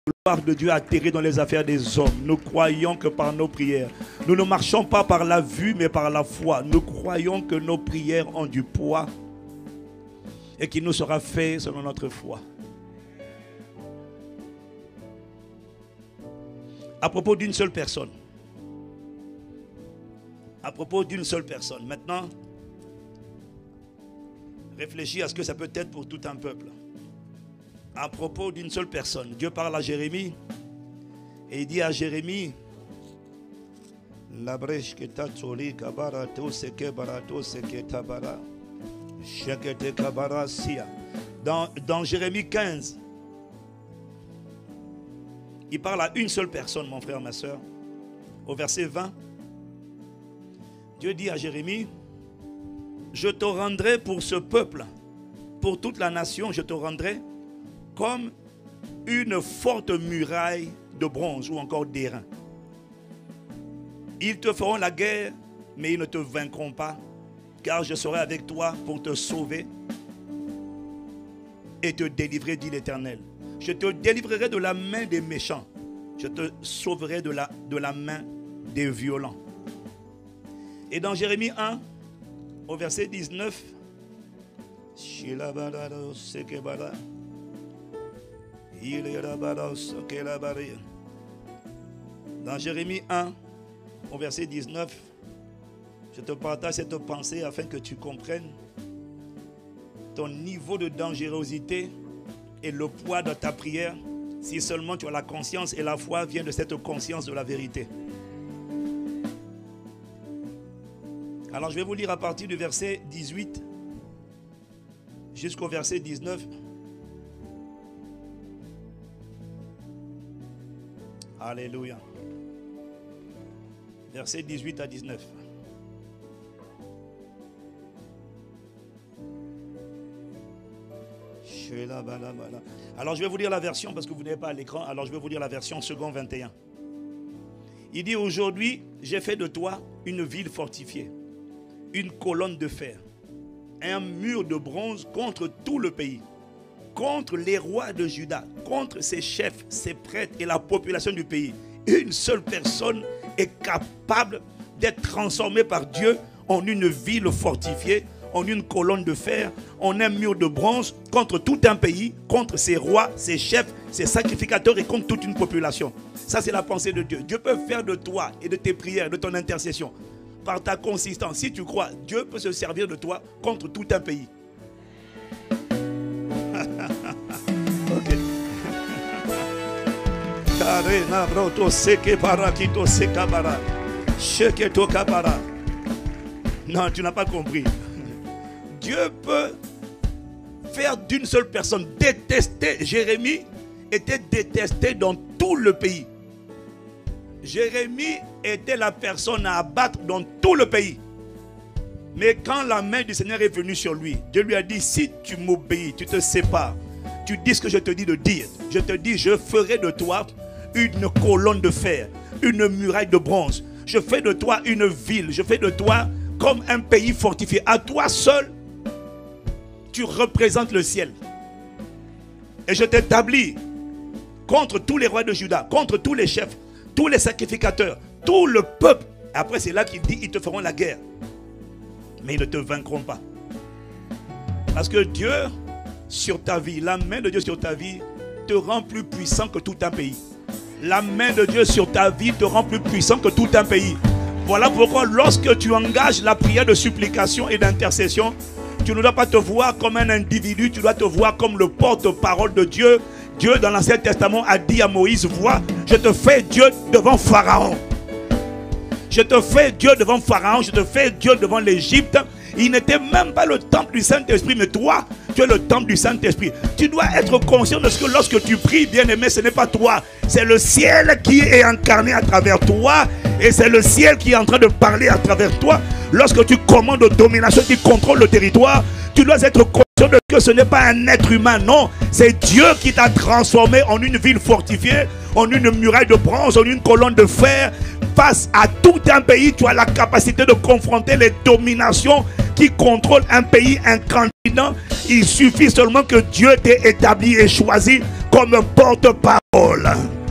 gloire de Dieu atterrit dans les affaires des hommes. Nous croyons que par nos prières, nous ne marchons pas par la vue, mais par la foi. Nous croyons que nos prières ont du poids et qu'il nous sera fait selon notre foi. À propos d'une seule personne. À propos d'une seule personne. Maintenant, réfléchis à ce que ça peut être pour tout un peuple. À propos d'une seule personne. Dieu parle à Jérémie et il dit à Jérémie, dans Jérémie 15, il parle à une seule personne, mon frère, ma soeur. Au verset 20, Dieu dit à Jérémie, je te rendrai pour ce peuple, pour toute la nation, je te rendrai comme une forte muraille de bronze ou encore d'airain. Ils te feront la guerre, mais ils ne te vaincront pas, car je serai avec toi pour te sauver et te délivrer, dit l'Éternel. Je te délivrerai de la main des méchants. Je te sauverai de la main des violents. Et dans Jérémie 1, au verset 19, dans Jérémie 1, au verset 19, je te partage cette pensée afin que tu comprennes ton niveau de dangerosité et le poids de ta prière, si seulement tu as la conscience et la foi vient de cette conscience de la vérité. Alors je vais vous lire à partir du verset 18 jusqu'au verset 19. Alléluia. Verset 18 à 19. Alors je vais vous lire la version parce que vous n'êtes pas à l'écran. Alors je vais vous lire la version second 21. Il dit, aujourd'hui j'ai fait de toi une ville fortifiée, une colonne de fer, un mur de bronze contre tout le pays, contre les rois de Juda, contre ses chefs, ses prêtres et la population du pays. Une seule personne est capable d'être transformée par Dieu en une ville fortifiée, en une colonne de fer, en un mur de bronze contre tout un pays, contre ses rois, ses chefs, ses sacrificateurs et contre toute une population. Ça, c'est la pensée de Dieu. Dieu peut faire de toi et de tes prières, de ton intercession, par ta consistance. Si tu crois, Dieu peut se servir de toi contre tout un pays. Ok. Non, tu n'as pas compris. Dieu peut faire d'une seule personne détester. Jérémie était détesté dans tout le pays. Jérémie était la personne à abattre dans tout le pays. Mais quand la main du Seigneur est venue sur lui, Dieu lui a dit, si tu m'obéis, tu te sépares, tu dis ce que je te dis de dire, je te dis, je ferai de toi une colonne de fer, une muraille de bronze. Je fais de toi une ville, je fais de toi comme un pays fortifié. À toi seul, tu représentes le ciel. Et je t'établis contre tous les rois de Juda, contre tous les chefs, tous les sacrificateurs, tout le peuple. Après, c'est là qu'il dit, ils te feront la guerre. Mais ils ne te vaincront pas. Parce que Dieu, sur ta vie, la main de Dieu sur ta vie, te rend plus puissant que tout un pays. La main de Dieu sur ta vie te rend plus puissant que tout un pays. Voilà pourquoi lorsque tu engages la prière de supplication et d'intercession, tu ne dois pas te voir comme un individu, tu dois te voir comme le porte-parole de Dieu. Dieu, dans l'Ancien Testament, a dit à Moïse, vois, je te fais Dieu devant Pharaon. Je te fais Dieu devant Pharaon, je te fais Dieu devant l'Égypte. Il n'était même pas le temple du Saint-Esprit, mais toi, tu es le temple du Saint-Esprit. Tu dois être conscient de ce que lorsque tu pries, bien-aimé, ce n'est pas toi. C'est le ciel qui est incarné à travers toi. Et c'est le ciel qui est en train de parler à travers toi. Lorsque tu commandes de domination, tu contrôles le territoire, tu dois être conscient de que ce n'est pas un être humain, non. C'est Dieu qui t'a transformé en une ville fortifiée, en une muraille de bronze, en une colonne de fer. Face à tout un pays, tu as la capacité de confronter les dominations qui contrôlent un pays, un continent. Il suffit seulement que Dieu t'ait établi et choisi comme porte-parole. Paul.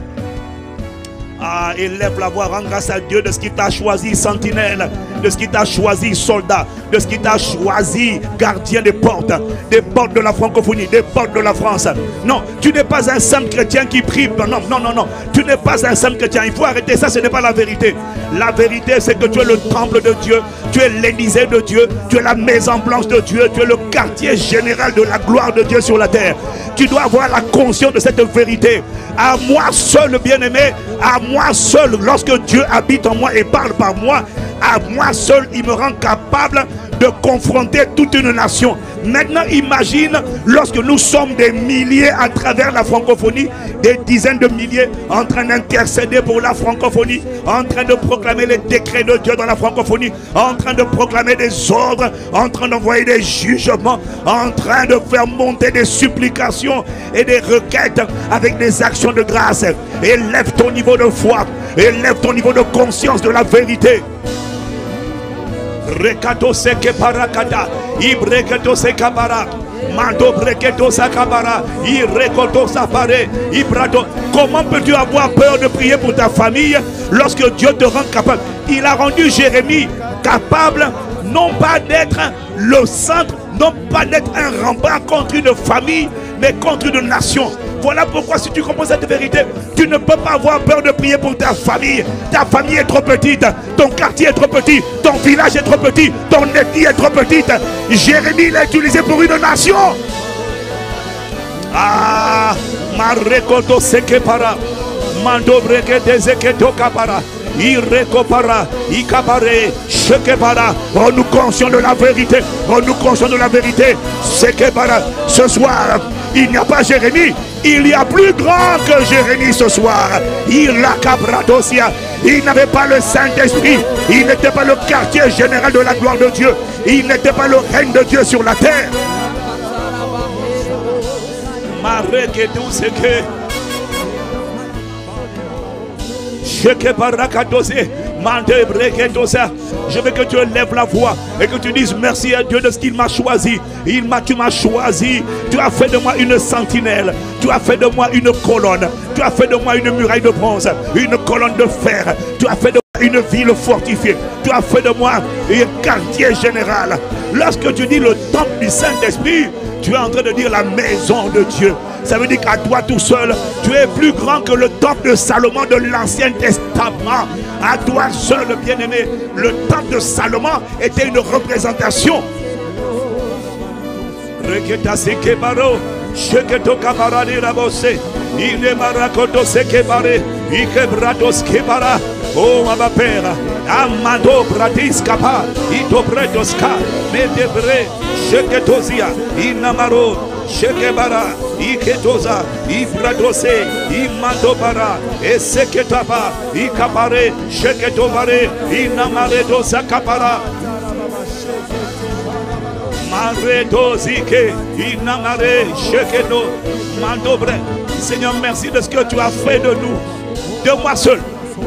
Ah, élève la voix, rends grâce à Dieu de ce qu'il t'a choisi sentinelle, de ce qu'il t'a choisi soldat, de ce qu'il t'a choisi gardien des portes de la francophonie, des portes de la France. Non, tu n'es pas un simple chrétien qui prie. Non, non, non, non. Tu n'es pas un simple chrétien. Il faut arrêter ça, ce n'est pas la vérité. La vérité, c'est que tu es le temple de Dieu, tu es l'Élysée de Dieu, tu es la maison blanche de Dieu, tu es le quartier général de la gloire de Dieu sur la terre. Tu dois avoir la conscience de cette vérité. À moi seul, bien-aimé, à moi seul, lorsque Dieu habite en moi et parle par moi, à moi seul, il me rend capable de confronter toute une nation. Maintenant, imagine lorsque nous sommes des milliers à travers la francophonie, des dizaines de milliers en train d'intercéder pour la francophonie, en train de proclamer les décrets de Dieu dans la francophonie, en train de proclamer des ordres, en train d'envoyer des jugements, en train de faire monter des supplications et des requêtes avec des actions de grâce. Élève ton niveau de foi, élève ton niveau de conscience de la vérité. Rekato seke parakata, ibreketo sekabara, mando breketo sakabara, irekoto sapare, ibrato. Comment peux-tu avoir peur de prier pour ta famille lorsque Dieu te rend capable? Il a rendu Jérémie capable non pas d'être le centre, non pas d'être un rempart contre une famille, mais contre une nation. Voilà pourquoi si tu comprends cette vérité, tu ne peux pas avoir peur de prier pour ta famille. Ta famille est trop petite, ton quartier est trop petit, ton village est trop petit, ton ethnie est trop petite. Jérémie l'a utilisé pour une nation. Ah, Marekoto sekepara, mando brekete zeketo kapara, irekopara, ikapare, shekepara. Rends-nous conscients de la vérité, rends-nous conscients de la vérité. Sekepara, ce soir, il n'y a pas Jérémie. Il y a plus grand que Jérémie ce soir. Il a Cabradosia. Il n'avait pas le Saint-Esprit. Il n'était pas le quartier général de la gloire de Dieu. Il n'était pas le règne de Dieu sur la terre. Je veux que tu lèves la voix et que tu dises merci à Dieu de ce qu'il m'a choisi. Tu m'as choisi. Tu as fait de moi une sentinelle. Tu as fait de moi une colonne. Tu as fait de moi une muraille de bronze, une colonne de fer. Tu as fait de moi une ville fortifiée. Tu as fait de moi un quartier général. Lorsque tu dis le temple du Saint-Esprit, tu es en train de dire la maison de Dieu. Ça veut dire qu'à toi tout seul, tu es plus grand que le temple de Salomon de l'Ancien Testament. À toi seul, bien-aimé, le temple de Salomon était une représentation. Oh, ma père, Amado Bratiskapa, Ito Bretoska, Medebre, Sheketosia, Inamaro, Shekebara, Iketoza, Ibradose, Imandobara, Eseketaba, Ikapare, Sheketovare, Inamaredosa Kapara, Maredozike, Inamare, Sheketo, Mandobre. Seigneur, merci de ce que tu as fait de nous, de moi seul.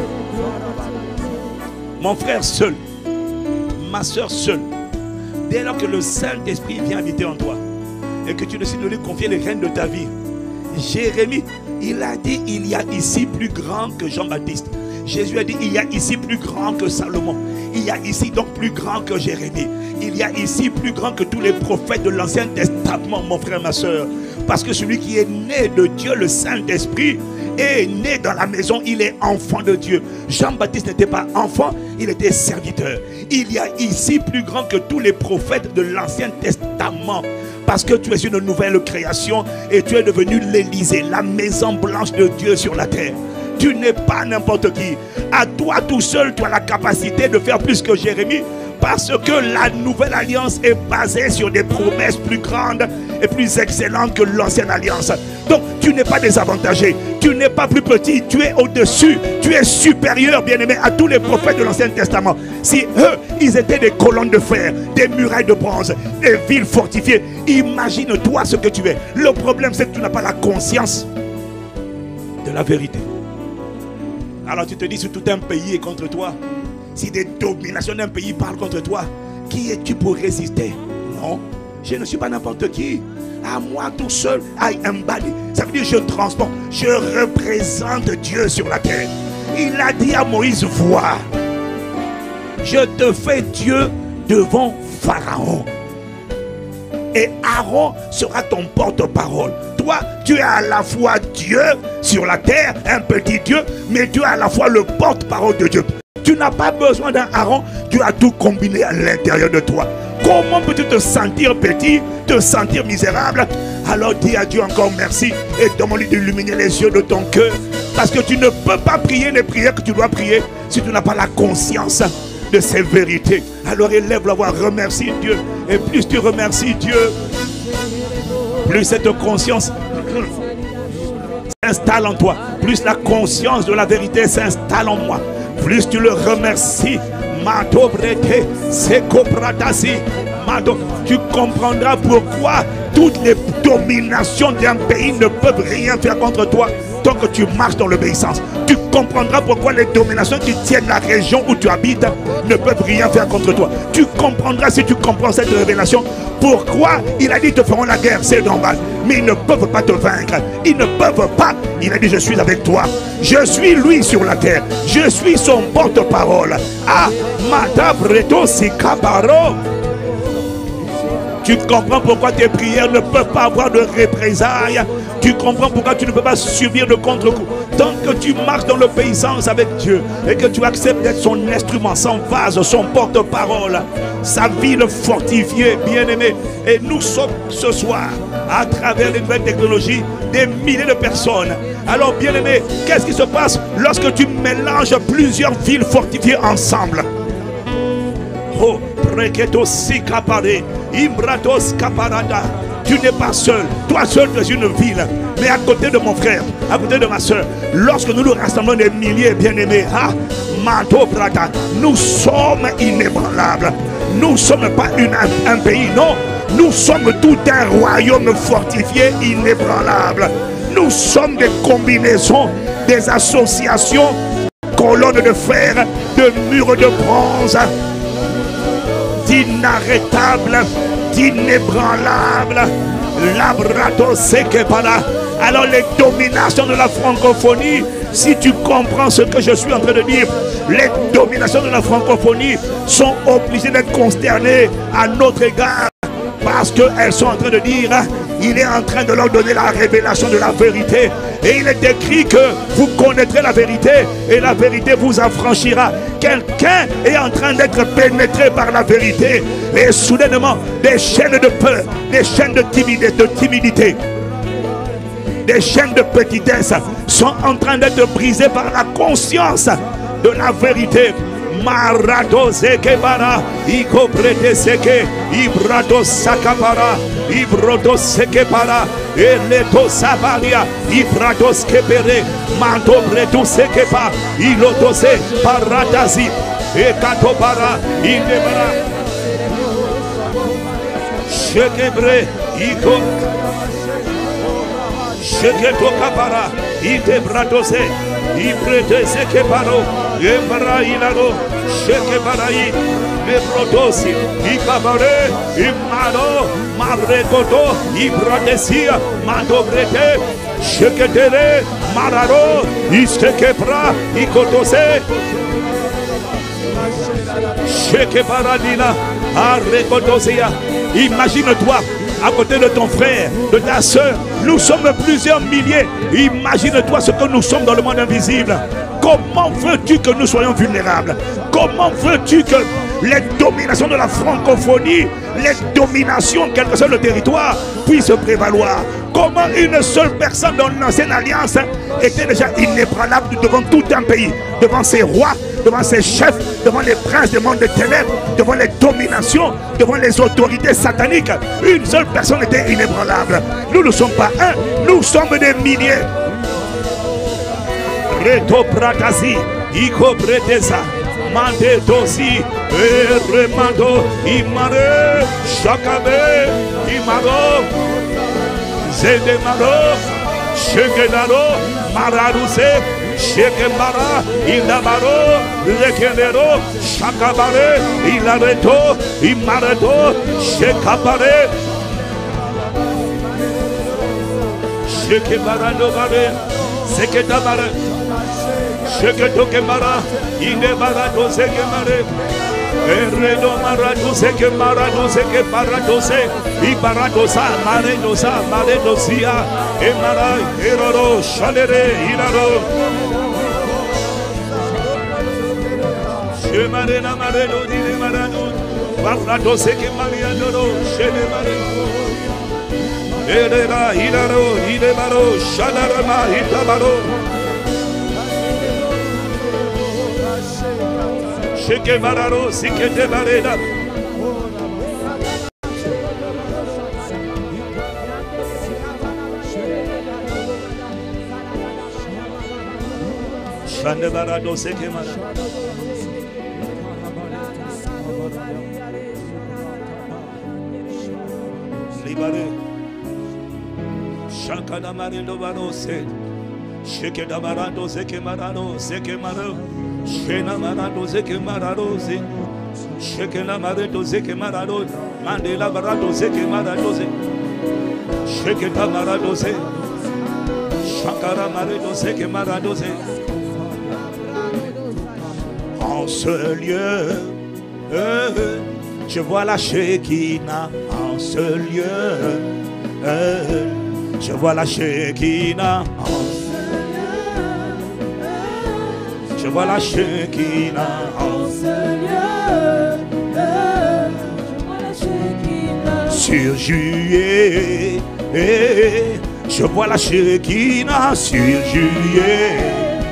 Mon frère seul, ma soeur seule, dès lors que le Saint-Esprit vient habiter en toi et que tu décides de lui confier les rênes de ta vie. Jérémie, il a dit, il y a ici plus grand que Jean-Baptiste. Jésus a dit, il y a ici plus grand que Salomon. Il y a ici donc plus grand que Jérémie. Il y a ici plus grand que tous les prophètes de l'Ancien Testament, mon frère, ma soeur. Parce que celui qui est né de Dieu, le Saint-Esprit, est né dans la maison, il est enfant de Dieu. Jean-Baptiste n'était pas enfant, il était serviteur. Il y a ici plus grand que tous les prophètes de l'Ancien Testament. Parce que tu es une nouvelle création et tu es devenu l'Élysée, la maison blanche de Dieu sur la terre. Tu n'es pas n'importe qui. À toi tout seul, tu as la capacité de faire plus que Jérémie. Parce que la nouvelle alliance est basée sur des promesses plus grandes et plus excellentes que l'ancienne alliance. Donc tu n'es pas désavantagé, tu n'es pas plus petit, tu es au-dessus, tu es supérieur, bien-aimé, à tous les prophètes de l'Ancien Testament. Si eux, ils étaient des colonnes de fer, des murailles de bronze, des villes fortifiées, imagine-toi ce que tu es. Le problème, c'est que tu n'as pas la conscience de la vérité. Alors tu te dis, si tout un pays est contre toi, si des dominations d'un pays parlent contre toi, qui es-tu pour résister? Non, je ne suis pas n'importe qui. à moi tout seul, I embody. Ça veut dire je transporte, je représente Dieu sur la terre. Il a dit à Moïse, vois, je te fais Dieu devant Pharaon. Et Aaron sera ton porte-parole. Toi, tu es à la fois Dieu sur la terre, un petit Dieu, mais tu es à la fois le porte-parole de Dieu. Tu n'as pas besoin d'un Aaron, tu as tout combiné à l'intérieur de toi. Comment peux-tu te sentir petit, te sentir misérable? Alors dis à Dieu encore merci et demande-lui d'illuminer les yeux de ton cœur. Parce que tu ne peux pas prier les prières que tu dois prier si tu n'as pas la conscience de ces vérités. Alors élève la voix, remercie Dieu. Et plus tu remercies Dieu, plus cette conscience s'installe en toi. Plus la conscience de la vérité s'installe en moi. Plus tu le remercies, tu comprendras pourquoi toutes les dominations d'un pays ne peuvent rien faire contre toi tant que tu marches dans l'obéissance. Tu comprendras pourquoi les dominations qui tiennent la région où tu habites ne peuvent rien faire contre toi. Tu comprendras, si tu comprends cette révélation, pourquoi il a dit te feront la guerre, c'est normal. Mais ils ne peuvent pas te vaincre. Ils ne peuvent pas. Il a dit je suis avec toi. Je suis lui sur la terre. Je suis son porte-parole. Ah, Madabreto Sikabaro. Tu comprends pourquoi tes prières ne peuvent pas avoir de représailles. Tu comprends pourquoi tu ne peux pas subir de contre-coup. Tant que tu marches dans l'obéissance avec Dieu et que tu acceptes d'être son instrument, son vase, son porte-parole, sa ville fortifiée, bien-aimée. Et nous sommes ce soir, à travers les nouvelles technologies, des milliers de personnes. Alors, bien-aimé, qu'est-ce qui se passe lorsque tu mélanges plusieurs villes fortifiées ensemble? Oh, Preketo Sikapare, Imbratos Kaparada. Tu n'es pas seul. Toi seul, tu es une ville. Mais à côté de mon frère, à côté de ma soeur, lorsque nous nous rassemblons des milliers bien-aimés, nous sommes inébranlables. Nous ne sommes pas un pays, non. Nous sommes tout un royaume fortifié, inébranlable. Nous sommes des combinaisons, des associations, colonnes de fer, de murs de bronze, d'inarrêtables, d'inébranlables. Labrato Sekepala. Alors les dominations de la francophonie, si tu comprends ce que je suis en train de dire, les dominations de la francophonie sont obligées d'être consternées à notre égard, parce qu'elles sont en train de dire, il est en train de leur donner la révélation de la vérité. Et il est écrit que vous connaîtrez la vérité et la vérité vous affranchira. Quelqu'un est en train d'être pénétré par la vérité. Et soudainement, des chaînes de peur, des chaînes de timidité, des chaînes de petitesse sont en train d'être brisées par la conscience de la vérité. Marato Sekebara, Iko Prete Seke, Ibrato Sakapara, Ibroto Sekepara, Eleto Sabaria, Ibrato Skepere, Manto Breto Sekepa, Ilotose, Paradasi, Ekatopara, Indebara, Shekebre, Iko, Sheketo Kapara, Indebratose, Ibrete Sekeparo, Embra Ilaro, Shekebarai, Lebrodosi, Ikabare, Imano, Marekoto, Ibradesia, Mandobrete, Sheketere, Mararo, Iskekepra, Ikotose, Shekeparadina, Arekotosia. Imagine-toi à côté de ton frère, de ta soeur, nous sommes plusieurs milliers. Imagine-toi ce que nous sommes dans le monde invisible. Comment veux-tu que nous soyons vulnérables? Comment veux-tu que les dominations de la francophonie, les dominations, quel que soit le territoire, puissent prévaloir? Comment une seule personne dans l'ancienne alliance était déjà inébranlable devant tout un pays, devant ses rois, devant ses chefs, devant les princes du monde des ténèbres, devant les dominations, devant les autorités sataniques? Une seule personne était inébranlable. Nous ne sommes pas un, nous sommes des milliers. Reto Pratasi, Iko Pretesa, Mande Dosi, Remando, Imare, Shakabe, Imaro, Zedemaro, Shekenaro, Mararuse, Shekembara, Indabaro, Lekenero, Shakabare, Ilareto, Imareto, Shekabare. Sheke barado bare. Seke tabare. Sheke toke mara. Inde barado seke mare. Eredo marado seke marado seke barado se. Ibarado sa mare dosa mare dosia. Emara eroro shalere iraro. Shemare na mare do dile marado. Barado seke mariado shele mare. Erera iraro ilemaro shalarama itabaro. Sheke mararo sikete bareda. Shande barado seke mararo. Libare. Shakada marindo baro se. Sheke da marado seke mararo seke mararo. Shena marado zeke marado ze. Shekena marado zeke marado. Mandela marado zeke marado ze. Sheketa marado ze. Shakara marado zeke marado ze. En ce lieu, je vois la Shekinah. En ce lieu, je vois la Shekinah. Je vois la Shekinah en ce lieu. Je vois la Shekinah sur juillet. Je vois la Shekinah sur juillet.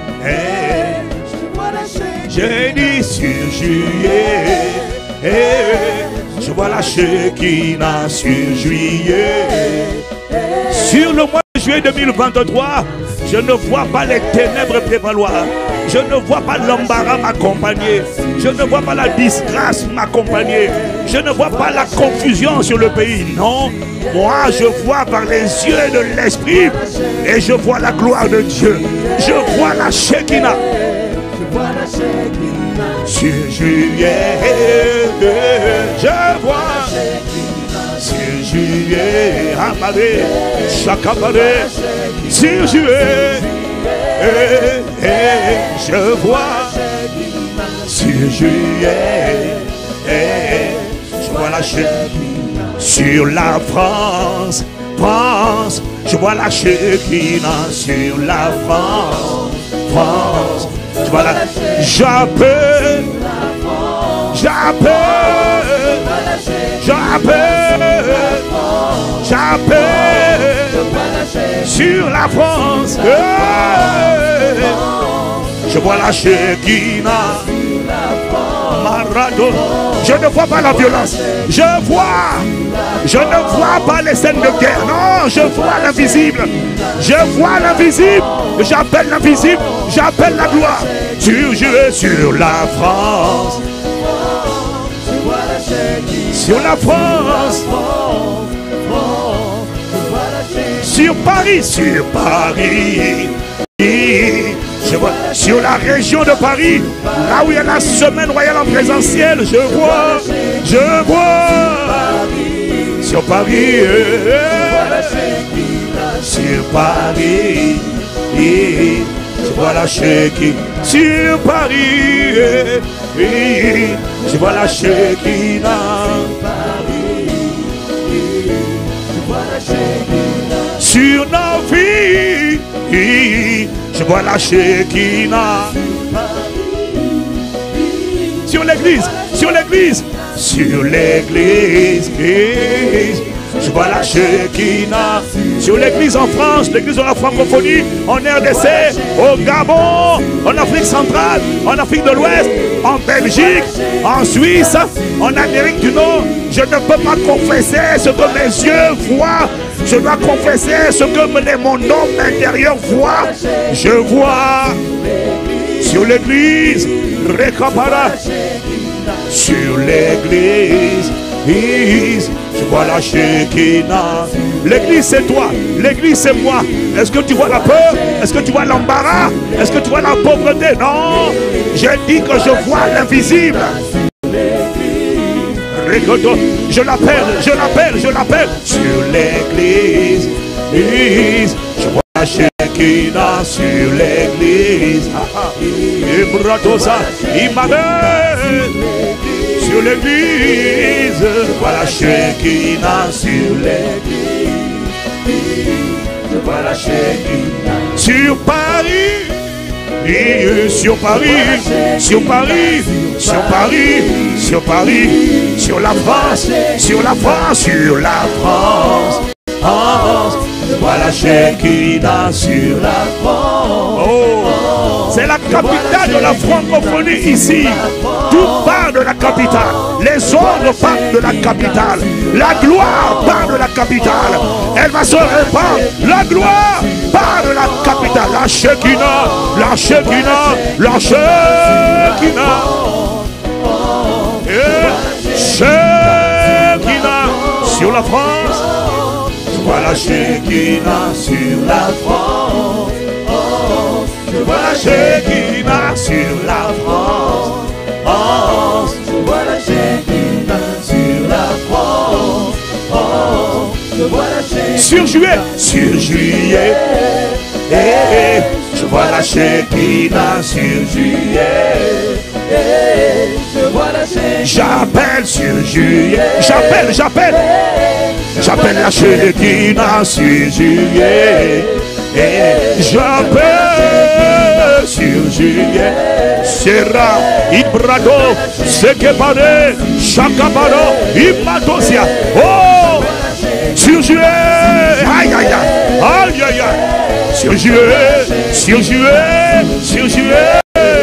Je vois la Shekinah. J'ai dit sur juillet. Je vois la Shekinah sur juillet. Sur le mois de juillet 2023, je ne vois pas les ténèbres prévaloir. Je ne vois pas l'embarras m'accompagner. Je ne vois pas la disgrâce m'accompagner. Je ne vois pas la confusion sur le pays. Non, moi je vois par les yeux de l'esprit et je vois la gloire de Dieu. Je vois la Shekinah. Je vois la Shekinah sur juillet. Je vois sur juillet. Amaré, chakabare. Sur juillet. Je vois sur juillet. Je vois la Shekinah sur la France. France, je vois la Shekinah sur la France. France, je vois la j'appelle. J'appelle. J'appelle. J'appelle. Sur la France, je vois la Shekinah. Marado. Je ne vois pas la violence. Je ne vois pas les scènes de guerre. Non, je vois l'invisible. Je vois l'invisible. J'appelle l'invisible. J'appelle la gloire. Sur la France. Sur la France. Sur Paris, je vois sur la région de Paris, là où il y a la semaine royale en présentiel, je vois, sur Paris, sur Paris, je vois la Shekinah, sur Paris, je vois la Shekinah. Sur nos vies, je vois la Shekinah. Sur l'église, sur l'église, sur l'église, je vois la Shekinah. Sur l'église en France, l'église de la francophonie, en RDC, au Gabon, en Afrique centrale, en Afrique de l'Ouest, en Belgique, en Suisse, en Amérique du Nord. Je ne peux pas confesser ce que mes yeux voient. Je dois confesser ce que mon homme intérieur voit. Je vois sur l'église, Rekapara, sur l'église, je vois la Shekinah. L'église c'est toi, l'église c'est moi. Est-ce que tu vois la peur? Est-ce que tu vois l'embarras? Est-ce que tu vois la pauvreté? Non, j'ai dit que je vois l'invisible. Je l'appelle sur l'église. Je Shekinah sur l'église. Et Bratosa, il m'amène sur l'église. Voilà Shekinah sur l'église. Voilà Shekinah sur Paris. Et sur Paris, sur Paris, sur Paris, sur Paris, sur la France, sur la France, sur la France. Voilà Shekinah sur la France. Oh, c'est la capitale de la francophonie ici. Tout part de la capitale. Les ordres partent de la capitale. La gloire part de la capitale. Elle va se répandre. La gloire part de la capitale. La Shekinah, la Shekinah, la Shekinah. Et Shekinah sur la France. Voilà Shekinah sur la France. Voilà Shekinah sur la France. Voilà Shekinah sur la France. Sur juillet, sur juillet. Je vois la Shekinah sur juillet. J'appelle sur juillet. J'appelle la Shekinah sur juillet. J'appelle sur juillet. Serra, Ibrado, Sekebare, Chakabaro, Imatosia. Oh, sur juillet. Aïe, aïe, aïe, aïe, aïe, aïe. Sur juillet, sur juillet, sur juillet.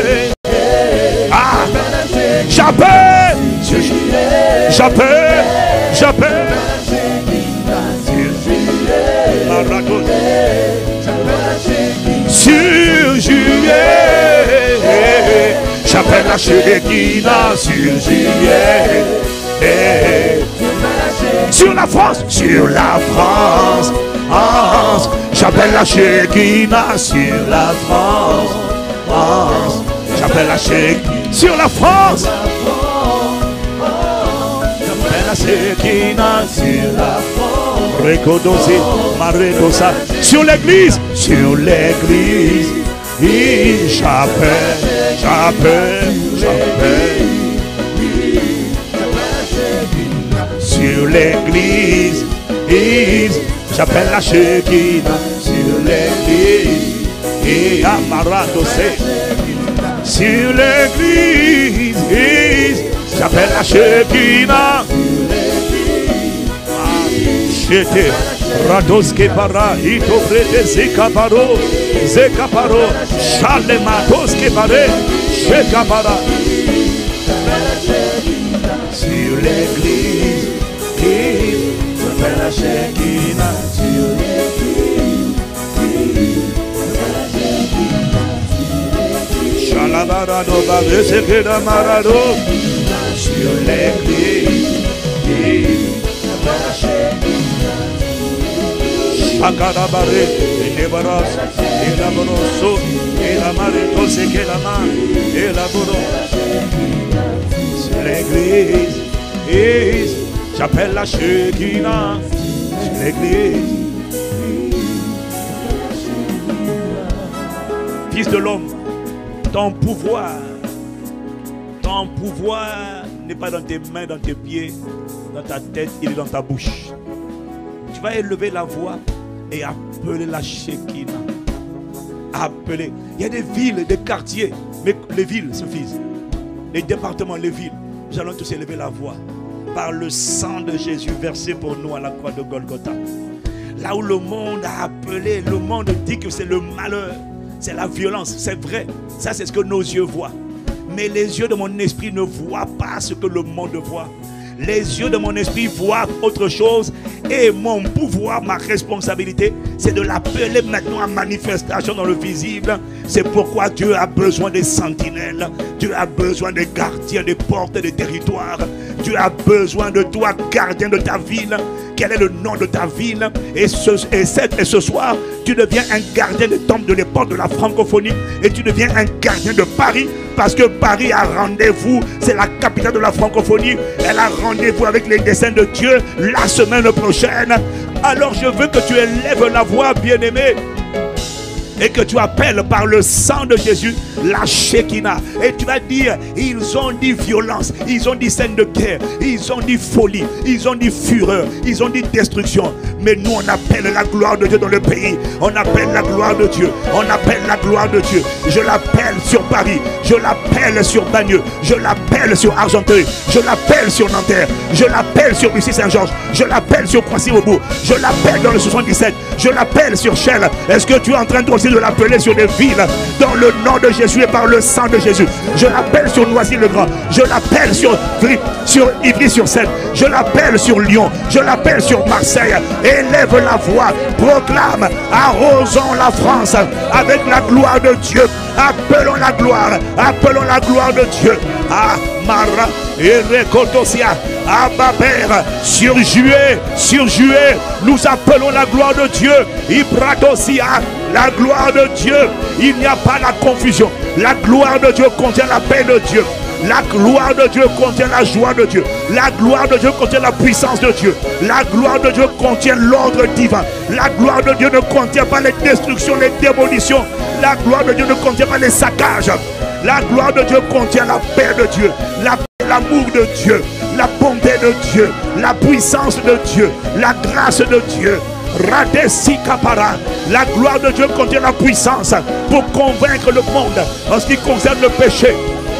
Ah, j'appelle, j'appelle, j'appelle. Sur juillet, j'appelle la Shekinah sur juillet. Sur la France, sur la France. J'appelle la Shekinah sur la France. J'appelle la Shekinah sur la France. J'appelle la Shekinah sur la France. Recodosi, Maredosa. Sur l'église, sur l'église. J'appelle, j'appelle, j'appelle. Sur l'église, j'appelle la Shekinah sur l'église. Et Amaradosé. Sur l'église, j'appelle la Shekinah. Chete, Radoske para, Itobrete Zekaparo, Zekaparo, Chalematoske pare, Shekapara. Sur l'église, j'appelle la Shekinah sur l'église. Chalabarado, Babesekeda Marado, sur l'église, j'appelle la Shekinah. Akarabare, Elebaras, Elaboroso, Elamare, Tosekelama, Elaboro. Sur l'église, j'appelle la Shekinah. Sur l'église. Fils de l'homme, ton pouvoir n'est pas dans tes mains, dans tes pieds, dans ta tête, il est dans ta bouche. Tu vas élever la voix et appeler la Shekinah. Appeler. Il y a des villes, des quartiers, mais les villes suffisent. Les départements, les villes. Nous allons tous élever la voix par le sang de Jésus versé pour nous à la croix de Golgotha. Là où le monde a appelé, le monde dit que c'est le malheur, c'est la violence, c'est vrai. Ça, c'est ce que nos yeux voient. Mais les yeux de mon esprit ne voient pas ce que le monde voit. Les yeux de mon esprit voient autre chose. Et mon pouvoir, ma responsabilité, c'est de l'appeler maintenant à manifestation dans le visible. C'est pourquoi Dieu a besoin des sentinelles. Dieu a besoin des gardiens des portes et des territoires. Dieu a besoin de toi, gardien de ta ville. Quel est le nom de ta ville? Et ce soir, tu deviens un gardien des temples, des portes de la francophonie. Et tu deviens un gardien de Paris. Parce que Paris a rendez-vous. C'est la capitale de la francophonie. Elle a rendez-vous avec les desseins de Dieu la semaine prochaine. Alors je veux que tu élèves la voix, bien-aimé. et que tu appelles par le sang de Jésus la Shekinah. Et tu vas dire, ils ont dit violence, ils ont dit scène de guerre, ils ont dit folie, ils ont dit fureur, ils ont dit destruction. Mais nous on appelle la gloire de Dieu dans le pays. On appelle la gloire de Dieu. On appelle la gloire de Dieu. Je l'appelle sur Paris, je l'appelle sur Bagneux, je l'appelle sur Argenteuil, je l'appelle sur Nanterre, je l'appelle sur Bussy-Saint-Georges, je l'appelle sur Croissy-Beaubourg, je l'appelle dans le 77, je l'appelle sur Chelles. Est-ce que tu es en train aussi de l'appeler sur des villes dans le nom de Jésus et par le sang de Jésus? Je l'appelle sur Noisy-le-Grand, je l'appelle sur Ivry-sur-Seine, je l'appelle sur Lyon, je l'appelle sur Marseille. Élève la voix, proclame, arrosons la France avec la gloire de Dieu. Appelons la gloire de Dieu. Ah, Mara, et Rekotosia, Ababer, sur Juillet, nous appelons la gloire de Dieu. Ibratosia, la gloire de Dieu. Il n'y a pas la confusion. La gloire de Dieu contient la paix de Dieu. La gloire de Dieu contient la joie de Dieu. La gloire de Dieu contient la puissance de Dieu. La gloire de Dieu contient l'ordre divin. La gloire de Dieu ne contient pas les destructions, les démolitions. La gloire de Dieu ne contient pas les saccages. La gloire de Dieu contient la paix de Dieu, l'amour de Dieu, la bonté de Dieu, la puissance de Dieu, la grâce de Dieu. Radesi Kapara. La gloire de Dieu contient la puissance pour convaincre le monde en ce qui concerne le péché,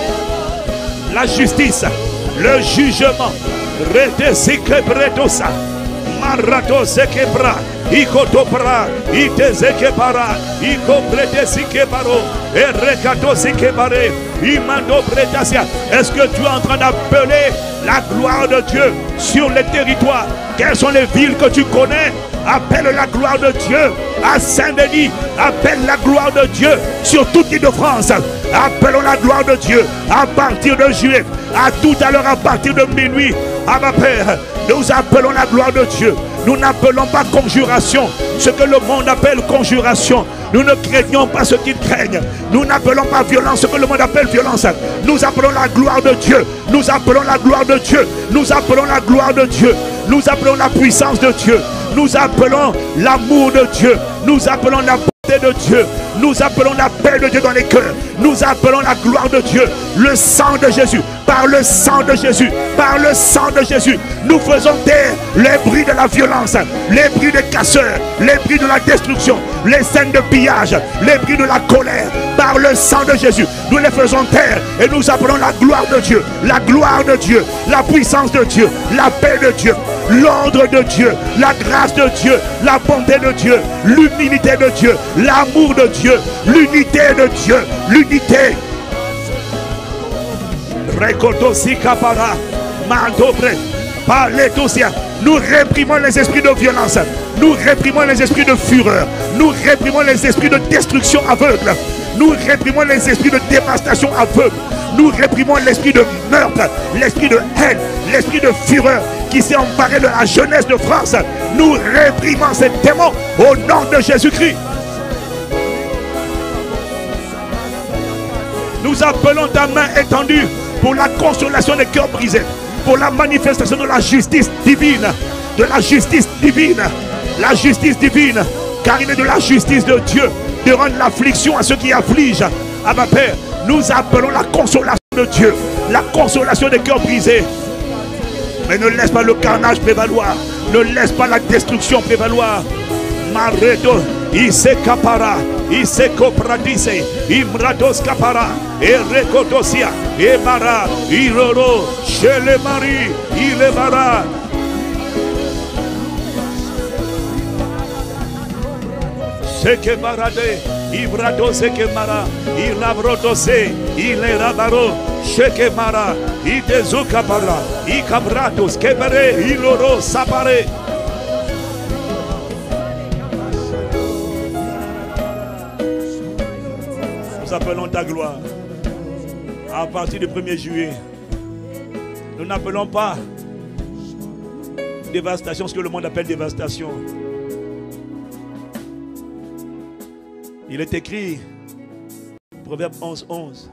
la justice, le jugement. Redesi Kebretosa. Marato Sekebra. Ikotopra, Itezekebara, Ikopretezikebaro, Erekato Sikebare, Imando Pretasia. Est-ce que tu es en train d'appeler la gloire de Dieu sur les territoires? Quelles sont les villes que tu connais? Appelle la gloire de Dieu à Saint-Denis. Appelle la gloire de Dieu sur toute l'île de France. Appelons la gloire de Dieu à partir de juillet, à tout à l'heure à partir de minuit. À ma Père, nous appelons la gloire de Dieu. Nous n'appelons pas conjuration, ce que le monde appelle conjuration. Nous ne craignons pas ce qu'ils craignent. Nous n'appelons pas violence, ce que le monde appelle violence. Nous appelons la gloire de Dieu. Nous appelons la gloire de Dieu. Nous appelons la gloire de Dieu. Nous appelons la puissance de Dieu. Nous appelons l'amour de Dieu. Nous appelons la bonté de Dieu. Nous appelons la paix de Dieu dans les cœurs. Nous appelons la gloire de Dieu. Le sang de Jésus. Par le sang de Jésus. Par le sang de Jésus. Nous faisons taire les bruits de la violence. Les bruits des casseurs. Les bruits de la destruction. Les scènes de pillage. Les bruits de la colère. Par le sang de Jésus. Nous les faisons taire. Et nous appelons la gloire de Dieu. La gloire de Dieu. La puissance de Dieu. La paix de Dieu. L'ordre de Dieu. La grâce de Dieu. La bonté de Dieu. L'humilité de Dieu. L'amour de Dieu. L'unité de Dieu. L'unité. Nous réprimons les esprits de violence. Nous réprimons les esprits de fureur. Nous réprimons les esprits de destruction aveugle. Nous réprimons les esprits de dévastation aveugle. Nous réprimons l'esprit de meurtre, l'esprit de haine, l'esprit de fureur qui s'est emparé de la jeunesse de France. Nous réprimons ces démons au nom de Jésus-Christ. Nous appelons ta main étendue pour la consolation des cœurs brisés, pour la manifestation de la justice divine, de la justice divine, la justice divine, car il est de la justice de Dieu de rendre l'affliction à ceux qui affligent. À ma Père, nous appelons la consolation de Dieu, la consolation des cœurs brisés. Mais ne laisse pas le carnage prévaloir, ne laisse pas la destruction prévaloir. Maredo, Isekapara, Isekopradise, Imrados Kapara, Erekotosia, Emara, Iroro, Shelemari, Ilebara. Sekebarade, Ibradose Kemara, Ilabrodose, Ilerabaro, Shekemara, Idezukapara, Ikabratos, Kebere, Iloro, Sapare. Nous appelons ta gloire à partir du 1er juillet. Nous n'appelons pas dévastation, ce que le monde appelle dévastation. Il est écrit, Proverbe 11, 11.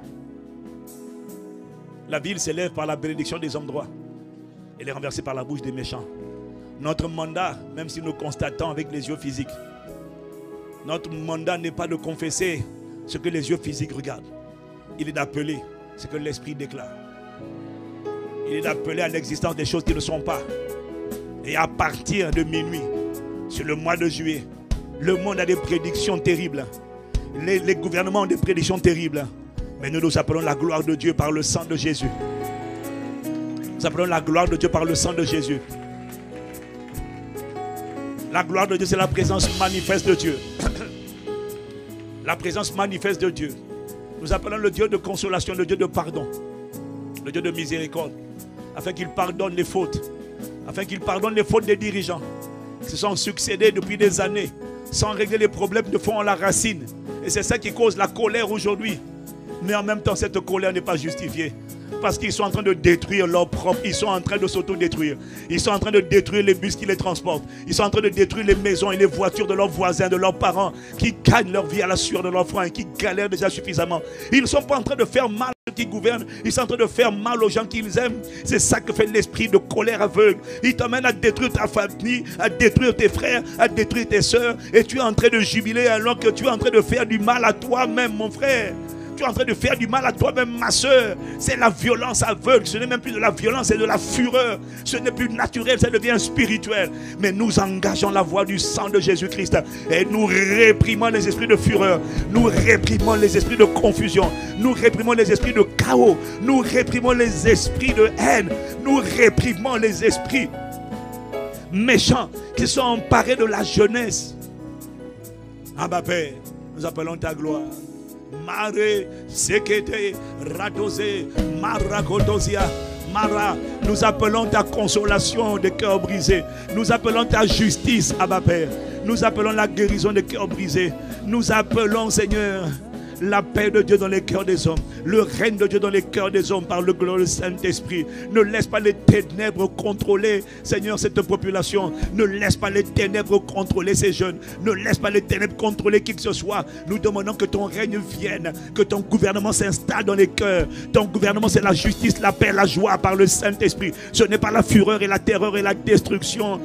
La ville s'élève par la bénédiction des hommes droits. Elle est renversée par la bouche des méchants. Notre mandat, même si nous constatons avec les yeux physiques, Notre mandat n'est pas de confesser ce que les yeux physiques regardent. Il est d'appeler ce que l'esprit déclare. Il est d'appeler à l'existence des choses qui ne sont pas. Et à partir de minuit, sur le mois de juillet, le monde a des prédictions terribles. Les gouvernements ont des prédictions terribles. Mais nous appelons la gloire de Dieu par le sang de Jésus. Nous appelons la gloire de Dieu par le sang de Jésus. La gloire de Dieu, c'est la présence manifeste de Dieu. La présence manifeste de Dieu. Nous appelons le Dieu de consolation, le Dieu de pardon, le Dieu de miséricorde, afin qu'il pardonne les fautes, afin qu'il pardonne les fautes des dirigeants qui se sont succédés depuis des années, sans régler les problèmes de fond à la racine. Et c'est ça qui cause la colère aujourd'hui. Mais en même temps, cette colère n'est pas justifiée. Parce qu'ils sont en train de détruire leur propre. Ils sont en train de s'auto-détruire. Ils sont en train de détruire les bus qui les transportent. Ils sont en train de détruire les maisons et les voitures de leurs voisins, de leurs parents, qui gagnent leur vie à la sueur de leurs frères et qui galèrent déjà suffisamment. Ils ne sont pas en train de faire mal à ceux qui gouvernent. Ils sont en train de faire mal aux gens qu'ils aiment. C'est ça que fait l'esprit de colère aveugle. Il t'emmène à détruire ta famille, à détruire tes frères, à détruire tes soeurs. Et tu es en train de jubiler alors que tu es en train de faire du mal à toi-même, mon frère. Tu es en train de faire du mal à toi-même, ma soeur. C'est la violence aveugle. Ce n'est même plus de la violence, c'est de la fureur. Ce n'est plus naturel, ça devient spirituel. Mais nous engageons la voix du sang de Jésus-Christ. Et nous réprimons les esprits de fureur. Nous réprimons les esprits de confusion. Nous réprimons les esprits de chaos. Nous réprimons les esprits de haine. Nous réprimons les esprits méchants qui sont emparés de la jeunesse. Abba Père, nous appelons ta gloire. Mare, Sekete, Radosé, Marakotosia, Mara, nous appelons ta consolation des cœurs brisés. Nous appelons ta justice, Abba Père. Nous appelons la guérison des cœurs brisés. Nous appelons, Seigneur, la paix de Dieu dans les cœurs des hommes, le règne de Dieu dans les cœurs des hommes par le glorieux Saint-Esprit. Ne laisse pas les ténèbres contrôler, Seigneur, cette population. Ne laisse pas les ténèbres contrôler ces jeunes. Ne laisse pas les ténèbres contrôler qui que ce soit. Nous demandons que ton règne vienne, que ton gouvernement s'installe dans les cœurs. Ton gouvernement, c'est la justice, la paix, la joie par le Saint-Esprit. Ce n'est pas la fureur et la terreur et la destruction,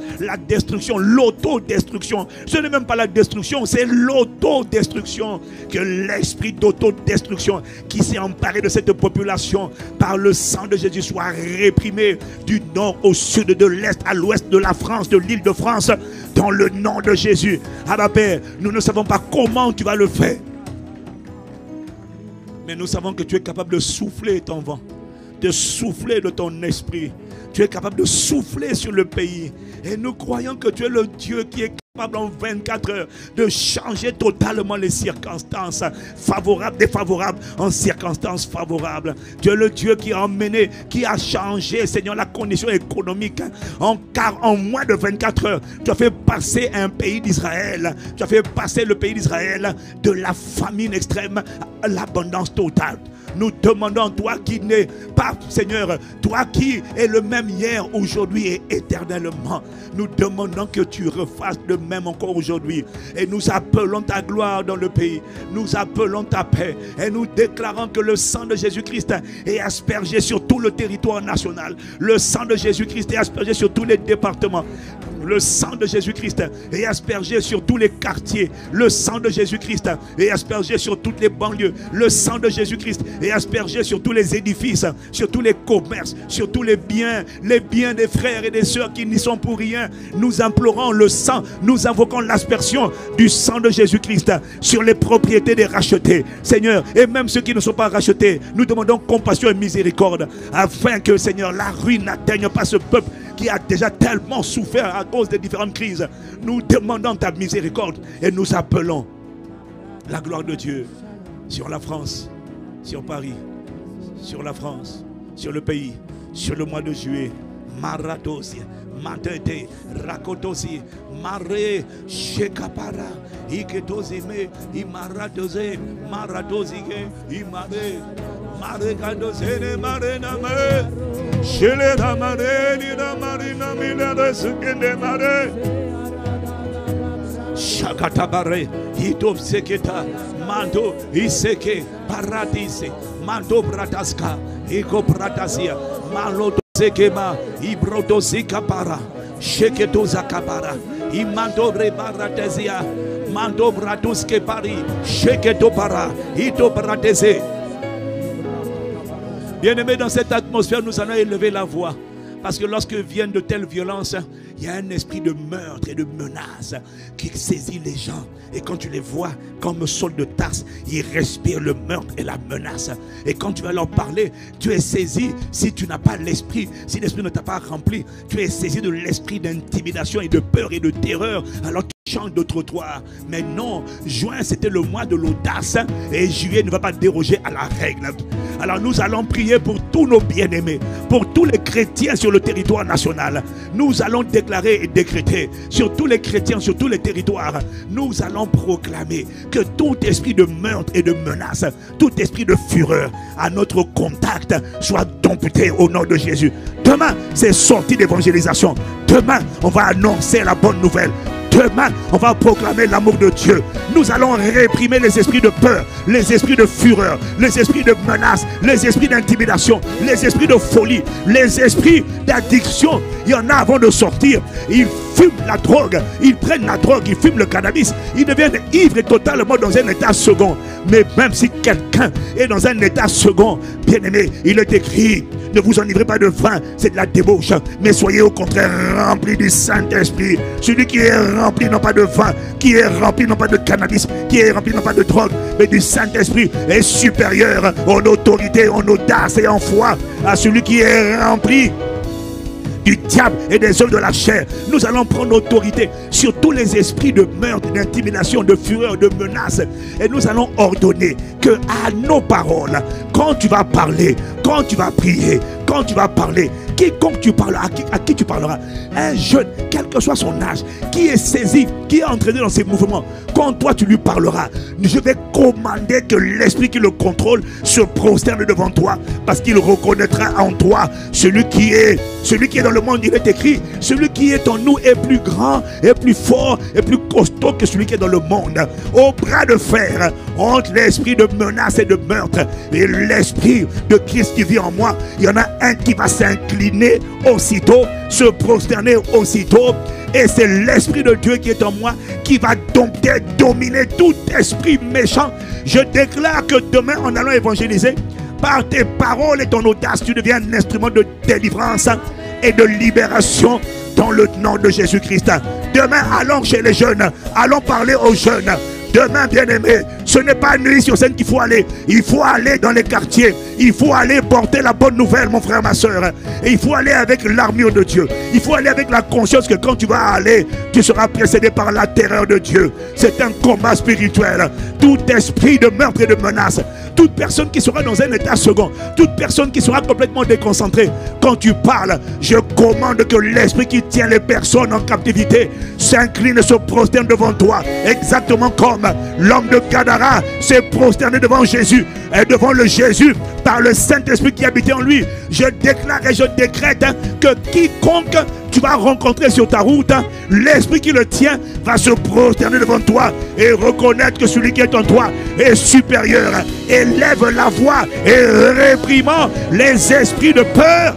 l'autodestruction. Ce n'est même pas la destruction, c'est l'autodestruction. Que l'esprit d'autodestruction qui s'est emparé de cette population par le sang de Jésus soit réprimé du nord au sud, de l'est à l'ouest de la France, de l'île de France, dans le nom de Jésus. Abba Père, nous ne savons pas comment tu vas le faire, mais nous savons que tu es capable de souffler ton vent, de souffler de ton esprit. Tu es capable de souffler sur le pays. Et nous croyons que tu es le Dieu qui est capable en 24 heures de changer totalement les circonstances favorables, défavorables, en circonstances favorables. Tu es le Dieu qui a emmené, qui a changé, Seigneur, la condition économique. En moins de 24 heures, tu as fait passer un pays d'Israël. Tu as fait passer le pays d'Israël de la famine extrême à l'abondance totale. Nous demandons, toi qui n'es pas, Seigneur, toi qui es le même hier, aujourd'hui et éternellement, nous demandons que tu refasses le même encore aujourd'hui. Et nous appelons ta gloire dans le pays. Nous appelons ta paix. Et nous déclarons que le sang de Jésus-Christ est aspergé sur tout le territoire national. Le sang de Jésus-Christ est aspergé sur tous les départements. Le sang de Jésus-Christ est aspergé sur tous les quartiers. Le sang de Jésus-Christ est aspergé sur toutes les banlieues. Le sang de Jésus-Christ est aspergé sur tous les édifices, sur tous les commerces, sur tous les biens des frères et des sœurs qui n'y sont pour rien. Nous implorons le sang, nous invoquons l'aspersion du sang de Jésus-Christ sur les propriétés des rachetés. Seigneur, et même ceux qui ne sont pas rachetés, nous demandons compassion et miséricorde afin que, Seigneur, la ruine n'atteigne pas ce peuple qui a déjà tellement souffert à cause des différentes crises. Nous demandons ta miséricorde et nous appelons la gloire de Dieu sur la France, sur Paris, sur la France, sur le pays, sur le mois de juillet. Maradosi, Matete, Rakotosi, Mare, Shekapara, Iketozime, Imaradoze, Maradozige, Imare, Marekadozene, Marename, Shele Ramare, Nina Marina Mila, Sukende Mare, Shakatabare, Hitov Seketa, Mando, Iseke, Paradise, Mando Brataska, Iko Bratasia, Malo. Sekema, Ibrodosi Kapara, Shekedoza Kapara, Imandobre Baratezia, Mando Bradoske Pari, Sheketo Para, Ito Bradeze. Bien-aimés, dans cette atmosphère, nous allons élever la voix. Parce que lorsque viennent de telles violences, il y a un esprit de meurtre et de menace qui saisit les gens. Et quand tu les vois comme Saul de Tarse, ils respirent le meurtre et la menace. Et quand tu vas leur parler, tu es saisi, si tu n'as pas l'esprit, si l'esprit ne t'a pas rempli, tu es saisi de l'esprit d'intimidation et de peur et de terreur. Alors tu changes de trottoir. Mais non, juin c'était le mois de l'audace et juillet ne va pas déroger à la règle. Alors nous allons prier pour tous nos bien-aimés, pour tous les chrétiens sur le territoire national. Nous allons déclarer et décréter sur tous les chrétiens, sur tous les territoires. Nous allons proclamer que tout esprit de meurtre et de menace, tout esprit de fureur à notre contact soit dompté au nom de Jésus. Demain, c'est sortie d'évangélisation. Demain, on va annoncer la bonne nouvelle. Demain, on va proclamer l'amour de Dieu. Nous allons réprimer les esprits de peur, les esprits de fureur, les esprits de menace, les esprits d'intimidation, les esprits de folie, les esprits d'addiction. Il y en a avant de sortir. Ils fument la drogue, ils prennent la drogue, ils fument le cannabis. Ils deviennent ivres et totalement dans un état second. Mais même si quelqu'un est dans un état second, bien aimé, il est écrit: ne vous enivrez pas de vin, c'est de la débauche, mais soyez au contraire remplis du Saint-Esprit. Celui qui est rempli non pas de vin, qui est rempli non pas de cannabis, qui est rempli non pas de drogue, mais du Saint-Esprit est supérieur en autorité, en audace et en foi à celui qui est rempli du diable et des œuvres de la chair. Nous allons prendre autorité sur tous les esprits de meurtre, d'intimidation, de fureur, de menace. Et nous allons ordonner que à nos paroles, quand tu vas parler, quand tu vas prier, quand tu vas parler, quiconque tu parleras, à qui tu parleras, un jeune, quel que soit son âge, qui est saisi, qui est entraîné dans ses mouvements, quand toi tu lui parleras, je vais commander que l'esprit qui le contrôle se prosterne devant toi, parce qu'il reconnaîtra en toi celui qui est dans le monde. Il est écrit: celui qui est en nous est plus grand, est plus fort, est plus costaud que celui qui est dans le monde. Au bras de fer entre l'esprit de menace et de meurtre et l'esprit de Christ qui vit en moi, il y en a un qui va s'incliner aussitôt, se prosterner aussitôt. Et c'est l'esprit de Dieu qui est en moi qui va dompter, dominer tout esprit méchant. Je déclare que demain, en allant évangéliser, par tes paroles et ton audace, tu deviens un instrument de délivrance et de libération dans le nom de Jésus-Christ. Demain, allons chez les jeunes, allons parler aux jeunes. Demain, bien-aimé, ce n'est pas nuit sur scène qu'il faut aller. Il faut aller dans les quartiers. Il faut aller porter la bonne nouvelle, mon frère, ma soeur. Et il faut aller avec l'armure de Dieu. Il faut aller avec la conscience que quand tu vas aller, tu seras précédé par la terreur de Dieu. C'est un combat spirituel. Tout esprit de meurtre et de menace, toute personne qui sera dans un état second, toute personne qui sera complètement déconcentrée, quand tu parles, je commande que l'esprit qui tient les personnes en captivité s'incline et se prosterne devant toi. Exactement comme l'homme de Gadara s'est prosterné devant Jésus et devant le Jésus par le Saint-Esprit qui habitait en lui. Je déclare et je décrète que quiconque tu vas rencontrer sur ta route, l'esprit qui le tient va se prosterner devant toi et reconnaître que celui qui est en toi est supérieur. Élève la voix et réprimant les esprits de peur,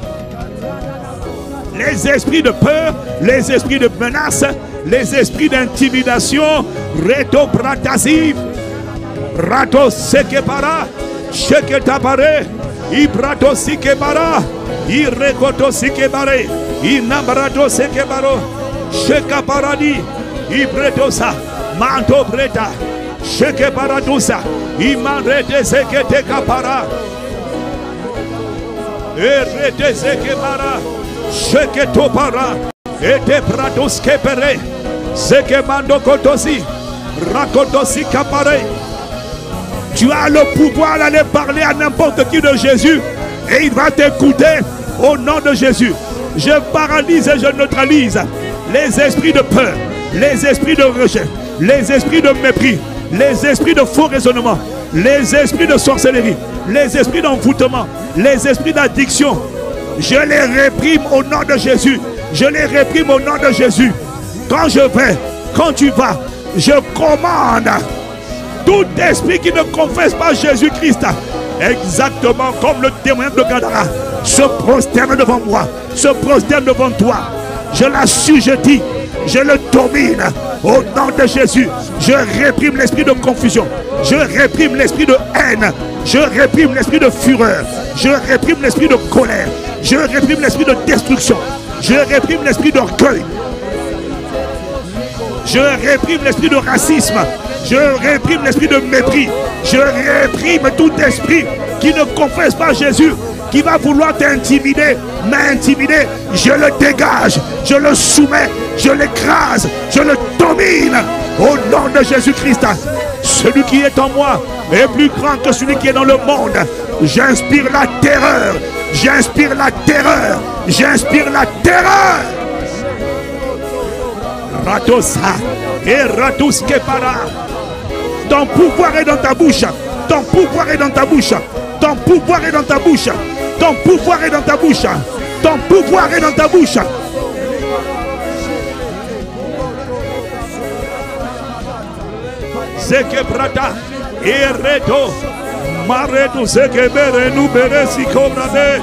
les esprits de peur, les esprits de menace, les esprits d'intimidation. Reto Bratasiv, Rato Sekepara, Sheketapare, Ibrato Sikebara, Irekoto Sikebare, Inabrato Sekebaro, Shekaparadi, Ibretosa, Manto Breta, Shekeparadusa, Imanrete Seketekapara, Erete Sekebara, Sheketopara, Ete Bratos Kepere, Sekemando Kotosi, Rakotosi Kapare. Tu as le pouvoir d'aller parler à n'importe qui de Jésus et il va t'écouter au nom de Jésus. Je paralyse et je neutralise les esprits de peur, les esprits de rejet, les esprits de mépris, les esprits de faux raisonnement, les esprits de sorcellerie, les esprits d'envoûtement, les esprits d'addiction. Je les réprime au nom de Jésus. Je les réprime au nom de Jésus. Quand je vais, quand tu vas, je commande tout esprit qui ne confesse pas Jésus-Christ, exactement comme le témoignage de Gadara, se prosterne devant moi, se prosterne devant toi. Je l'assujettis je le domine. Au nom de Jésus, je réprime l'esprit de confusion. Je réprime l'esprit de haine. Je réprime l'esprit de fureur. Je réprime l'esprit de colère. Je réprime l'esprit de destruction. Je réprime l'esprit d'orgueil. Je réprime l'esprit de racisme. Je réprime l'esprit de mépris. Je réprime tout esprit qui ne confesse pas Jésus, qui va vouloir t'intimider, m'intimider. Je le dégage, je le soumets, je l'écrase, je le domine au nom de Jésus-Christ. Celui qui est en moi est plus grand que celui qui est dans le monde. J'inspire la terreur, j'inspire la terreur, j'inspire la terreur. Ratosa et Ratuske para. Ton pouvoir est dans ta bouche. Ton pouvoir est dans ta bouche. Ton pouvoir est dans ta bouche. Ton pouvoir est dans ta bouche. Ton pouvoir est dans ta bouche. Zeke prata et reto. Mareto zeke bere nu bere si kobrade.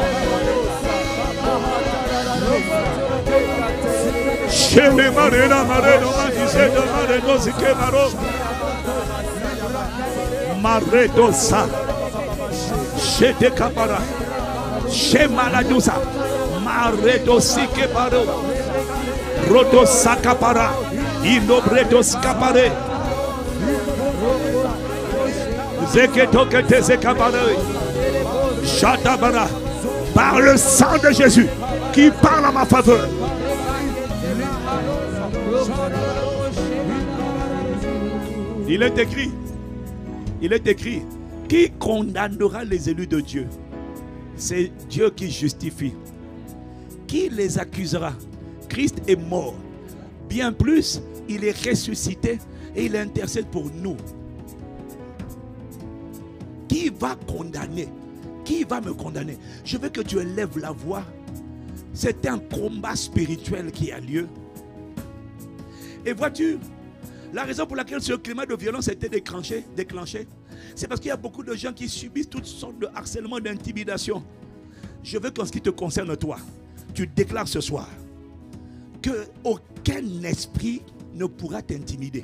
Sheme marena mareno matizeta mareno zeke maro. Mareto sa. Shete kapara. Shemaladusa. Mareto sike paro. Roto sakapara. Inobreto skapare. Zeketokete zekapare. Shatabara. Par le sang de Jésus qui parle en ma faveur. Il est écrit, qui condamnera les élus de Dieu? C'est Dieu qui justifie. Qui les accusera? Christ est mort. Bien plus, il est ressuscité et il intercède pour nous. Qui va condamner? Qui va me condamner? Je veux que tu élèves la voix. C'est un combat spirituel qui a lieu. Et vois-tu, la raison pour laquelle ce climat de violence a été déclenché, c'est parce qu'il y a beaucoup de gens qui subissent toutes sortes de harcèlement, d'intimidation. Je veux qu'en ce qui te concerne toi, tu déclares ce soir qu'aucun esprit ne pourra t'intimider.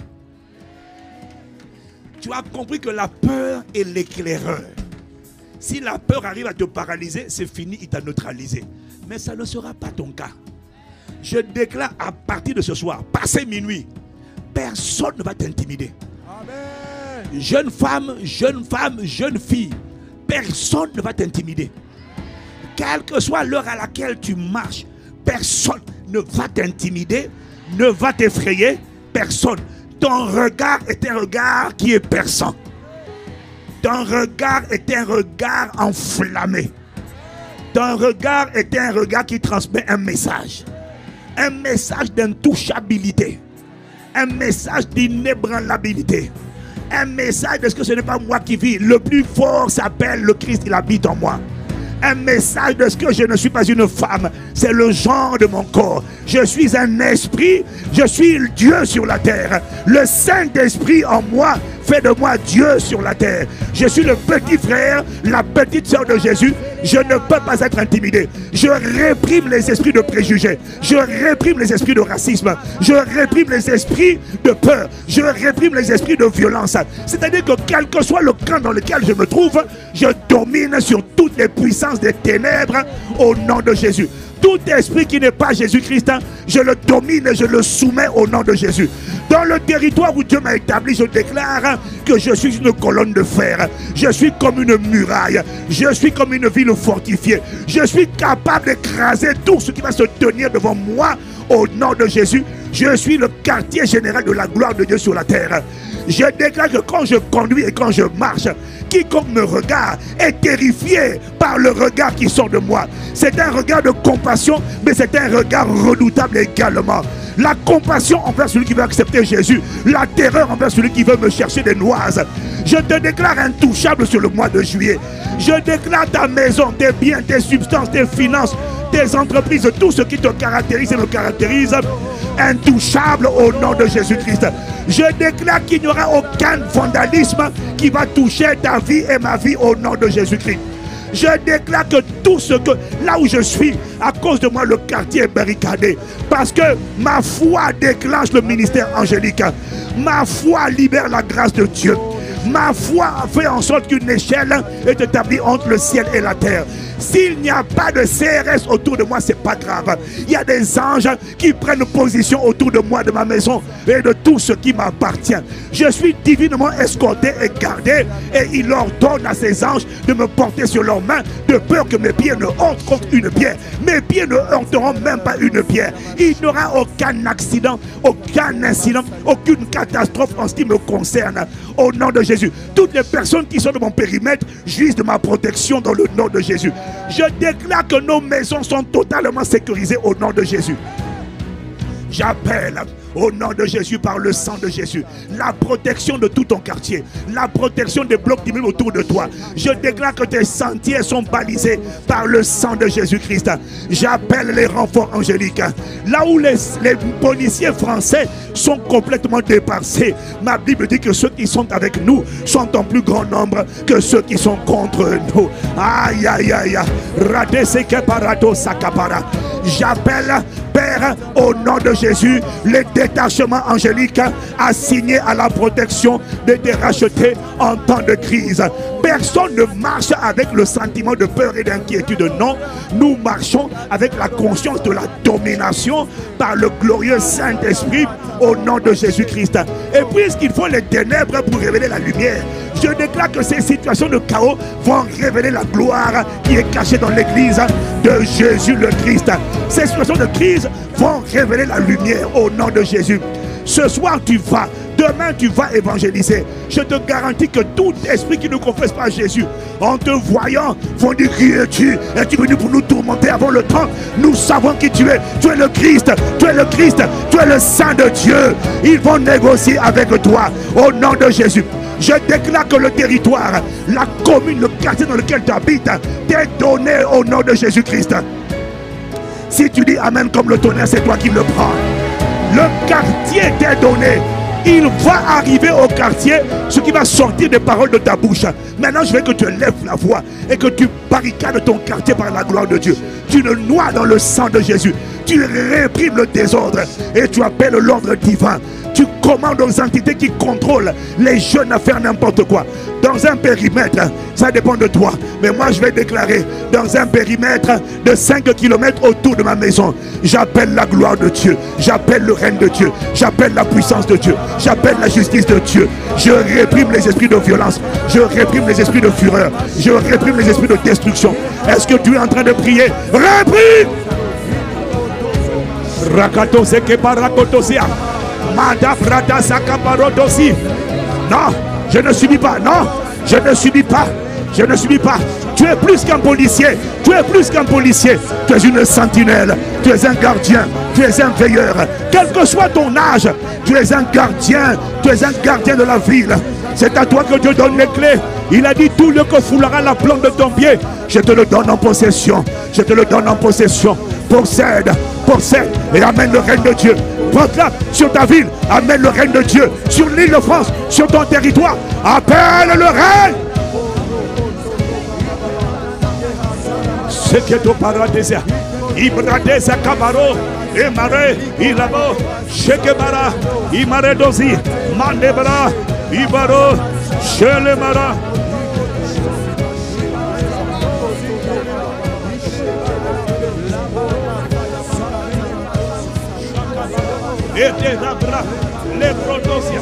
Tu as compris que la peur est l'éclaireur. Si la peur arrive à te paralyser, c'est fini, il t'a neutralisé. Mais ça ne sera pas ton cas. Je déclare à partir de ce soir, passé minuit, personne ne va t'intimider. Jeune femme, jeune fille, personne ne va t'intimider. Quelle que soit l'heure à laquelle tu marches, personne ne va t'intimider, ne va t'effrayer, personne. Ton regard est un regard qui est perçant. Ton regard est un regard enflammé. Ton regard est un regard qui transmet un message. Un message d'intouchabilité. Un message d'inébranlabilité. Un message de ce que ce n'est pas moi qui vis. Le plus fort s'appelle le Christ, il habite en moi. Un message de ce que je ne suis pas une femme. C'est le genre de mon corps. Je suis un esprit. Je suis Dieu sur la terre. Le Saint-Esprit en moi fait de moi Dieu sur la terre. Je suis le petit frère, la petite sœur de Jésus. Je ne peux pas être intimidé. Je réprime les esprits de préjugés. Je réprime les esprits de racisme. Je réprime les esprits de peur. Je réprime les esprits de violence. C'est-à-dire que quel que soit le camp dans lequel je me trouve, je domine sur toutes les puissances des ténèbres au nom de Jésus. Tout esprit qui n'est pas Jésus-Christ, je le domine et je le soumets au nom de Jésus. Dans le territoire où Dieu m'a établi, je déclare que je suis une colonne de fer. Je suis comme une muraille. Je suis comme une ville fortifiée. Je suis capable d'écraser tout ce qui va se tenir devant moi au nom de Jésus. Je suis le quartier général de la gloire de Dieu sur la terre. Je déclare que quand je conduis et quand je marche, quiconque me regarde est terrifié par le regard qui sort de moi. C'est un regard de compassion, mais c'est un regard redoutable également. La compassion envers celui qui veut accepter Jésus. La terreur envers celui qui veut me chercher des noises. Je te déclare intouchable sur le mois de juillet. Je déclare ta maison, tes biens, tes substances, tes finances, tes entreprises, tout ce qui te caractérise et me caractérise, intouchable au nom de Jésus-Christ. Je déclare qu'il n'y aura aucun vandalisme qui va toucher ta vie et ma vie au nom de Jésus-Christ. Je déclare que tout ce que, là où je suis, à cause de moi, le quartier est barricadé. Parce que ma foi déclenche le ministère angélique. Ma foi libère la grâce de Dieu. Ma foi fait en sorte qu'une échelle est établie entre le ciel et la terre. S'il n'y a pas de CRS autour de moi, c'est pas grave. Il y a des anges qui prennent position autour de moi, de ma maison et de tout ce qui m'appartient. Je suis divinement escorté et gardé, et il ordonne à ses anges de me porter sur leurs mains, de peur que mes pieds ne heurtent contre une pierre. Mes pieds ne heurteront même pas une pierre. Il n'y aura aucun accident, aucun incident, aucune catastrophe en ce qui me concerne. Au nom de Jésus, toutes les personnes qui sont de mon périmètre jouissent de ma protection dans le nom de Jésus. Je déclare que nos maisons sont totalement sécurisées au nom de Jésus. J'appelle au nom de Jésus, par le sang de Jésus, la protection de tout ton quartier, la protection des blocs d'immeubles autour de toi. Je déclare que tes sentiers sont balisés par le sang de Jésus-Christ. J'appelle les renforts angéliques. Là où les policiers français sont complètement dépassés, ma Bible dit que ceux qui sont avec nous sont en plus grand nombre que ceux qui sont contre nous. Aïe aïe aïe. J'appelle, Père, au nom de Jésus, les détachements angéliques assignés à la protection de tes rachetés en temps de crise. Personne ne marche avec le sentiment de peur et d'inquiétude. Non, nous marchons avec la conscience de la domination par le glorieux Saint-Esprit au nom de Jésus-Christ. Et puisqu'il faut les ténèbres pour révéler la lumière, je déclare que ces situations de chaos vont révéler la gloire qui est cachée dans l'église de Jésus le Christ. Ces situations de crise vont révéler la lumière au nom de Jésus. Ce soir tu vas, demain tu vas évangéliser. Je te garantis que tout esprit qui ne confesse pas Jésus, en te voyant, vont dire: qui es-tu? Es-tu venu pour nous tourmenter avant le temps? Nous savons qui tu es. Tu es le Christ, tu es le Christ, tu es le Saint de Dieu. Ils vont négocier avec toi au nom de Jésus. Je déclare que le territoire, la commune, le quartier dans lequel tu habites t'est donné au nom de Jésus-Christ. Si tu dis Amen comme le tonnerre, c'est toi qui le prends. Le quartier t'est donné. Il va arriver au quartier ce qui va sortir des paroles de ta bouche. Maintenant, je veux que tu lèves la voix et que tu barricades ton quartier par la gloire de Dieu. Tu le noies dans le sang de Jésus. Tu réprimes le désordre et tu appelles l'ordre divin. Tu commandes aux entités qui contrôlent les jeunes à faire n'importe quoi. Dans un périmètre, ça dépend de toi. Mais moi, je vais déclarer, dans un périmètre de 5 km autour de ma maison, j'appelle la gloire de Dieu. J'appelle le règne de Dieu. J'appelle la puissance de Dieu. J'appelle la justice de Dieu. Je réprime les esprits de violence. Je réprime les esprits de fureur. Je réprime les esprits de destruction. Est-ce que tu es en train de prier? Réprime! Non, je ne subis pas. Non, je ne subis pas. Je ne subis pas. Tu es plus qu'un policier. Tu es plus qu'un policier. Tu es une sentinelle. Tu es un gardien. Tu es un veilleur. Quel que soit ton âge, tu es un gardien. Tu es un gardien de la ville. C'est à toi que Dieu donne les clés. Il a dit: tout le que foulera la plante de ton pied, je te le donne en possession. Je te le donne en possession. Possède, possède et amène le règne de Dieu. Proclame sur ta ville, amène le règne de Dieu. Sur l'île de France, sur ton territoire, appelle le règne. Ce qui est au paradésien, Ibradesa Kabaro, Emare, Ilabo, Shekebara, Imare Dozi, Mandebara, Ibaro, Shelemara. Et des abras, les protosia.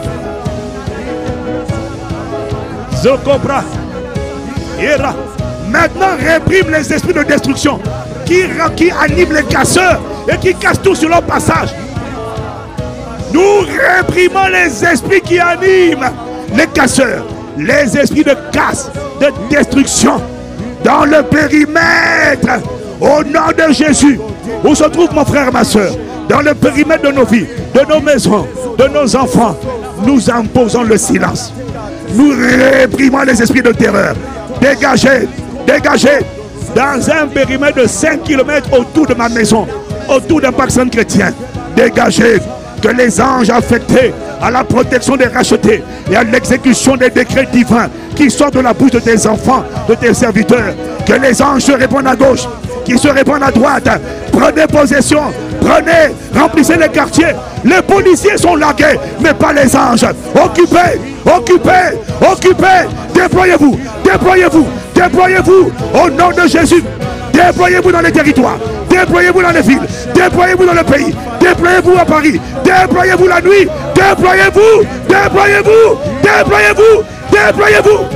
Zokobra. Ira. Maintenant, réprime les esprits de destruction qui animent les casseurs et qui cassent tout sur leur passage. Nous réprimons les esprits qui animent les casseurs, les esprits de casse, de destruction dans le périmètre. Au nom de Jésus, où se trouve mon frère, ma soeur? Dans le périmètre de nos vies, de nos maisons, de nos enfants, nous imposons le silence. Nous réprimons les esprits de terreur. Dégagez, dégagez. Dans un périmètre de 5 km autour de ma maison, autour d'un pacte chrétien, dégagez. Que les anges affectés à la protection des rachetés et à l'exécution des décrets divins qui sort de la bouche de tes enfants, de tes serviteurs. Que les anges se répondent à gauche, qui se répondent à droite. Prenez possession, prenez, remplissez les quartiers. Les policiers sont largués, mais pas les anges. Occupez, occupez, occupez. Déployez-vous, déployez-vous, déployez-vous au nom de Jésus. Déployez-vous dans les territoires, déployez-vous dans les villes, déployez-vous dans le pays, déployez-vous à Paris, déployez-vous la nuit, déployez-vous, déployez-vous, déployez-vous, déployez-vous.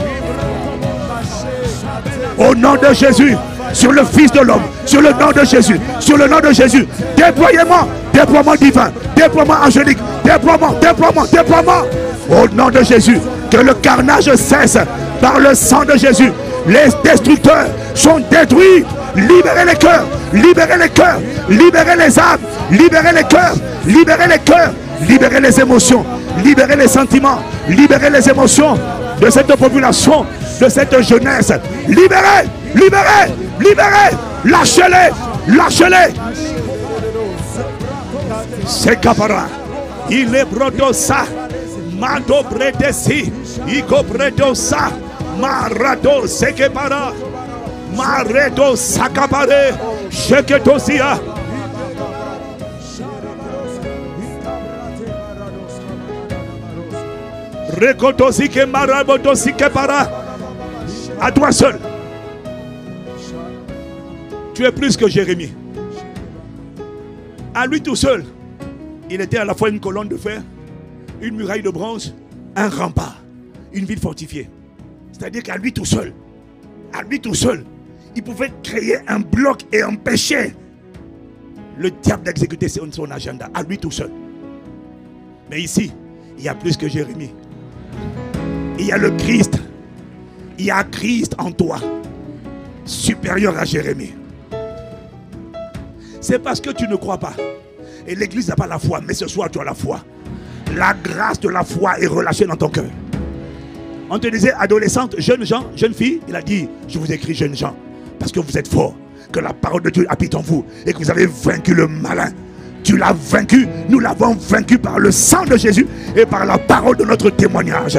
Au nom de Jésus, sur le Fils de l'homme, sur le nom de Jésus, sur le nom de Jésus, déploiement, déploiement divin, déploiement angélique, déploiement, déploiement, déploiement. Au nom de Jésus, que le carnage cesse par le sang de Jésus. Les destructeurs sont détruits. Libérez les cœurs, libérez les cœurs, libérez les âmes, libérez les cœurs, libérez les cœurs, libérez les émotions, libérez les sentiments, libérez les émotions de cette population, de cette jeunesse. Libérez, libérez, libérez, lâchez-les, lâchez-les. C'est capara. Il est brodosa, mando bredesi, iko bredosa, marado sekepara. Maredo sakapare, sheketosia. Rekotosike marabotosike para. À toi seul. Tu es plus que Jérémie. À lui tout seul, il était à la fois une colonne de fer, une muraille de bronze, un rempart, une ville fortifiée. C'est-à-dire qu'à lui tout seul, il pouvait créer un bloc et empêcher le diable d'exécuter son agenda, à lui tout seul. Mais ici, il y a plus que Jérémie. Il y a le Christ. Il y a Christ en toi, supérieur à Jérémie. C'est parce que tu ne crois pas. Et l'église n'a pas la foi, mais ce soir tu as la foi. La grâce de la foi est relâchée dans ton cœur. On te disait adolescente, jeunes gens, jeunes filles. Il a dit, je vous écris jeunes gens, parce que vous êtes forts, que la parole de Dieu habite en vous et que vous avez vaincu le malin. Tu l'as vaincu, nous l'avons vaincu par le sang de Jésus et par la parole de notre témoignage.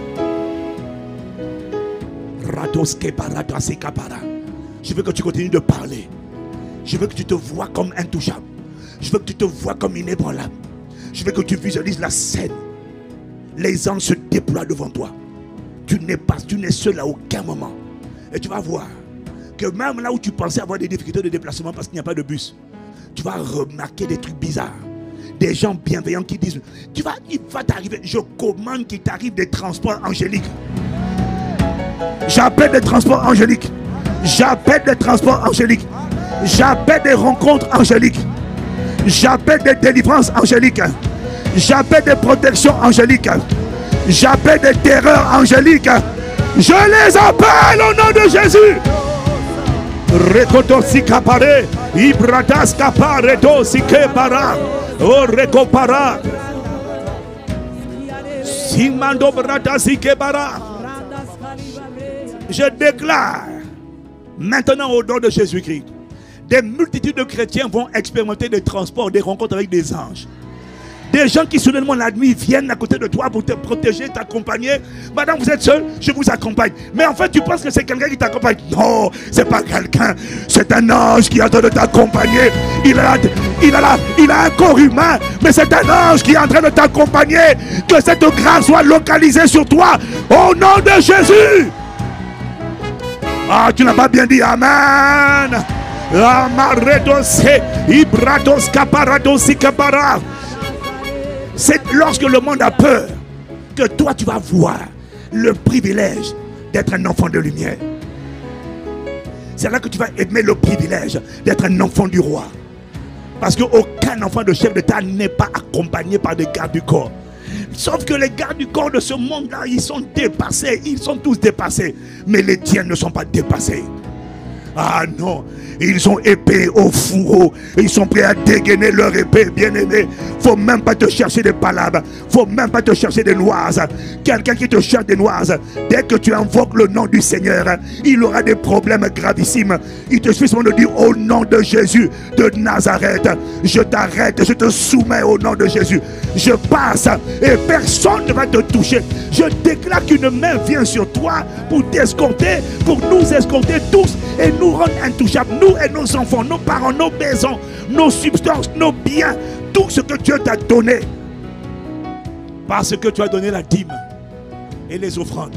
Je veux que tu continues de parler. Je veux que tu te vois comme intouchable. Je veux que tu te vois comme inébranlable. Je veux que tu visualises la scène. Les anges se déploient devant toi. Tu n'es seul à aucun moment. Et tu vas voir que même là où tu pensais avoir des difficultés de déplacement parce qu'il n'y a pas de bus, tu vas remarquer des trucs bizarres. Des gens bienveillants qui disent, il va t'arriver, je commande qu'il t'arrive des transports angéliques. J'appelle des transports angéliques. J'appelle des transports angéliques. J'appelle des rencontres angéliques. J'appelle des délivrances angéliques. J'appelle des protections angéliques. J'appelle des terreurs angéliques. Je les appelle au nom de Jésus. Rekotosikapare, Ibradaskapare, Sikepara, O Rekopara, Simando Bradasikepara. Je déclare maintenant au nom de Jésus-Christ, des multitudes de chrétiens vont expérimenter des transports, des rencontres avec des anges. Des gens qui soudainement la nuit viennent à côté de toi pour te protéger, t'accompagner. Madame, vous êtes seul, je vous accompagne. Mais en fait, tu penses que c'est quelqu'un qui t'accompagne. Non, c'est pas quelqu'un. C'est un ange qui est en train de t'accompagner. Il a un corps humain, mais c'est un ange qui est en train de t'accompagner. Que cette grâce soit localisée sur toi. Au nom de Jésus. Ah, tu n'as pas bien dit Amen. C'est lorsque le monde a peur que toi tu vas voir le privilège d'être un enfant de lumière. C'est là que tu vas aimer le privilège d'être un enfant du roi. Parce qu'aucun enfant de chef d'État n'est pas accompagné par des gardes du corps. Sauf que les gardes du corps de ce monde-là, ils sont dépassés. Ils sont tous dépassés. Mais les tiens ne sont pas dépassés. Ah non, ils ont épée au fourreau. Ils sont prêts à dégainer leur épée, bien-aimé. Faut même pas te chercher des palabres. Faut même pas te chercher des noises. Quelqu'un qui te cherche des noises, dès que tu invoques le nom du Seigneur, il aura des problèmes gravissimes. Il te suffit seulement de dire au nom de Jésus de Nazareth, je t'arrête, je te soumets au nom de Jésus. Je passe et personne ne va te toucher. Je déclare qu'une main vient sur toi pour t'escorter, pour nous escorter tous et nous rendre intouchables, nous et nos enfants, nos parents, nos maisons, nos substances, nos biens, tout ce que Dieu t'a donné. Parce que tu as donné la dîme et les offrandes.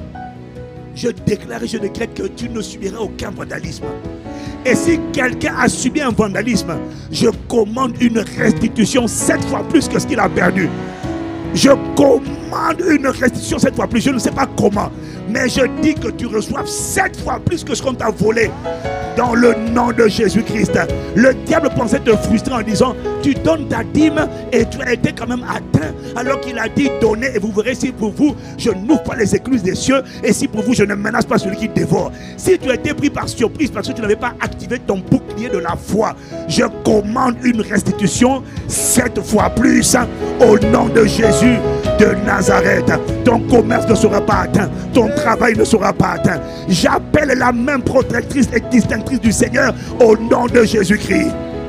Je déclare et je décrète que tu ne subiras aucun vandalisme. Et si quelqu'un a subi un vandalisme, je commande une restitution 7 fois plus que ce qu'il a perdu. Je commande une restitution 7 fois plus. Je ne sais pas comment, mais je dis que tu reçoives 7 fois plus que ce qu'on t'a volé. Dans le nom de Jésus-Christ. Le diable pensait te frustrer en disant, tu donnes ta dîme et tu as été quand même atteint, alors qu'il a dit donnez et vous verrez si pour vous je n'ouvre pas les écluses des cieux et si pour vous je ne menace pas celui qui dévore. Si tu as été pris par surprise parce que tu n'avais pas activé ton bouclier de la foi, je commande une restitution 7 fois plus au nom de Jésus de Nazareth. Ton commerce ne sera pas atteint, ton travail ne sera pas atteint. J'appelle la main protectrice et distinctrice du Seigneur au nom de Jésus-Christ.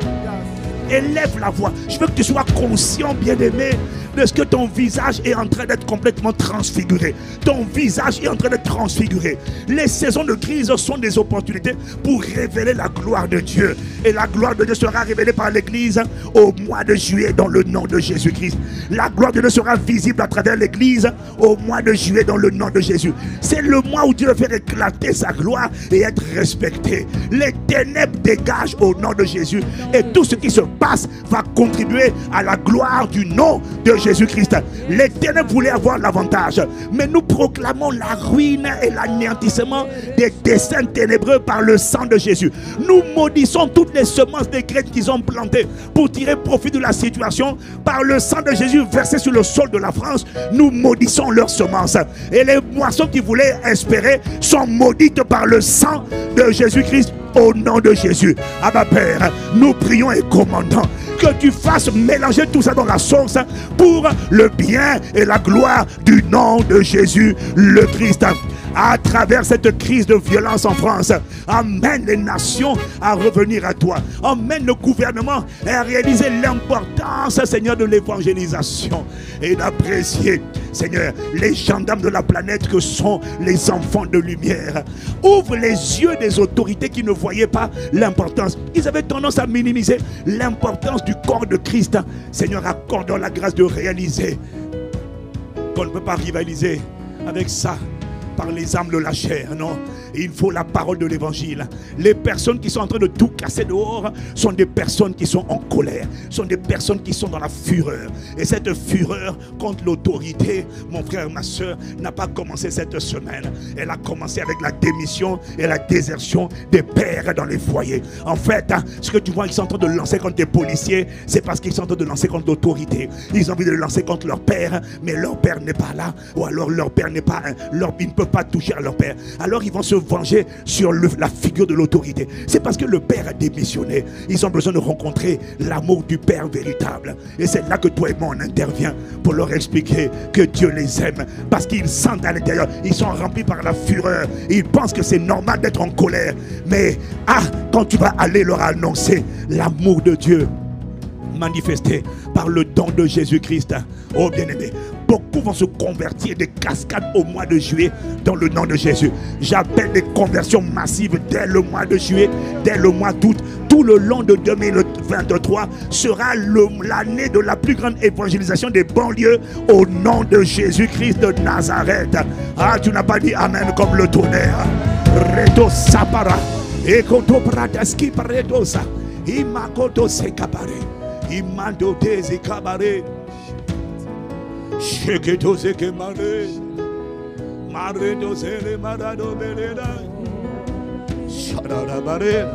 Élève la voix. Je veux que tu sois conscient, bien-aimé, de ce que ton visage est en train d'être complètement transfiguré. Ton visage est en train d'être transfiguré. Les saisons de crise sont des opportunités pour révéler la gloire de Dieu. Et la gloire de Dieu sera révélée par l'Église au mois de juillet dans le nom de Jésus-Christ. La gloire de Dieu sera visible à travers l'Église au mois de juillet dans le nom de Jésus. C'est le mois où Dieu va faire éclater sa gloire et être respecté. Les ténèbres dégagent au nom de Jésus. Et tout ce qui se passe va contribuer à la gloire du nom de Jésus-Christ. Les ténèbres voulaient avoir l'avantage, mais nous proclamons la ruine et l'anéantissement des desseins ténébreux par le sang de Jésus. Nous maudissons toutes les semences des graines qu'ils ont plantées pour tirer profit de la situation. Par le sang de Jésus versé sur le sol de la France, nous maudissons leurs semences. Et les moissons qu'ils voulaient espérer sont maudites par le sang de Jésus-Christ. Au nom de Jésus, Abba Père, nous prions et commandons que tu fasses mélanger tout ça dans la sauce pour le bien et la gloire du nom de Jésus le Christ. À travers cette crise de violence en France, amène les nations à revenir à toi. Emmène le gouvernement à réaliser l'importance, Seigneur, de l'évangélisation et d'apprécier, Seigneur, les gendarmes de la planète que sont les enfants de lumière. Ouvre les yeux des autorités qui ne voyaient pas l'importance. Ils avaient tendance à minimiser l'importance du corps de Christ. Seigneur, accorde-leur la grâce de réaliser qu'on ne peut pas rivaliser avec ça par les âmes de la chair, non. Il faut la parole de l'évangile. Les personnes qui sont en train de tout casser dehors sont des personnes qui sont en colère, sont des personnes qui sont dans la fureur. Et cette fureur contre l'autorité, mon frère, ma soeur, n'a pas commencé cette semaine. Elle a commencé avec la démission et la désertion des pères dans les foyers. En fait, ce que tu vois, ils sont en train de lancer contre des policiers, c'est parce qu'ils sont en train de lancer contre l'autorité. Ils ont envie de le lancer contre leur père, mais leur père n'est pas là. Ou alors leur père n'est pas ils ne peuvent pas toucher à leur père. Alors ils vont se venger sur la figure de l'autorité. C'est parce que le père a démissionné. Ils ont besoin de rencontrer l'amour du père véritable. Et c'est là que toi et moi on intervient pour leur expliquer que Dieu les aime. Parce qu'ils sentent à l'intérieur, ils sont remplis par la fureur. Ils pensent que c'est normal d'être en colère. Mais quand tu vas aller leur annoncer l'amour de Dieu manifesté par le don de Jésus-Christ, oh bien-aimé, beaucoup vont se convertir des cascades au mois de juillet dans le nom de Jésus. J'appelle des conversions massives dès le mois de juillet, dès le mois d'août. Tout le long de 2023 sera l'année de la plus grande évangélisation des banlieues au nom de Jésus-Christ de Nazareth. Tu n'as pas dit amen comme le tonnerre. Reto sapara, ekoto prataski paretosa, imakoto sekapare, imando tezi kabare. Sheketo sekemare, maredo sele marado bereda, sharada bare.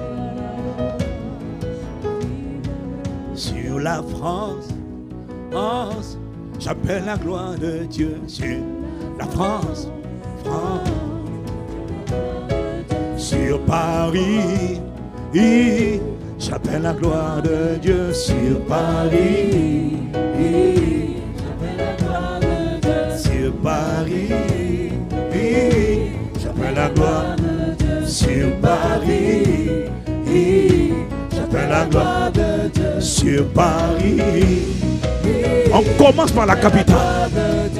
Sur la France, j'appelle la gloire de Dieu sur la France, France. Sur sur Paris. J'appelle la gloire de Dieu sur Paris. J'appelle la gloire de Dieu sur Paris. J'appelle la gloire de Dieu sur Paris. J'appelle la gloire de Dieu sur Paris. On commence par la capitale.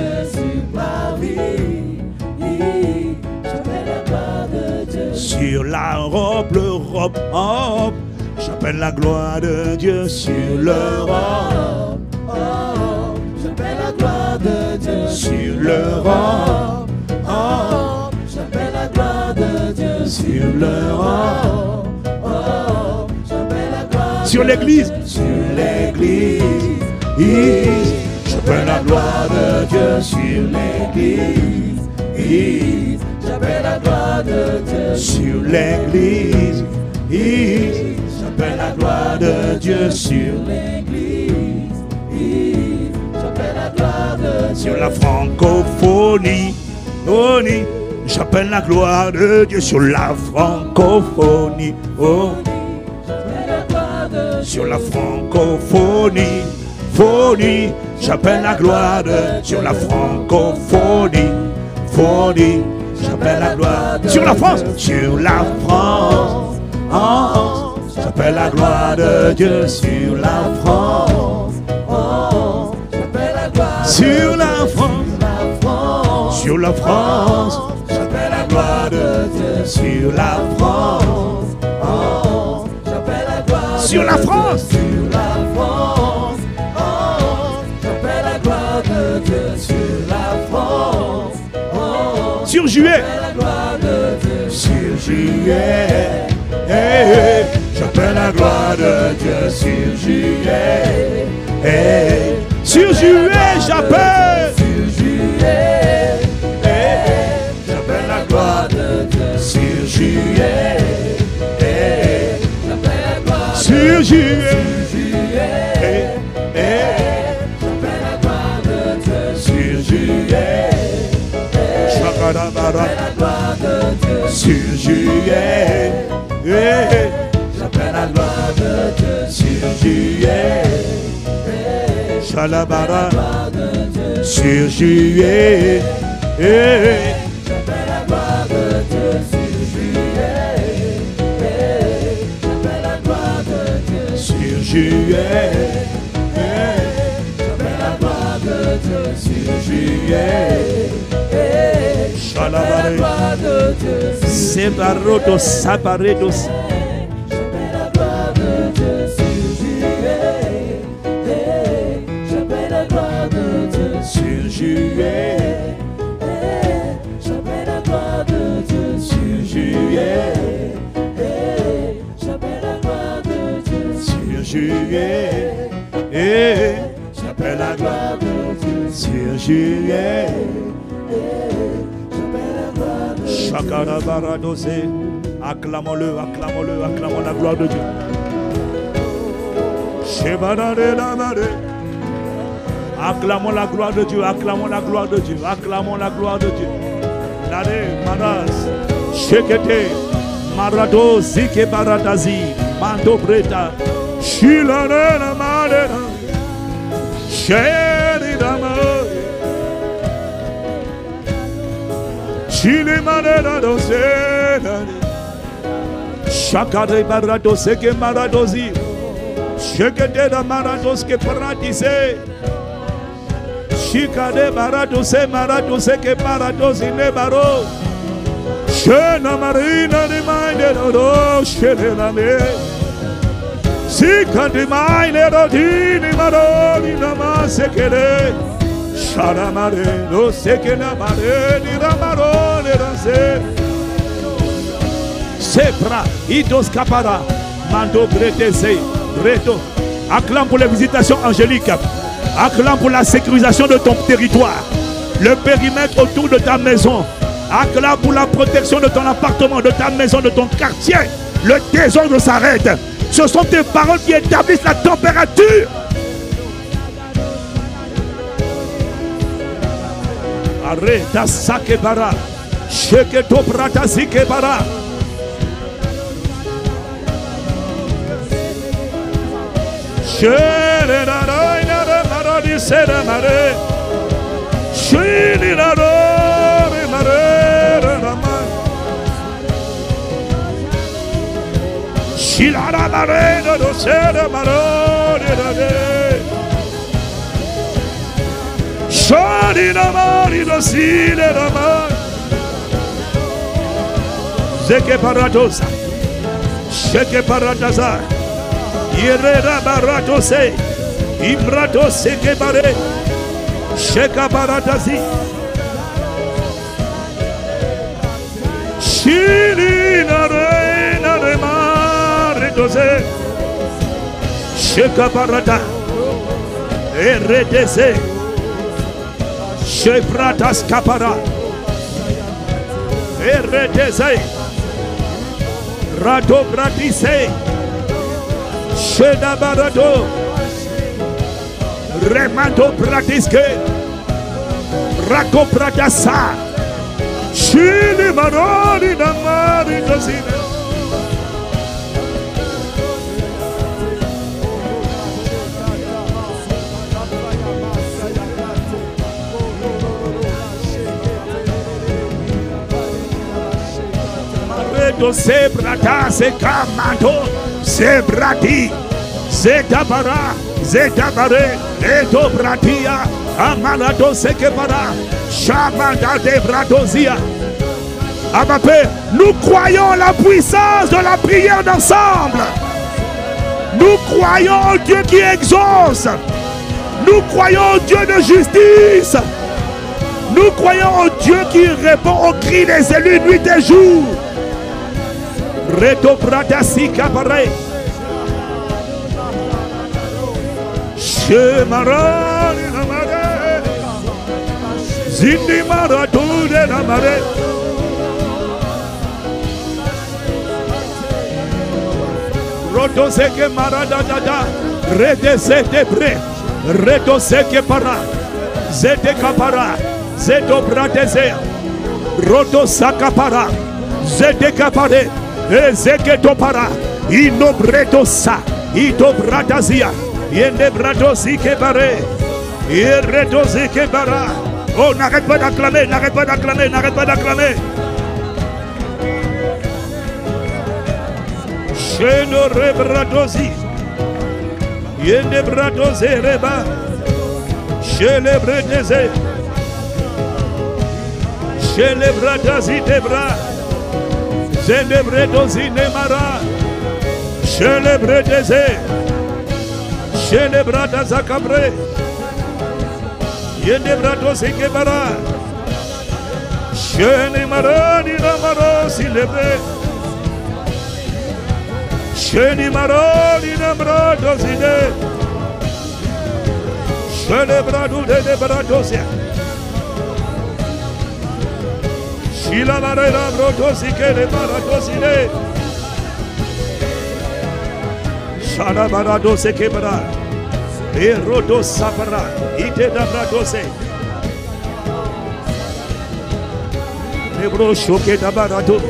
Sur l'Europe, l'Europe, oh, j'appelle la gloire de Dieu sur l'Europe. Oh, j'appelle la gloire de Dieu sur l'Europe. Oh, j'appelle la gloire de Dieu sur l'Europe. Oh, j'appelle la gloire sur l'Église. Sur l'Église. J'appelle la gloire de Dieu sur l'Église. J'appelle la gloire de Dieu sur l'Église. J'appelle la gloire de Dieu sur l'Église. J'appelle la gloire de Dieu sur la francophonie. J'appelle la gloire de Dieu sur la francophonie. Oh. Sur la francophonie. J'appelle la gloire de Dieu sur la francophonie. J'appelle la gloire sur la France. Sur la France. Oh, j'appelle la gloire de Dieu sur la France. Oh, j'appelle la gloire sur la France. Sur la France. J'appelle la gloire de Dieu sur la France. Oh, j'appelle la gloire sur la France. Sur la France. Oh, j'appelle la gloire de Dieu sur la France. Sur juillet, sur juillet, j'appelle la gloire de Dieu sur juillet, sur juillet, j'appelle, sur juillet, j'appelle la gloire de Dieu sur juillet, j'appelle la gloire sur juillet, j'appelle la gloire de Dieu sur juillet. J'appelle la gloire de Dieu sur juillet. J'appelle la gloire de Dieu sur juillet. Shalabara sur juillet. J'appelle la gloire de Dieu sur juillet. J'appelle la gloire de Dieu sur juillet. J'appelle la gloire de Dieu sur juillet. Séparotos, saparedos. J'appelle la gloire de Dieu sur juillet. J'appelle la gloire de Dieu sur juillet. J'appelle la gloire de Dieu sur juillet. J'appelle la gloire de Dieu sur juillet. J'appelle la gloire de Dieu sur juillet. Chakarabaradosé, acclamons-le, acclamons-le, acclamons la gloire de Dieu. Acclamons la gloire de Dieu, acclamons la gloire de Dieu, acclamons la gloire de Dieu. Lade, Maras, Shekete, Marado, Zike Baradazi, Mando Breta, Shilana Madena, Sheridama. Chile manera dosena, Shakare baradose que maradosi, Shekete da marados que paradise, Shikade baradose que paradosi nebaro, Shena marina de mine do, Shena me, Sika de mine rodini maroni namasekere. Sharamare, no sekena mare, ni ramarone danse. Sepra, idos capara, mando bretese, breto. Acclame pour les visitations angéliques. Acclame pour la sécurisation de ton territoire. Le périmètre autour de ta maison. Acclame pour la protection de ton appartement, de ta maison, de ton quartier. Le désordre s'arrête. Ce sont tes paroles qui établissent la température. Arrête, sake bara, sheke to prata sike bara. Zeke Baradosa, Sheke Baradaza, Yereda Baradose, Imbrato Seke Bare, Sheka Baradazi, Shirina Reina Remare Dose, Sheka Barada, Eredese, Shebratas Capara, Eredese. Rato Bratise Sheda Barato Remato Bratiske Rako Pratasa Shili Maroni Namari Dosine Sebrata se kamando Sebrati Zetabara Zetabare Eto Bratia Amalado Sekebara Shabanda de Bratozia. À ma paix, nous croyons la puissance de la prière d'ensemble. Nous croyons au Dieu qui exauce. Nous croyons au Dieu de justice. Nous croyons au Dieu qui répond aux cris des élus nuit et jour. Reto Bratasi Capare Shemarani Namare Zindi Maratude Namare Roto Seke Maradada Rede Zete Bre Reto Seke Para Zete Capara Zeto Bratese Roto Sakapara Zete Capare Ezeketo para, inobreto sa, ito bratazia, yende bratosi kebare, iretosi kebara. Oh, n'arrête pas d'acclamer, n'arrête pas d'acclamer, n'arrête pas d'acclamer. Cheno rebratosi, yende bratosi reba, chelebreteze, chelebratasi debra. Célébreto zinemara, célébreteze, célébrata zakabre, yenebrato zikebara, célémara dinamaro célébré, célémara dinamaro zide, célébrado de debratosia. Shila Marera Brotosi Kele Maratosine Shana Maradose Kebra Erodo Sapara Ite da Bratose Nebro Shoke da Barato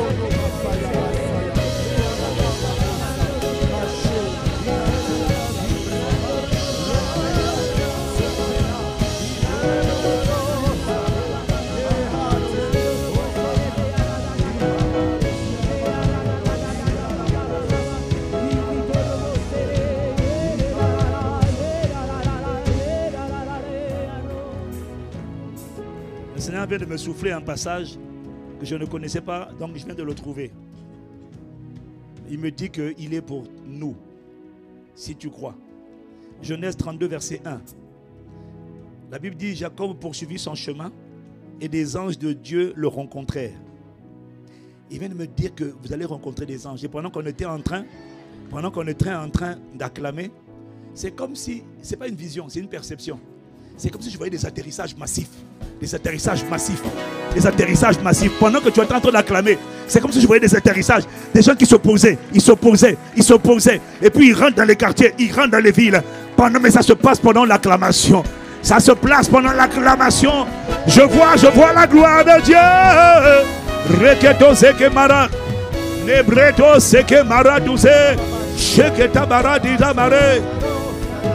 vient de me souffler un passage que je ne connaissais pas, donc je viens de le trouver. Il me dit qu'il est pour nous, si tu crois. Genèse 32, verset 1. La Bible dit, Jacob poursuivit son chemin et des anges de Dieu le rencontrèrent. Il vient de me dire que vous allez rencontrer des anges. Et pendant qu'on était en train d'acclamer, c'est comme si, c'est pas une vision, c'est une perception. C'est comme si je voyais des atterrissages massifs. Des atterrissages massifs. Des atterrissages massifs. Pendant que tu étais en train d'acclamer, c'est comme si je voyais des atterrissages. Des gens qui s'opposaient. Ils s'opposaient. Ils s'opposaient. Et puis ils rentrent dans les quartiers. Ils rentrent dans les villes. Mais ça se passe pendant l'acclamation. Ça se place pendant l'acclamation. Je vois la gloire de Dieu. Reketo seke mara. Nebreto seke mara douce. Sheketa bara dizamare.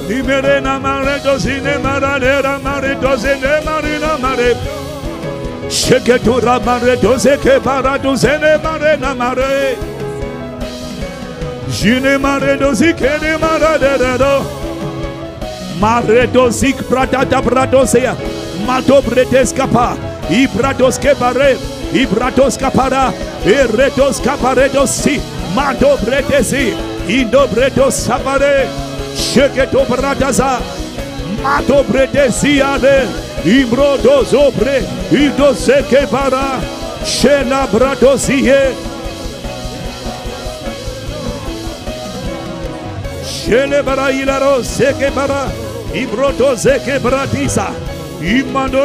Libere na mare dozine marade na mare dozine marina mare. Sheketura mare dozeke para dozine mare na mare. Jine mare dozike de marade do. Mare dozik pratata pratosea. Mato breteskapa. Ibrados kebare. Ibrados kapara. Eredos kaparedos si. Mato bretesi. Indo bredos sapare. Sheketo bradaza. Mato bretesi ale. Imbrodo zobre. Ido sekebara. Shela bradosie. Shele bara ilaro sekebara. Ibrodo zekebradisa. Imano.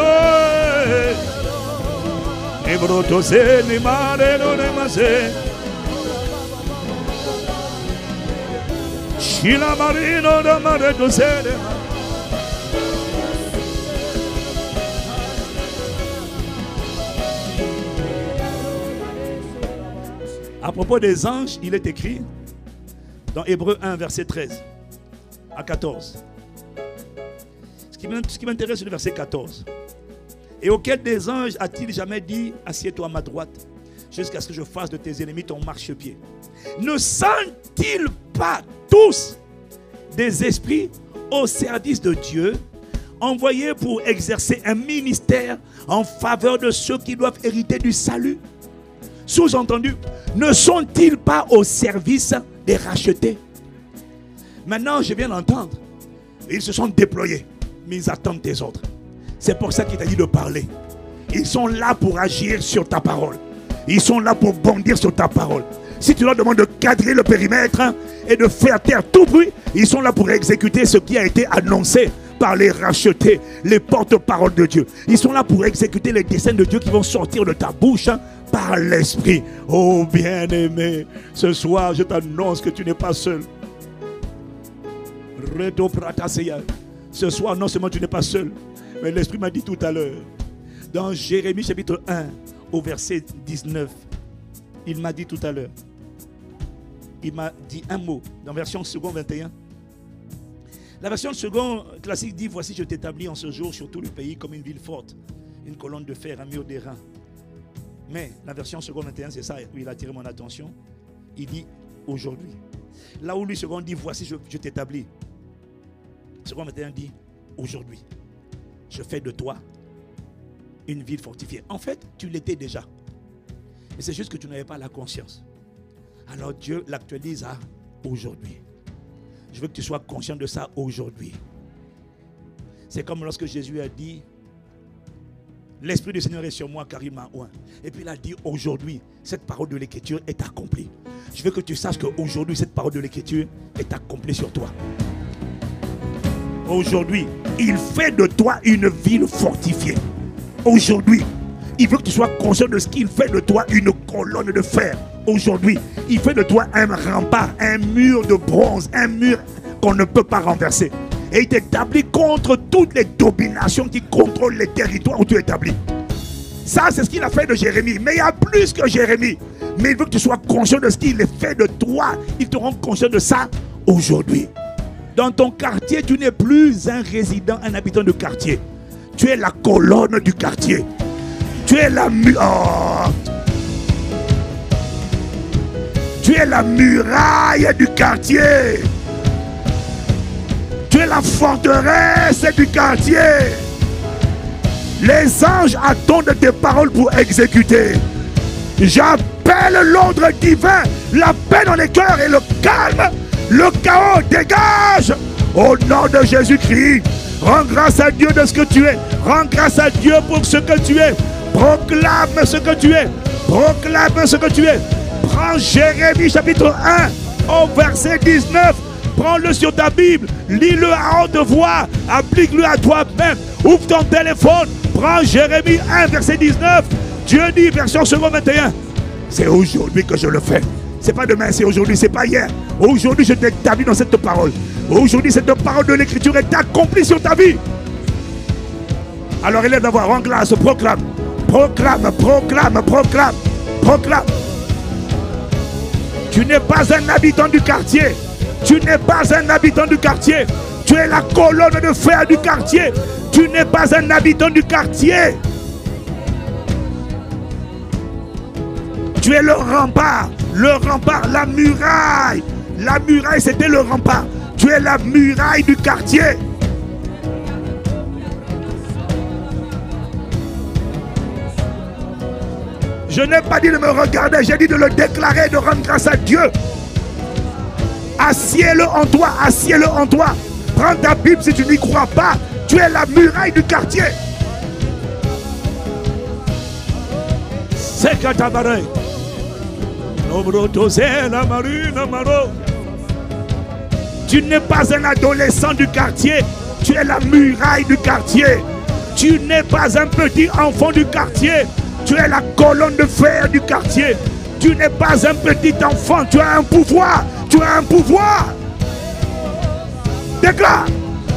Ibrodo se ni mare no ne mase. Shila marino da mare do se. À propos des anges, il est écrit dans Hébreux 1, verset 13 à 14. Ce qui m'intéresse, c'est le verset 14. Et auquel des anges a-t-il jamais dit, assieds-toi à ma droite, jusqu'à ce que je fasse de tes ennemis ton marchepied? Ne sont-ils pas tous des esprits au service de Dieu, envoyés pour exercer un ministère en faveur de ceux qui doivent hériter du salut? Sous-entendu, ne sont-ils pas au service des rachetés? Maintenant, je viens d'entendre. Ils se sont déployés, mais ils attendent tes ordres. C'est pour ça qu'il t'a dit de parler. Ils sont là pour agir sur ta parole. Ils sont là pour bondir sur ta parole. Si tu leur demandes de cadrer le périmètre et de faire taire tout bruit, ils sont là pour exécuter ce qui a été annoncé par les rachetés, les porte-paroles de Dieu. Ils sont là pour exécuter les desseins de Dieu qui vont sortir de ta bouche par l'Esprit. Oh bien-aimé, ce soir je t'annonce que tu n'es pas seul. Ce soir non seulement tu n'es pas seul, mais l'Esprit m'a dit tout à l'heure, dans Jérémie chapitre 1 au verset 19, il m'a dit tout à l'heure, il m'a dit un mot dans version seconde 21. La version seconde classique dit, voici je t'établis en ce jour sur tout le pays comme une ville forte, une colonne de fer, un mur d'airain. Mais la version seconde 21, c'est ça où il a attiré mon attention. Il dit aujourd'hui. Là où lui seconde dit, voici je t'établis. Seconde 21 dit, aujourd'hui, je fais de toi une ville fortifiée. En fait, tu l'étais déjà. Mais c'est juste que tu n'avais pas la conscience. Alors Dieu l'actualise à aujourd'hui. Je veux que tu sois conscient de ça aujourd'hui. C'est comme lorsque Jésus a dit, l'Esprit du Seigneur est sur moi car il m'a oint. Et puis il a dit, aujourd'hui, cette parole de l'Écriture est accomplie. Je veux que tu saches qu'aujourd'hui, cette parole de l'Écriture est accomplie sur toi. Aujourd'hui, il fait de toi une ville fortifiée. Aujourd'hui, il veut que tu sois conscient de ce qu'il fait de toi une colonne de fer. Aujourd'hui, il fait de toi un rempart, un mur de bronze, un mur qu'on ne peut pas renverser. Et il t'établit contre toutes les dominations qui contrôlent les territoires où tu es établi. Ça, c'est ce qu'il a fait de Jérémie. Mais il y a plus que Jérémie. Mais il veut que tu sois conscient de ce qu'il a fait de toi. Il te rend conscient de ça aujourd'hui. Dans ton quartier, tu n'es plus un résident, un habitant de quartier. Tu es la colonne du quartier. Tu es la Tu es la muraille du quartier. Tu es la forteresse du quartier. Les anges attendent tes paroles pour exécuter. J'appelle l'ordre divin, la paix dans les cœurs et le calme. Le chaos dégage. Au nom de Jésus-Christ, rends grâce à Dieu de ce que tu es. Rends grâce à Dieu pour ce que tu es. Proclame ce que tu es. Proclame ce que tu es. Prends Jérémie chapitre 1 au verset 19. Prends-le sur ta Bible. Lis-le à haute voix. Applique-le à toi-même. Ouvre ton téléphone. Prends Jérémie 1 verset 19. Dieu dit, version seconde 21. C'est aujourd'hui que je le fais. C'est pas demain, c'est aujourd'hui, c'est pas hier. Aujourd'hui, je t'établis dans cette parole. Aujourd'hui, cette parole de l'Écriture est accomplie sur ta vie. Alors, élève la voix, rends grâce, proclame. Proclame, proclame, proclame, proclame. Tu n'es pas un habitant du quartier. Tu n'es pas un habitant du quartier. Tu es la colonne de fer du quartier. Tu n'es pas un habitant du quartier. Tu es le rempart, la muraille. La muraille, c'était le rempart. Tu es la muraille du quartier. Je n'ai pas dit de me regarder, j'ai dit de le déclarer, de rendre grâce à Dieu. Assieds-le en toi, assieds-le en toi. Prends ta Bible si tu n'y crois pas. Tu es la muraille du quartier. C'est Katabaré. Tu n'es pas un adolescent du quartier. Tu es la muraille du quartier. Tu n'es pas un petit enfant du quartier. Tu es la colonne de fer du quartier. Tu n'es pas un petit enfant. Tu as un pouvoir. Tu as un pouvoir. Déclare.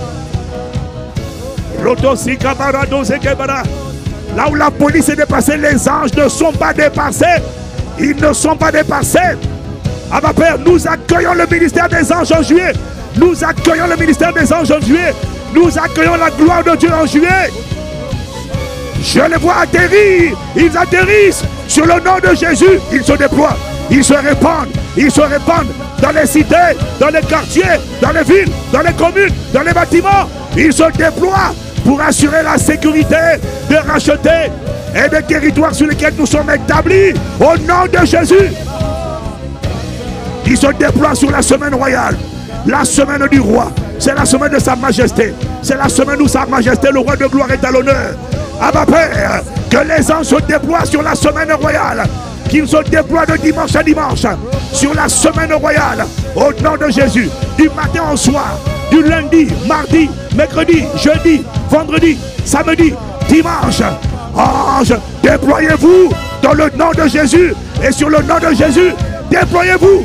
Là où la police est dépassée, les anges ne sont pas dépassés. Ils ne sont pas dépassés. Abba Père, nous accueillons le ministère des anges en juillet. Nous accueillons le ministère des anges en juillet. Nous accueillons la gloire de Dieu en juillet. Je les vois atterrir. Ils atterrissent sur le nom de Jésus. Ils se déploient. Ils se répandent. Ils se répandent dans les cités, dans les quartiers, dans les villes, dans les communes, dans les bâtiments. Ils se déploient pour assurer la sécurité de racheter et des territoires sur lesquels nous sommes établis. Au nom de Jésus. Ils se déploient sur la semaine royale. La semaine du roi. C'est la semaine de sa majesté. C'est la semaine où sa majesté, le roi de gloire, est à l'honneur. Abba Père, que les anges se déploient sur la semaine royale. Qu'ils se déploient de dimanche à dimanche sur la semaine royale. Au nom de Jésus. Du matin au soir. Du lundi, mardi, mercredi, jeudi, vendredi, samedi, dimanche. Anges, déployez-vous dans le nom de Jésus. Et sur le nom de Jésus, déployez-vous.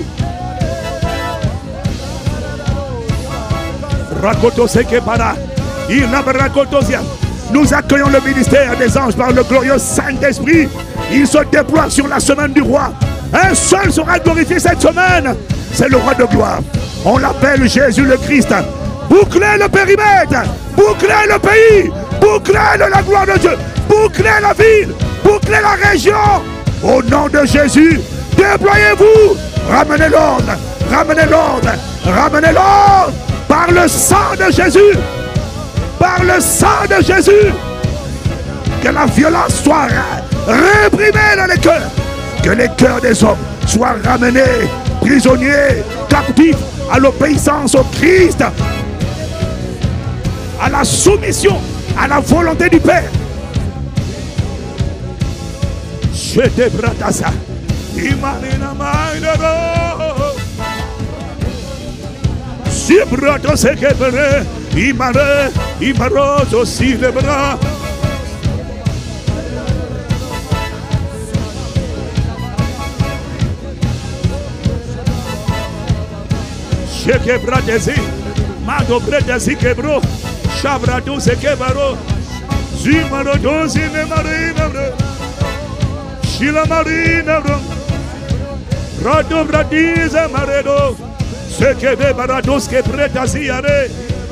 Nous accueillons le ministère des anges par le glorieux Saint-Esprit. Il se déploie sur la semaine du roi. Un seul sera glorifié cette semaine. C'est le roi de gloire. On l'appelle Jésus le Christ. Bouclez le périmètre. Bouclez le pays. Bouclez la gloire de Dieu. Bouclez la ville. Bouclez la région. Au nom de Jésus, déployez-vous. Ramenez l'ordre. Ramenez l'ordre. Ramenez l'ordre. Par le sang de Jésus. Par le sang de Jésus. Que la violence soit réprimée dans les cœurs. Que les cœurs des hommes soient ramenés, prisonniers, captifs à l'obéissance au Christ. À la soumission, à la volonté du Père. Je te bratassa. Imanina maïdero. Si brato se quebré. Imare, imaroso si le bras. Je quebra desi, mado bredesi quebrou, chabrado se quebrou, zimaro dozi ne marina bro, chila marina bro, rado bradiza maredo, se quebe barados que bredasi are,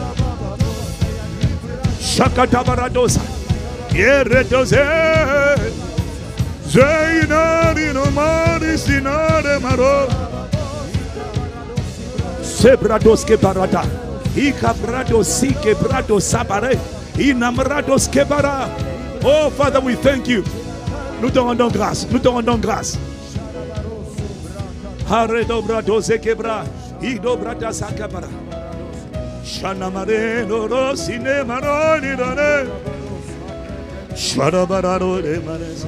chakata baradosa, yeredoze, zeinari no marisinare maro. Sebrados que barata, ikabrados si que brado sabare, inamrados que bara. Oh Father, we thank you. Nous te rendons grâce, nous te rendons grâce. Haredo brados que bra, ido brata sakabara. Shanamare no rosine maroni done. Sharabararo de maresa.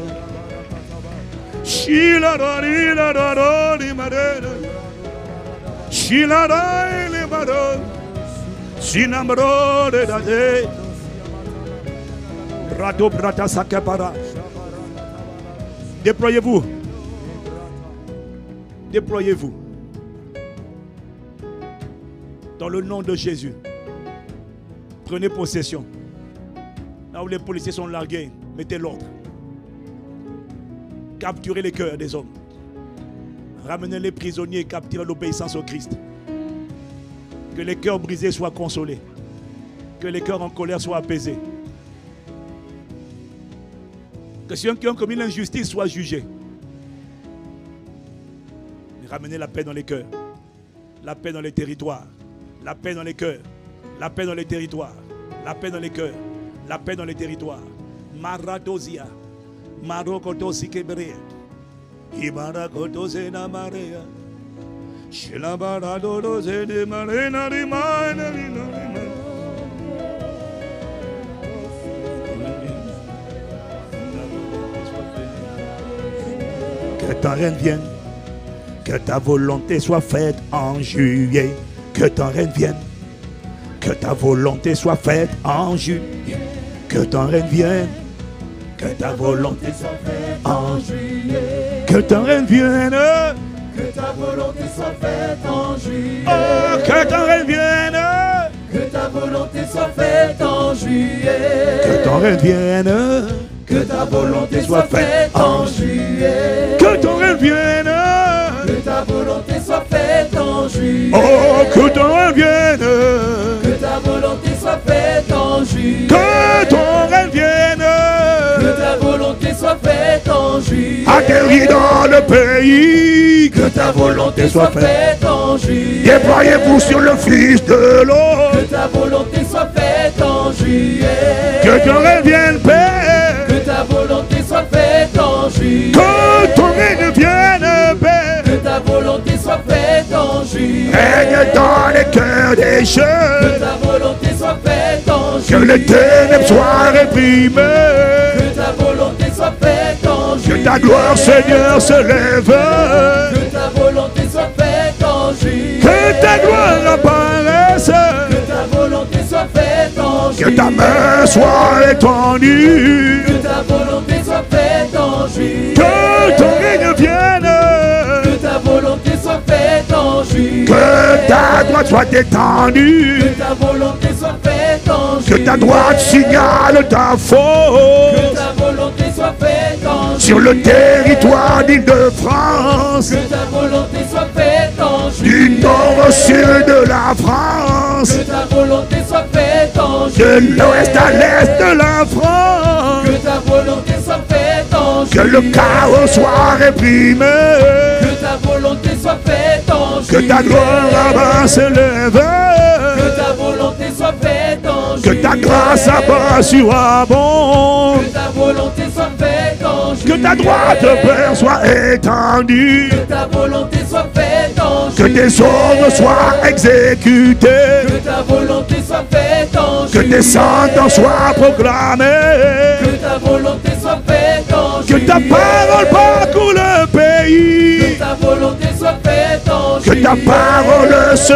Shila roni la roni marena. Shilarai le maro, sinamro de daze, rado brata sakapara. Déployez-vous, déployez-vous dans le nom de Jésus. Prenez possession. Là où les policiers sont largués, mettez l'ordre. Capturez les cœurs des hommes. Ramenez les prisonniers et capturez l'obéissance au Christ. Que les cœurs brisés soient consolés. Que les cœurs en colère soient apaisés. Que ceux qui ont commis l'injustice soient jugés. Ramenez la paix dans les cœurs. La paix dans les territoires. La paix dans les cœurs. La paix dans les territoires. La paix dans les cœurs. La paix dans les territoires. Maradosia. Marokotosi kebre. Ibarakotoze na marea. Shilabaradose de marena rimana. Que ton règne vienne. Que ta volonté soit faite en juillet. Que ton règne vienne. Que ta volonté soit faite en juillet. Que ton règne vienne. Que ta volonté soit faite en juillet. Que ton règne vienne. Que ta volonté soit faite en juillet. Oh, que ton règne vienne. Que ta volonté soit faite en juillet. Que ton règne vienne. Que ta volonté soit faite en juillet. Que ton règne vienne. Que ta volonté soit faite en juillet. Oh, que ton règne vienne. Que ta volonté soit faite en juillet. Que ton règne vienne. Que ta volonté soit faite en juillet. Atterris dans le pays. Que ta volonté soit faite en juillet. Déployez-vous sur le Fils de l'eau. Que ta volonté soit faite en juillet. Que ton règne vienne, Père. Que ta volonté soit faite en juillet. Que ton règne vienne, Père. Que ta volonté soit faite en juillet. Règne dans les cœurs des Que jeunes. ta volonté soit faite en Que juillet. les ténèbres soient réprimées. Que ta volonté soit faite en Que juillet. ta gloire, Seigneur, se lève. Que ta volonté soit faite en juillet. Que ta gloire apparaisse. Que ta volonté soit faite en Que juillet. ta main soit étendue. Que ta volonté soit faite en juillet. Que ton règne vienne. Que ta volonté soit faite en juillet. Que ta droite soit étendue. Que ta volonté soit faite en Que juillet. ta droite signale ta Que force. ta volonté soit faite en Sur le territoire d'Île-de-France. Que ta volonté soit faite en Du juillet. nord au sud de la France. Que ta volonté soit faite en De juillet. l'ouest à l'est de la France. Que ta volonté soit faite en Que juillet. le chaos soit réprimé. Que ta volonté soit faite en Que juillet. ta gloire là-bas se Que lève. ta volonté soit faite en Que juillet. ta grâce surabonde. Que ta volonté soit faite en Que juillet. ta droite, Père, soit étendue. Que ta volonté soit faite en Que juillet. tes ordres soient exécutés. Que ta volonté soit faite en Que juillet. tes sentences soient proclamées. Que ta volonté soit faite en Que juillet. ta parole parcourt le Que pays. ta volonté soit faite en Que juillet. ta parole se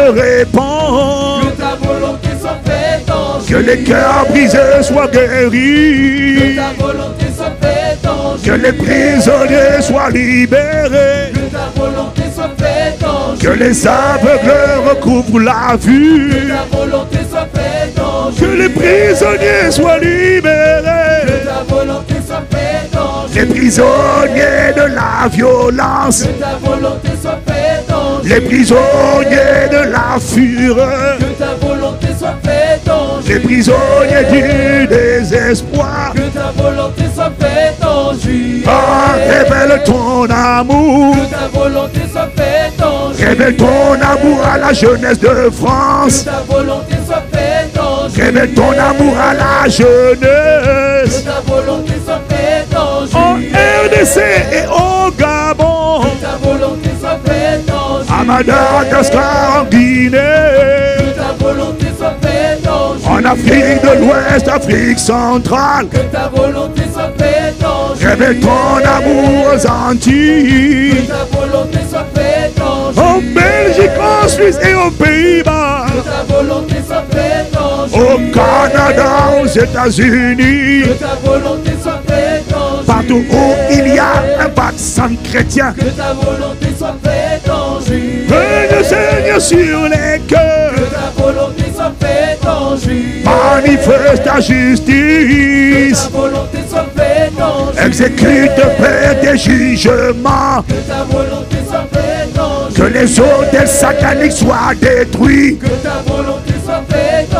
répand. Que ta volonté soit faite en Que juillet. les cœurs brisés soient Que guéris. ta volonté soit faite en Que juillet. les prisonniers soient libérés. Que ta volonté soit faite en Que juillet. les aveugles recouvrent la Que vue. ta volonté soit faite en Que juillet. les prisonniers soient Que libérés. ta volonté soit faite en Les juillet. prisonniers de la violence. Que ta volonté soit faite en Les juillet. prisonniers de la fureur. Que ta volonté soit faite en Les juillet. prisonniers du désespoir. Que ta volonté soit faite en juillet. Ah, révèle ton amour. Que ta volonté soit faite en juillet. Révèle ton amour à la jeunesse de Que France. ta volonté soit faite en juillet. Révèle ton amour à la Que jeunesse. ta volonté soit faite en En juillet. RDC et au Gabon. Que ta volonté soit faite en À juillet. Madagascar, en Guinée. Que ta volonté soit faite en juillet. En Afrique de l'Ouest, Afrique centrale. Que ta volonté soit faite en juillet. Révèle ton amour aux Que Antilles. ta volonté soit faite en En juillet. Belgique, en Suisse et aux Pays-Bas. Que ta volonté soit faite en Au juillet. Canada, aux États-Unis. Que ta volonté soit faite en juillet. Partout où il y a un vaccin chrétien. Que ta volonté soit faite en juillet. Règne, Seigneur, sur les Que cœurs. ta volonté soit faite en juillet. Manifeste ta Que justice. ta volonté soit faite en juillet. Exécute, Père, tes jugements. Que ta volonté soit faite en Que juillet. les hôtels sataniques soient détruits. Que ta volonté soit faite en Tous juillet.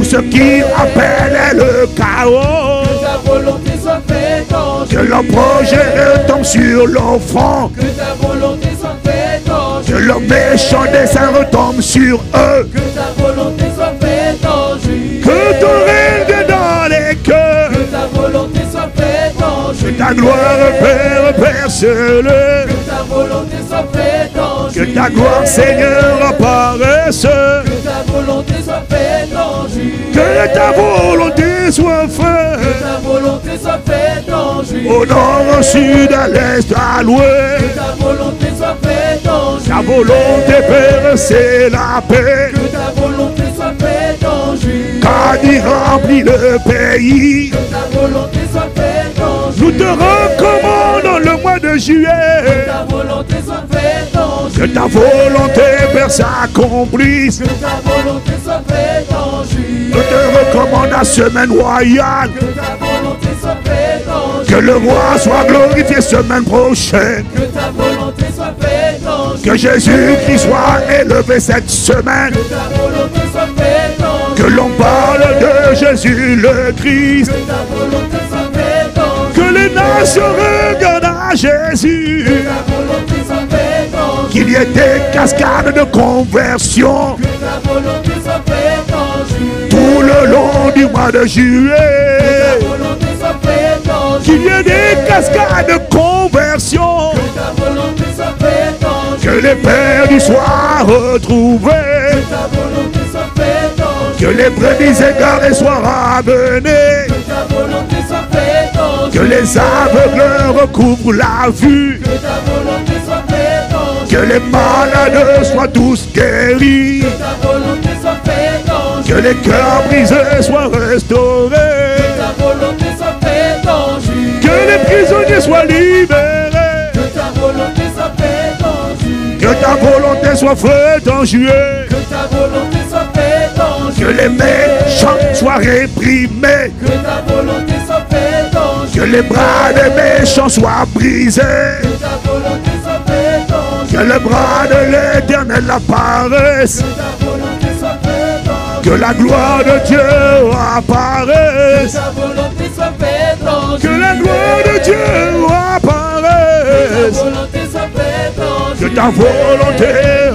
ce qui appelle le chaos. Que ta volonté soit faite en Que Jésus. leur projet retombe sur l'enfant. Que ta volonté soit faite en Que Jésus. leur méchant dessein retombe sur eux. Que ta volonté soit faite en Jésus. Que ton règne dans les cœurs. Que ta volonté soit faite en Que Jésus. ta gloire, Père, perce-le. Que ta volonté soit faite en Que Jésus. ta gloire, Seigneur, apparaisse. Que ta volonté soit faite en Jésus. Que ta volonté soit Que faite. ta volonté soit faite en Jésus. Au nord, au sud, à l'est, à Que l'ouest. ta volonté soit faite en Jésus. Ta volonté, Père, c'est la paix. Que ta volonté soit faite en Jésus. Car il remplit le pays. Que ta volonté soit faite en Jésus. Nous te recommandons le mois de Que juillet. ta volonté soit faite en Que Jésus. ta volonté, Père, s'accomplisse. Que ta volonté soit faite en Jésus. Nous te recommandons la semaine royale. Que ta volonté soit faite en Que Jésus. le roi soit glorifié semaine prochaine. Que ta volonté soit faite en Jésus. Que Jésus-Christ soit élevé cette semaine. Que ta volonté soit faite en Que Jésus. l'on parle de Jésus le Christ. Que ta volonté soit faite en Jésus. Que les nations regardent à Jésus. Que ta volonté soit faite en Jésus. Qu'il y ait des cascades de conversion Que ta volonté soit faite en Jésus. tout le long du mois de Que juillet. ta volonté soit faite en Jésus. Qu'il y ait des cascades de conversion. Que ta volonté soit faite en Jésus. Que les perdus soient retrouvés. Que ta volonté soit faite en Que Jésus. les brebis égarées soient ramenées. Que ta volonté soit faite en Que Jésus. les aveugles recouvrent la vue. Que ta volonté soit faite en Jésus. Que les malades soient tous guéris. Que ta volonté soit faite en Que Jésus. les cœurs brisés soient restaurés. Que ta volonté soit faite en Jésus. Que les prisonniers soient libérés. Que ta volonté soit faite en Jésus. Que ta volonté soit faite en juillet. Que ta volonté soit faite en Que Jésus. les méchants soient réprimés. Que ta volonté soit faite en Jésus. Que les bras des méchants soient brisés. Que ta volonté soit faite en Jésus. Que le bras de l'Éternel apparaisse. Que ta volonté soit faite en Jésus. Que la gloire de Dieu apparaisse. Que ta volonté soit faite en Jésus. Que la gloire de Dieu Que ta apparaisse. volonté soit faite en Que Jésus. ta volonté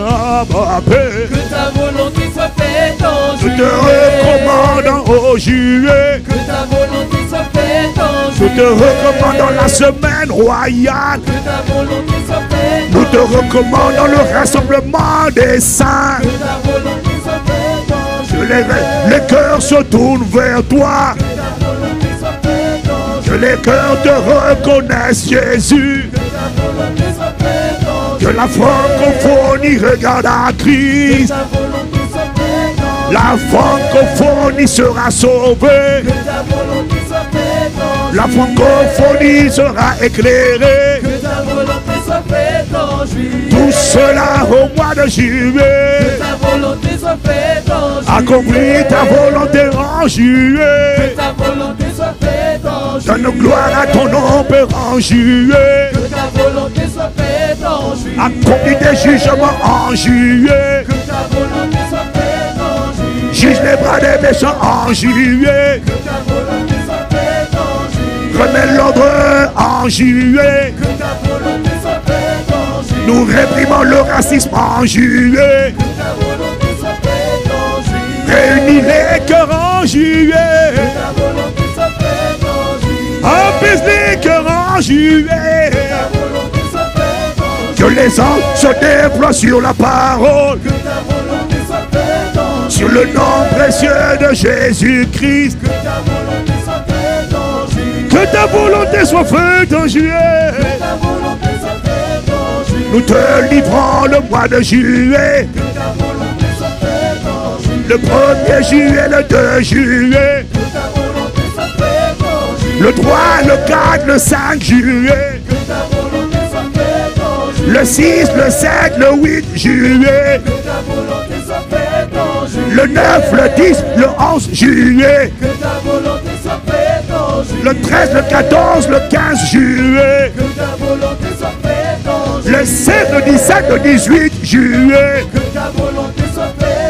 apparaisse. Que ta volonté soit faite en Nous Jésus. te recommandons au juillet. Que ta volonté soit faite en Nous Jésus. te recommandons la semaine royale. Que ta volonté soit faite Nous en te Jésus. recommandons le rassemblement des saints. Que ta volonté soit faite en Que Jésus. les cœurs se tournent vers toi. Que ta volonté soit faite en Que Jésus. les cœurs te reconnaissent, Jésus. Que ta volonté soit faite en Que Jésus. la francophonie regarde à Que Christ. ta volonté soit faite en Jésus. La francophonie sera sauvée. Que ta volonté soit faite en Jésus. La francophonie sera éclairée. Que ta volonté soit faite en Jésus. Tout cela au mois de juillet. Que ta volonté soit faite en Jésus. Accomplis ta volonté en Que juillet. ta volonté soit faite en Jésus. Donne gloire à ton nom, Père, en juillet. Que ta volonté soit faite en Jésus. Accomplis tes jugements en juillet. Que ta volonté soit faite en Jésus. Juge les bras des méchants en juillet. Que ta volonté soit faite en Jésus. Remets l'ordre en juillet. Que ta volonté soit faite en Jésus. Nous réprimons le racisme en juillet. Que ta volonté soit faite en Jésus. Réunis les cœurs en juillet. Que ta volonté soit faite en Jésus. Apaise les cœurs en juillet. Que ta volonté soit faite en Jésus. Que les anges se déploient sur la parole. Que ta volonté soit faite en Jésus. Sur le nom précieux de Jésus-Christ. Que ta volonté soit faite en Jésus. Que ta volonté soit faite en juillet. Que ta volonté soit faite en Jésus. Nous te livrons le mois de juillet. Que ta volonté soit faite en Jésus. Le 1er juillet, le 2 juillet. Que ta volonté soit faite en Jésus. Le 3, le 4, le 5 juillet. Que ta volonté soit faite en Jésus. Le 6, le 7, le 8 juillet. Que ta volonté soit faite en Jésus. Le 9, le 10, le 11 juillet. Que ta volonté soit faite en Jésus. Le 13, le 14, le 15 juillet. Que ta volonté soit faite en Jésus. Le 16, le 17, le 18 juillet. Que ta volonté soit faite en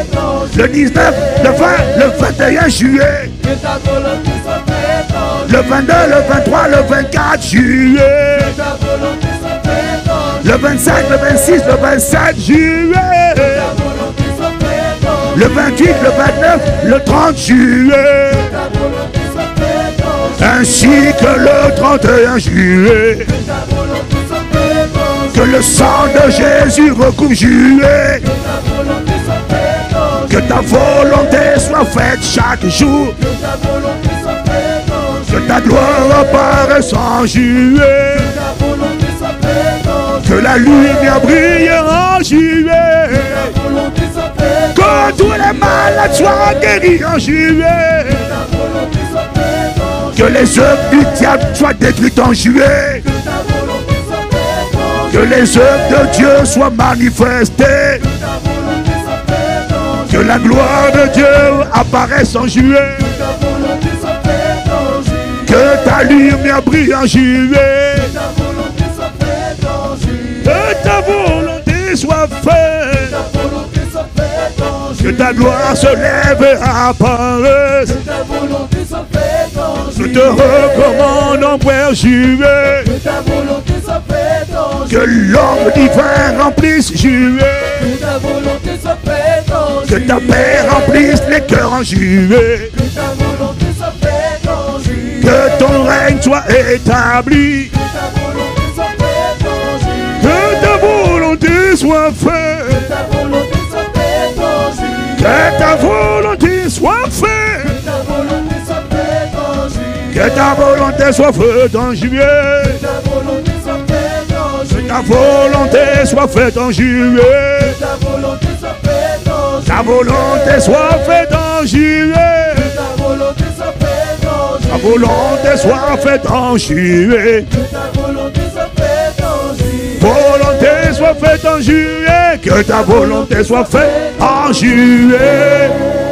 Le 19, le 20, le 21 juillet. Que ta volonté soit faite en Le 22, le 23, le 24 juillet. Que ta volonté soit faite en Le 25, le 26, le 27 juillet. Ta volonté soit faite en Le 28, le 29, le 30 juillet. Ta volonté soit faite en Ainsi que le 31 juillet. Ta volonté soit faite en Que le sang de Jésus recouvre juillet. Ta volonté soit faite en Que ta volonté soit faite chaque jour. Que ta volonté soit faite en Que ta gloire apparaisse en juillet. Ta volonté soit faite en Que la lumière brille en juillet. Ta volonté soit faite Que tous les malades soient guéris en juillet. Ta volonté soit faite en Que les œuvres du diable soient détruites en juillet. Ta volonté soit faite en Que les œuvres de Dieu soient manifestées. Ta volonté soit faite en Que la gloire de Dieu apparaisse en juillet. Ta volonté soit faite en Que ta lumière brille en juillet. Ta volonté soit faite en Que ta volonté soit faite. Ta volonté soit faite en Que ta gloire se lève et apparaisse. Ta volonté soit faite en Je te recommande en Père juillet. Que ta volonté soit faite en Que l'homme divin remplisse juillet. Que ta volonté soit faite en Que ta paix remplisse les cœurs en juillet. Que ta volonté soit faite en Que ton règne soit établi. Que ta volonté soit faite en Que ta volonté soit faite. Ta volonté soit faite en Que ta volonté soit faite. Ta volonté soit faite en Que ta volonté soit faite en juillet. Ta volonté soit faite en Que ta volonté soit faite en juillet. Ta volonté soit faite en Ta volonté soit faite en juillet. Ta volonté soit faite en Ta volonté soit faite en juillet. Ta volonté soit faite en Volonté soit faite en juillet. Que ta volonté soit faite en juillet.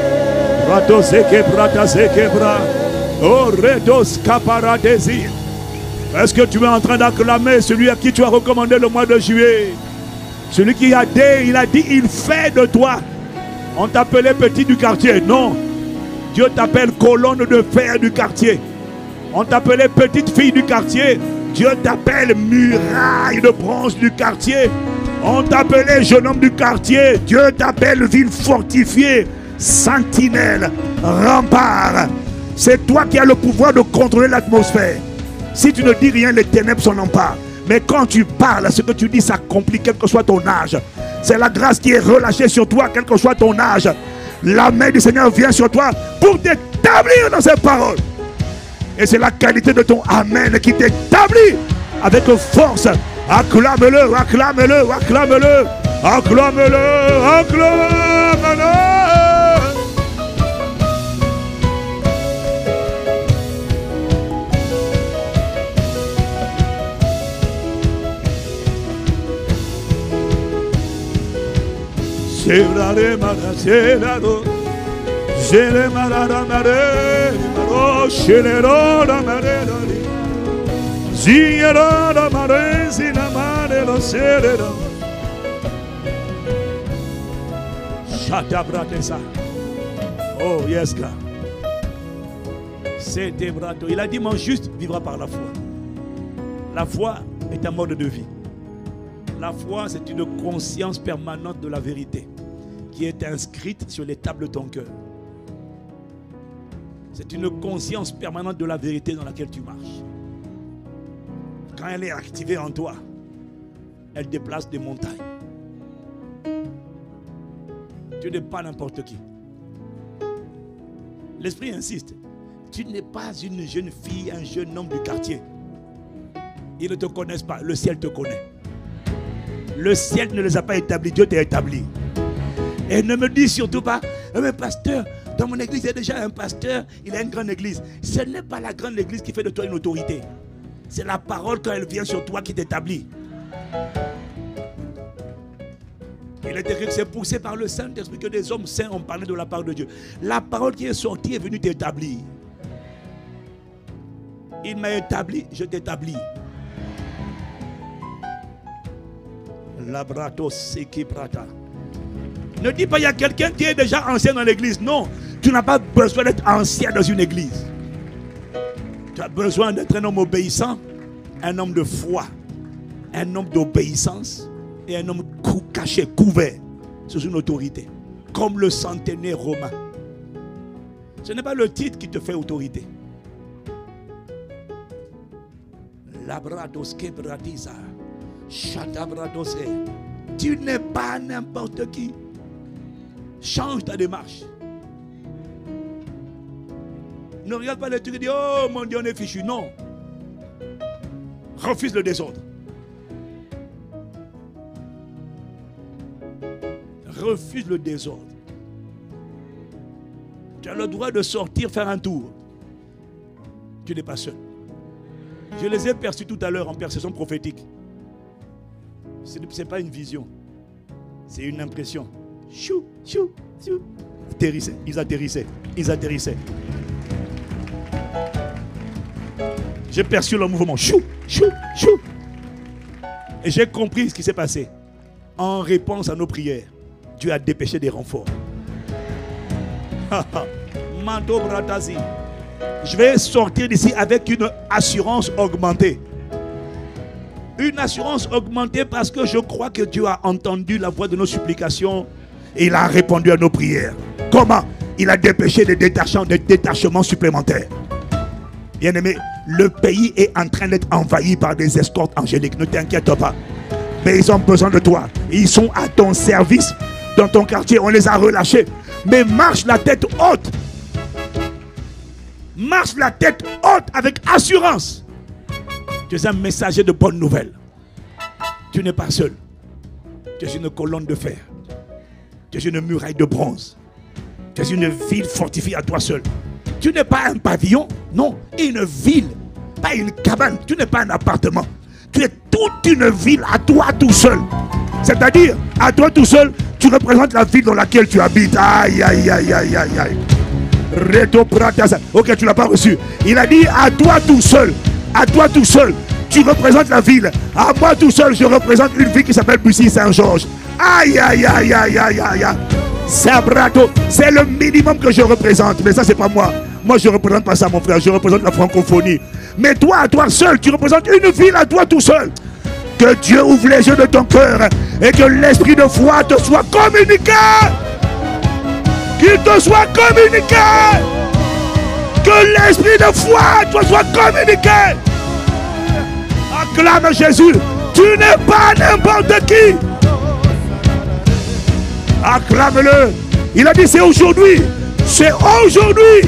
Rato seke brata seke bra. Oh redos capara désir. Est-ce que tu es en train d'acclamer celui à qui tu as recommandé le mois de juillet? Celui qui a dit, il a dit, il fait de toi. On t'appelait petit du quartier. Non. Dieu t'appelle colonne de fer du quartier. On t'appelait petite fille du quartier. Dieu t'appelle muraille de bronze du quartier. On t'appelait jeune homme du quartier. Dieu t'appelle ville fortifiée, sentinelle, rempart. C'est toi qui as le pouvoir de contrôler l'atmosphère. Si tu ne dis rien, les ténèbres sont emparent. Mais quand tu parles, ce que tu dis s'accomplit, quel que soit ton âge. C'est la grâce qui est relâchée sur toi, quel que soit ton âge. La main du Seigneur vient sur toi pour t'établir dans ses paroles. Et c'est la qualité de ton Amen qui t'établit avec force. Acclame-le, acclame-le, acclame-le, acclame-le, acclame-le. Sevrare maraserado, jele marara mare, maro shelero la mare dali, ziyero la mare zina mare lo serero. Shata bratesa. Oh yes God. C'était brato. Il a dit mon juste vivra par la foi. La foi est un mode de vie. La foi, c'est une conscience permanente de la vérité qui est inscrite sur les tables de ton cœur. C'est une conscience permanente de la vérité dans laquelle tu marches. Quand elle est activée en toi, elle déplace des montagnes. Tu n'es pas n'importe qui. L'esprit insiste. Tu n'es pas une jeune fille, un jeune homme du quartier. Ils ne te connaissent pas, le ciel te connaît. Le ciel ne les a pas établis, Dieu t'a établi. Et ne me dis surtout pas, mais pasteur, dans mon église il y a déjà un pasteur, il a une grande église. Ce n'est pas la grande église qui fait de toi une autorité. C'est la parole quand elle vient sur toi qui t'établit. Il est écrit que c'est poussé par le Saint-Esprit que des hommes saints ont parlé de la part de Dieu. La parole qui est sortie est venue t'établir. Il m'a établi, je t'établis. Labrato seki prata. Ne dis pas il y a quelqu'un qui est déjà ancien dans l'église. Non, tu n'as pas besoin d'être ancien dans une église. Tu as besoin d'être un homme obéissant, un homme de foi, un homme d'obéissance et un homme caché, couvert sous une autorité. Comme le centenaire romain. Ce n'est pas le titre qui te fait autorité. Labradoske bradiza, chatabradose. Tu n'es pas n'importe qui. Change ta démarche. Ne regarde pas les trucs et dis oh mon Dieu on est fichu. Non. Refuse le désordre. Refuse le désordre. Tu as le droit de sortir, faire un tour. Tu n'es pas seul. Je les ai perçus tout à l'heure en perception prophétique. Ce n'est pas une vision. C'est une impression. Chou, chou, chou. Atterrissaient, ils atterrissaient, ils atterrissaient. J'ai perçu le mouvement. Chou, chou, chou. Et j'ai compris ce qui s'est passé. En réponse à nos prières, Dieu a dépêché des renforts. Mando Bratazi. Je vais sortir d'ici avec une assurance augmentée. Une assurance augmentée parce que je crois que Dieu a entendu la voix de nos supplications et il a répondu à nos prières. Comment? Il a dépêché des détachements supplémentaires. Bien-aimé, le pays est en train d'être envahi par des escortes angéliques. Ne t'inquiète pas. Mais ils ont besoin de toi. Ils sont à ton service. Dans ton quartier, on les a relâchés. Mais marche la tête haute. Marche la tête haute avec assurance. Tu es un messager de bonnes nouvelles. Tu n'es pas seul. Tu es une colonne de fer. Tu es une muraille de bronze. Tu es une ville fortifiée à toi seul. Tu n'es pas un pavillon. Non, une ville. Pas une cabane. Tu n'es pas un appartement. Tu es toute une ville à toi tout seul. C'est-à-dire, à toi tout seul, tu représentes la ville dans laquelle tu habites. Aïe, aïe, aïe, aïe, aïe, aïe. Ok, tu ne l'as pas reçu. Il a dit à toi tout seul. À toi tout seul. Tu représentes la ville. À moi tout seul, je représente une ville qui s'appelle Bussy-Saint-Georges. Aïe, aïe, aïe, aïe, aïe, aïe, aïe. C'est le minimum que je représente. Mais ça, c'est pas moi. Moi, je ne représente pas ça, mon frère. Je représente la francophonie. Mais toi, à toi seul, tu représentes une ville à toi tout seul. Que Dieu ouvre les yeux de ton cœur et que l'esprit de foi te soit communiqué. Qu'il te soit communiqué. Que l'esprit de foi te soit communiqué. Acclame Jésus. Tu n'es pas n'importe qui. Acclame-le. Il a dit c'est aujourd'hui. C'est aujourd'hui.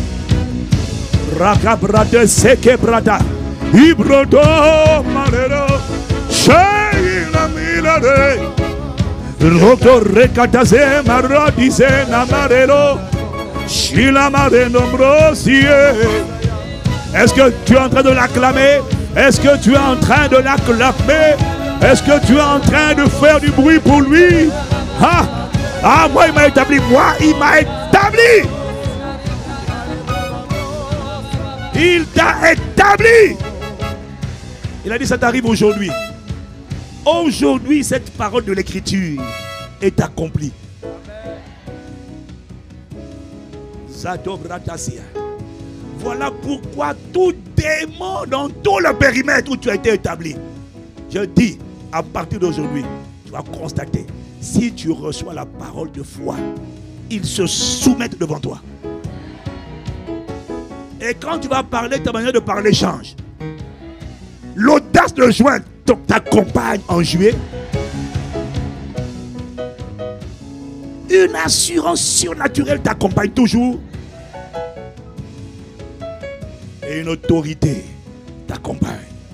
Rakabrade sekebrada. Ibrodo marero. Sheina milade. Roto rekataze marodize namarero. Shila mare nombrosie. Est-ce que tu es en train de l'acclamer? Est-ce que tu es en train de l'acclamer? Est-ce que tu es en train de faire du bruit pour lui? Ah, moi il m'a établi. Moi il m'a établi. Il t'a établi. Il a dit ça t'arrive aujourd'hui. Aujourd'hui cette parole de l'écriture est accomplie. Voilà pourquoi tout démon dans tout le périmètre où tu as été établi. Je dis, à partir d'aujourd'hui, tu vas constater, si tu reçois la parole de foi, ils se soumettent devant toi. Et quand tu vas parler, ta manière de parler change. L'audace de joindre ta compagne en juillet. Une assurance surnaturelle t'accompagne toujours. Et une autorité t'accompagne.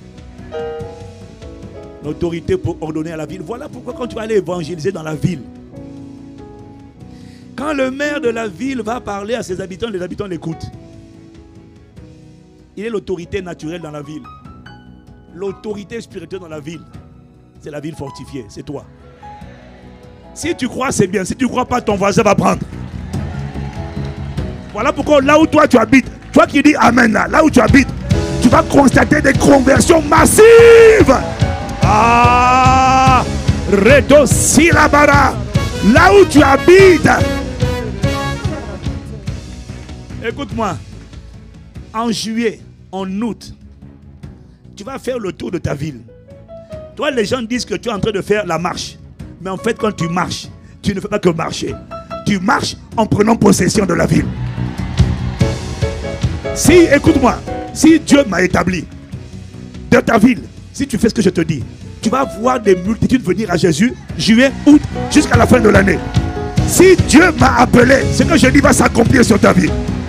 Une autorité pour ordonner à la ville. Voilà pourquoi quand tu vas aller évangéliser dans la ville, quand le maire de la ville va parler à ses habitants, les habitants l'écoutent. Il est l'autorité naturelle dans la ville. L'autorité spirituelle dans la ville, c'est la ville fortifiée, c'est toi. Si tu crois, c'est bien. Si tu ne crois pas, ton voisin va prendre. Voilà pourquoi là où toi tu habites, toi qui dis Amen là où tu habites, tu vas constater des conversions massives. Ah, Redo Silabara, là où tu habites. Écoute-moi. En juillet, en août, tu vas faire le tour de ta ville. Toi, les gens disent que tu es en train de faire la marche. Mais en fait, quand tu marches, tu ne fais pas que marcher. Tu marches en prenant possession de la ville. Si, écoute-moi, si Dieu m'a établi dans ta ville, si tu fais ce que je te dis, tu vas voir des multitudes venir à Jésus, juillet, août, jusqu'à la fin de l'année. Si Dieu m'a appelé, ce que je dis va s'accomplir sur ta vie.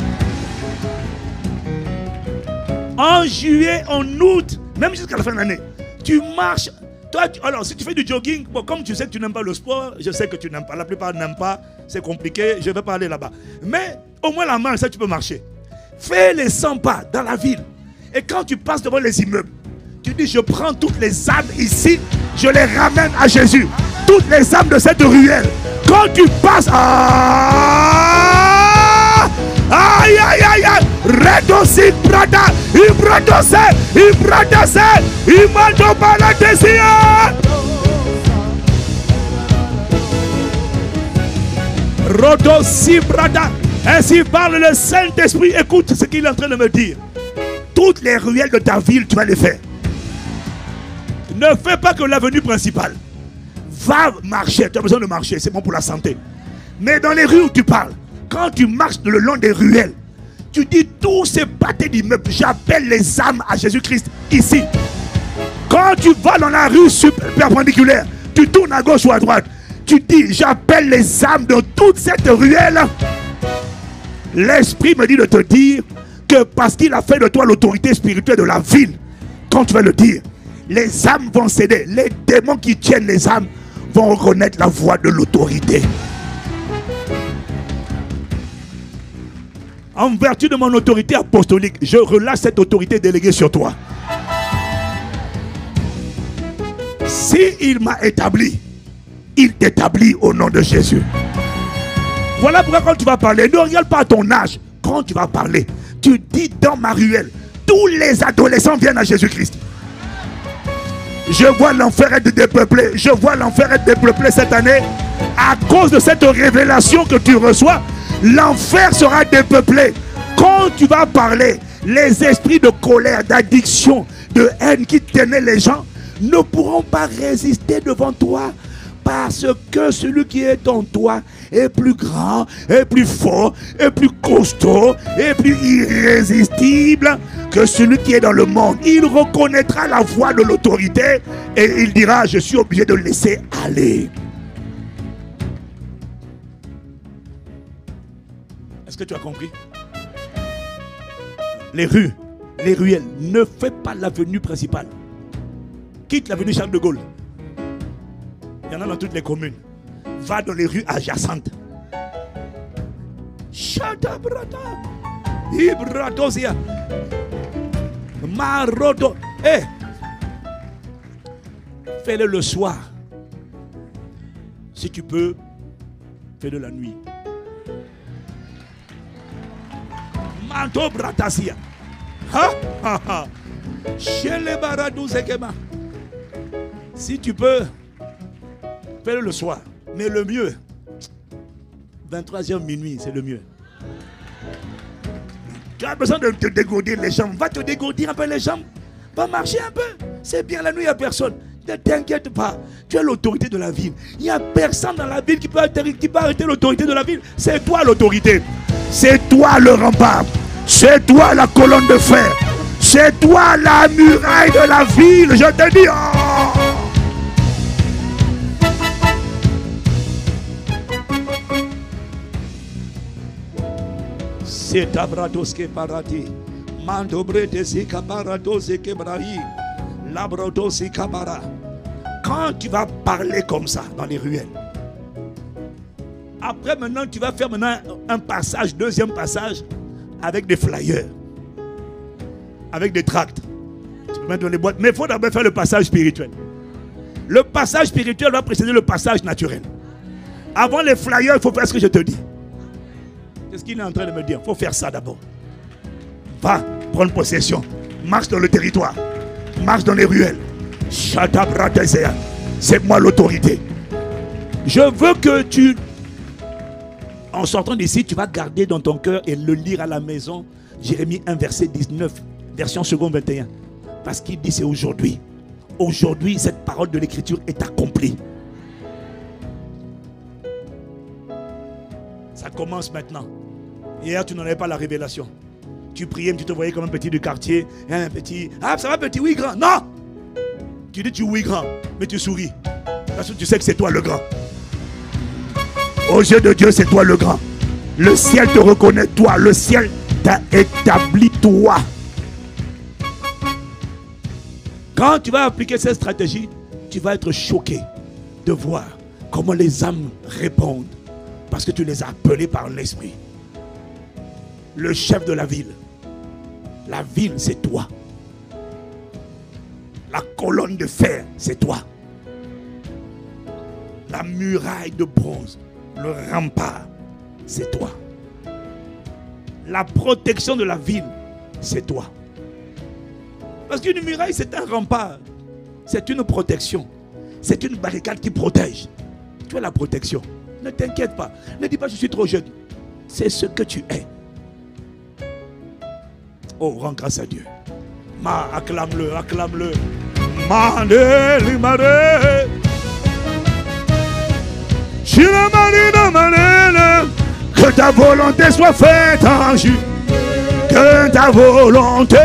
En juillet, en août, même jusqu'à la fin de l'année, tu marches. Toi, alors, si tu fais du jogging, bon, comme tu sais que tu n'aimes pas le sport, je sais que tu n'aimes pas, la plupart n'aiment pas, c'est compliqué, je ne vais pas aller là-bas. Mais au moins la marche, ça tu peux marcher. Fais les 100 pas dans la ville. Et quand tu passes devant les immeubles, tu dis, je prends toutes les âmes ici, je les ramène à Jésus. Toutes les âmes de cette ruelle. Quand tu passes, aïe, aïe, aïe, aïe. Redosi brada, ibradose, imando baladesia. Rodosi brada. Ainsi parle le Saint-Esprit. Écoute ce qu'il est en train de me dire. Toutes les ruelles de ta ville, tu vas les faire. Ne fais pas que l'avenue principale. Va marcher, tu as besoin de marcher, c'est bon pour la santé. Mais dans les rues où tu parles, quand tu marches le long des ruelles, tu dis tous ces pâtés d'immeubles, j'appelle les âmes à Jésus-Christ ici. Quand tu vas dans la rue perpendiculaire, tu tournes à gauche ou à droite, tu dis j'appelle les âmes de toute cette ruelle. L'Esprit me dit de te dire que parce qu'il a fait de toi l'autorité spirituelle de la ville, quand tu vas le dire, les âmes vont céder. Les démons qui tiennent les âmes vont reconnaître la voix de l'autorité. En vertu de mon autorité apostolique, je relâche cette autorité déléguée sur toi. Si il m'a établi, il t'établit au nom de Jésus. Voilà pourquoi quand tu vas parler, ne regarde pas à ton âge. Quand tu vas parler, tu dis dans ma ruelle, tous les adolescents viennent à Jésus-Christ. Je vois l'enfer être dépeuplé. Je vois l'enfer être dépeuplé cette année. À cause de cette révélation que tu reçois, l'enfer sera dépeuplé. Quand tu vas parler, les esprits de colère, d'addiction, de haine qui tenaient les gens ne pourront pas résister devant toi. Parce que celui qui est en toi est plus grand, est plus fort, est plus costaud, est plus irrésistible que celui qui est dans le monde. Il reconnaîtra la voix de l'autorité et il dira, je suis obligé de le laisser aller. Est-ce que tu as compris? Les rues, les ruelles, ne fais pas l'avenue principale. Quitte l'avenue Charles de Gaulle. Il y en a dans toutes les communes. Va dans les rues adjacentes. Shada brada. Ibradozia. Marodo. Eh. Fais-le le soir. Si tu peux, fais-le la nuit. Manto bratasia. Ha ha ha. Chez les baradou zekema. Si tu peux, fais-le le soir. Mais le mieux, 23h minuit, c'est le mieux. Tu as besoin de te dégourdir les jambes. Va te dégourdir un peu les jambes. Va marcher un peu. C'est bien, la nuit, il n'y a personne. Ne t'inquiète pas. Tu as l'autorité de la ville. Il n'y a personne dans la ville qui peut arrêter l'autorité de la ville. C'est toi l'autorité. C'est toi le rempart. C'est toi la colonne de fer. C'est toi la muraille de la ville. Je te dis, oh! C'est abradoske parati. Mandobre zika baradoze kebrahi. Labradosi kabara. Quand tu vas parler comme ça dans les ruelles, après maintenant tu vas faire maintenant un passage, deuxième passage, avec des flyers, avec des tracts. Tu peux mettre dans les boîtes, mais il faut d'abord faire le passage spirituel. Le passage spirituel va précéder le passage naturel. Avant les flyers, il faut faire ce que je te dis. C'est ce qu'il est en train de me dire. Il faut faire ça d'abord. Va prendre possession. Marche dans le territoire. Marche dans les ruelles. C'est moi l'autorité. Je veux que tu, en sortant d'ici, tu vas garder dans ton cœur et le lire à la maison. Jérémie 1, verset 19, version seconde 21. Parce qu'il dit c'est aujourd'hui. Aujourd'hui, cette parole de l'écriture est accomplie. Ça commence maintenant. Hier, tu n'en avais pas la révélation. Tu priais, mais tu te voyais comme un petit du quartier. Un petit. Ah, ça va petit, oui, grand. Non! Tu dis tu oui, grand, mais tu souris. Parce que tu sais que c'est toi le grand. Aux yeux de Dieu, c'est toi le grand. Le ciel te reconnaît, toi. Le ciel t'a établi, toi. Quand tu vas appliquer cette stratégie, tu vas être choqué de voir comment les âmes répondent. Parce que tu les as appelés par l'esprit. Le chef de la ville, c'est toi. La colonne de fer, c'est toi. La muraille de bronze, le rempart, c'est toi. La protection de la ville, c'est toi. Parce qu'une muraille, c'est un rempart. C'est une protection. C'est une barricade qui protège. Tu as la protection. Ne t'inquiète pas. Ne dis pas je suis trop jeune. C'est ce que tu es. Oh, rends grâce à Dieu. Acclame-le, acclame-le. Que ta volonté soit faite en Dieu. Que ta volonté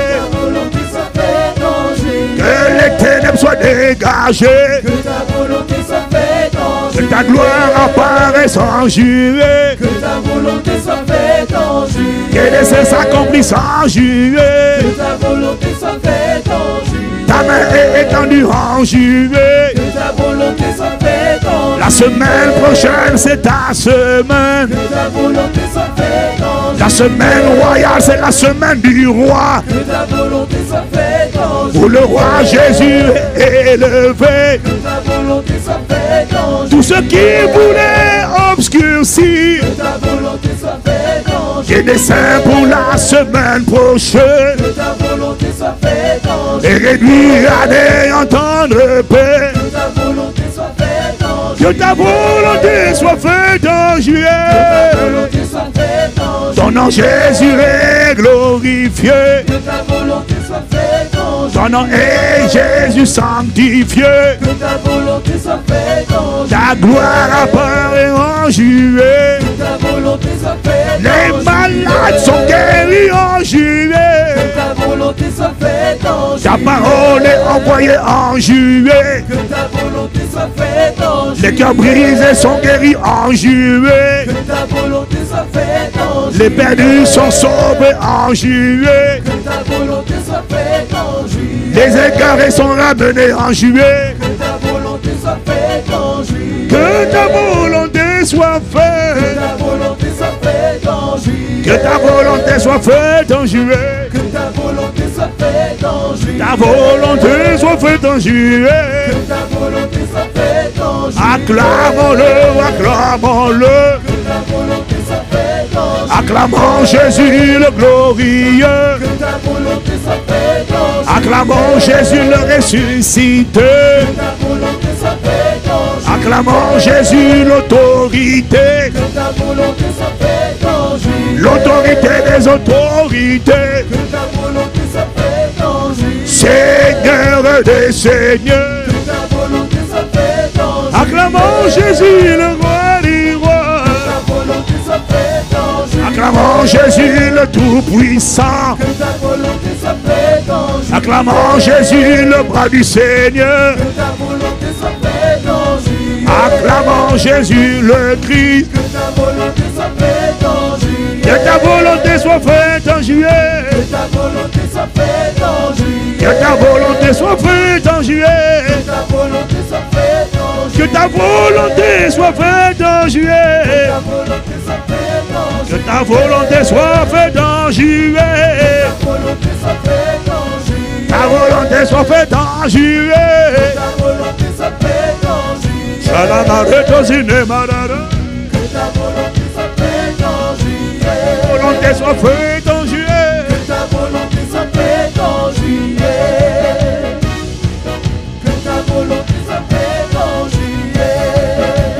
soit faite en Dieu. Que les ténèbres soient dégagées. Que ta volonté soit faite en Dieu. Que ta gloire apparaisse en Dieu. Que ta volonté soit faite en Dieu. Que les saints s'accomplissent en Dieu. Que ta volonté soit faite en Dieu. Ta main est étendue en Dieu. Que ta volonté soit faite en Dieu. La semaine prochaine, c'est ta semaine. Que ta volonté soit faite en Dieu. La semaine royale, c'est la semaine du roi. Que ta volonté soit faite en Dieu. Où le roi Jésus est élevé. Que ta volonté soit faite en Dieu. Tous ceux qui voulaient obscurcir. Que ta volonté soit faite en Dieu. J'ai des saints pour la semaine prochaine. Que ta volonté soit faite en Dieu. Et réduire à n'entendre paix. Que ta volonté soit faite en Dieu. Que ta volonté soit faite en juillet. Que ta volonté soit faite en Dieu. Ton nom Jésus est glorifié. Que ta volonté soit faite en Dieu. Ton nom est Jésus sanctifié. Que ta volonté soit faite en Dieu. Ta gloire apparaît en juillet. Que ta volonté soit faite en Les Dieu. malades sont guéris en juillet. Que ta volonté soit faite en Dieu. Ta parole est envoyée en juillet. Que ta volonté soit faite en Dieu. Les cœurs brisés sont guéris en juillet. Que ta volonté soit faite en Dieu. Les perdus sont sauvés en juillet. Que ta volonté soit faite en Dieu. Les égarés sont ramenés en juillet. Que ta volonté soit faite en Dieu. Que ta volonté soit Que faite. ta volonté soit faite en Dieu. Que ta volonté soit faite en juillet. Que ta volonté soit faite en Dieu. Ta volonté soit faite en juillet. Que ta volonté soit faite en Dieu. Acclamons-le, acclamons-le. Que ta volonté soit faite en Dieu. Acclamons Jésus le glorieux. Que ta volonté soit faite en Dieu. Acclamons Jésus le ressuscité. Que ta volonté soit faite en Dieu. Acclamons Jésus l'autorité. Que ta volonté soit faite en Dieu. L'autorité des autorités. Que ta volonté soit faite en Dieu. Seigneur des seigneurs. Que ta volonté soit faite en Dieu. Acclamons Jésus le roi des rois. Que ta volonté soit faite en Dieu. Acclamons Jésus le tout-puissant. Que ta volonté soit faite en Dieu. Acclamons Jésus le bras du Seigneur. Que ta volonté soit faite en Dieu. Acclamons Jésus le Christ. Que ta volonté soit faite en Dieu. Que ta volonté soit faite en juillet. Que ta volonté soit faite en Dieu. Que ta volonté soit faite en juillet. Que ta volonté soit faite en Dieu. Que ta volonté soit faite en juillet. Ta volonté soit faite en Que Dieu. ta volonté soit faite en juillet. Ta volonté soit faite en Dieu. Ta volonté soit faite en juillet. Ta volonté soit faite en Dieu. Salamareto zinemarara. Que ta volonté soit faite en Dieu. Ta volonté soit faite en juillet. Que ta volonté soit faite en Dieu. Que ta volonté soit faite en Dieu.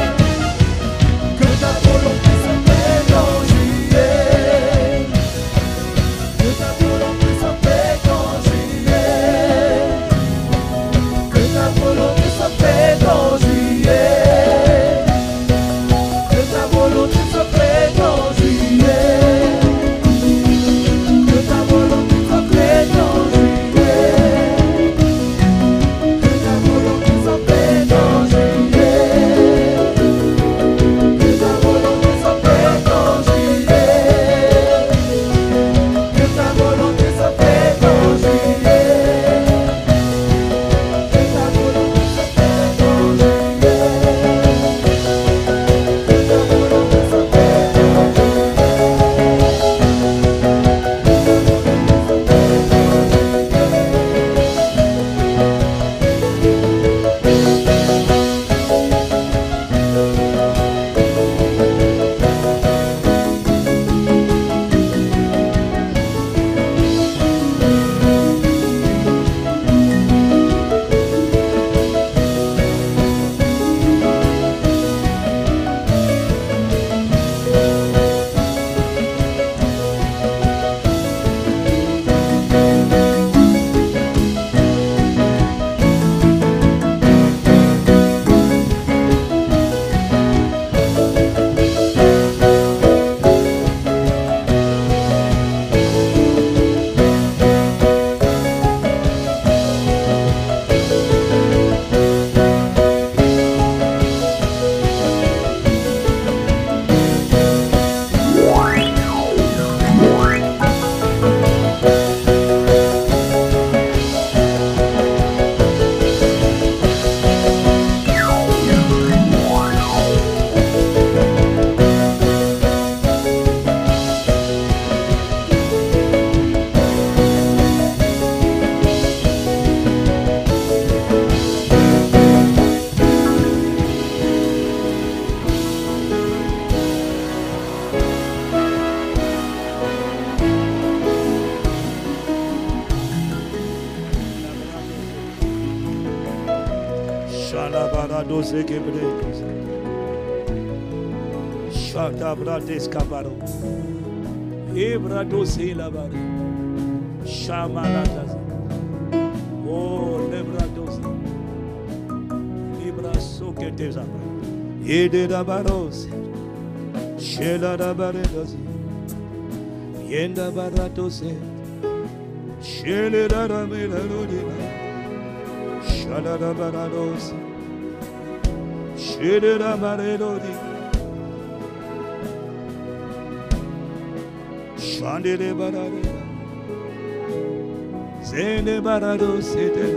dose quebré. Shatabra descabaro. Ebra dose lavare. Shamalata. Oh, lebra dose. Libra soquete zabra. Ede da baros. Shela da baredosi. Yenda baratose. Shele da da meladodina. Shala da barados. Shele da baredodi. Shande de barade. Zende barados sete.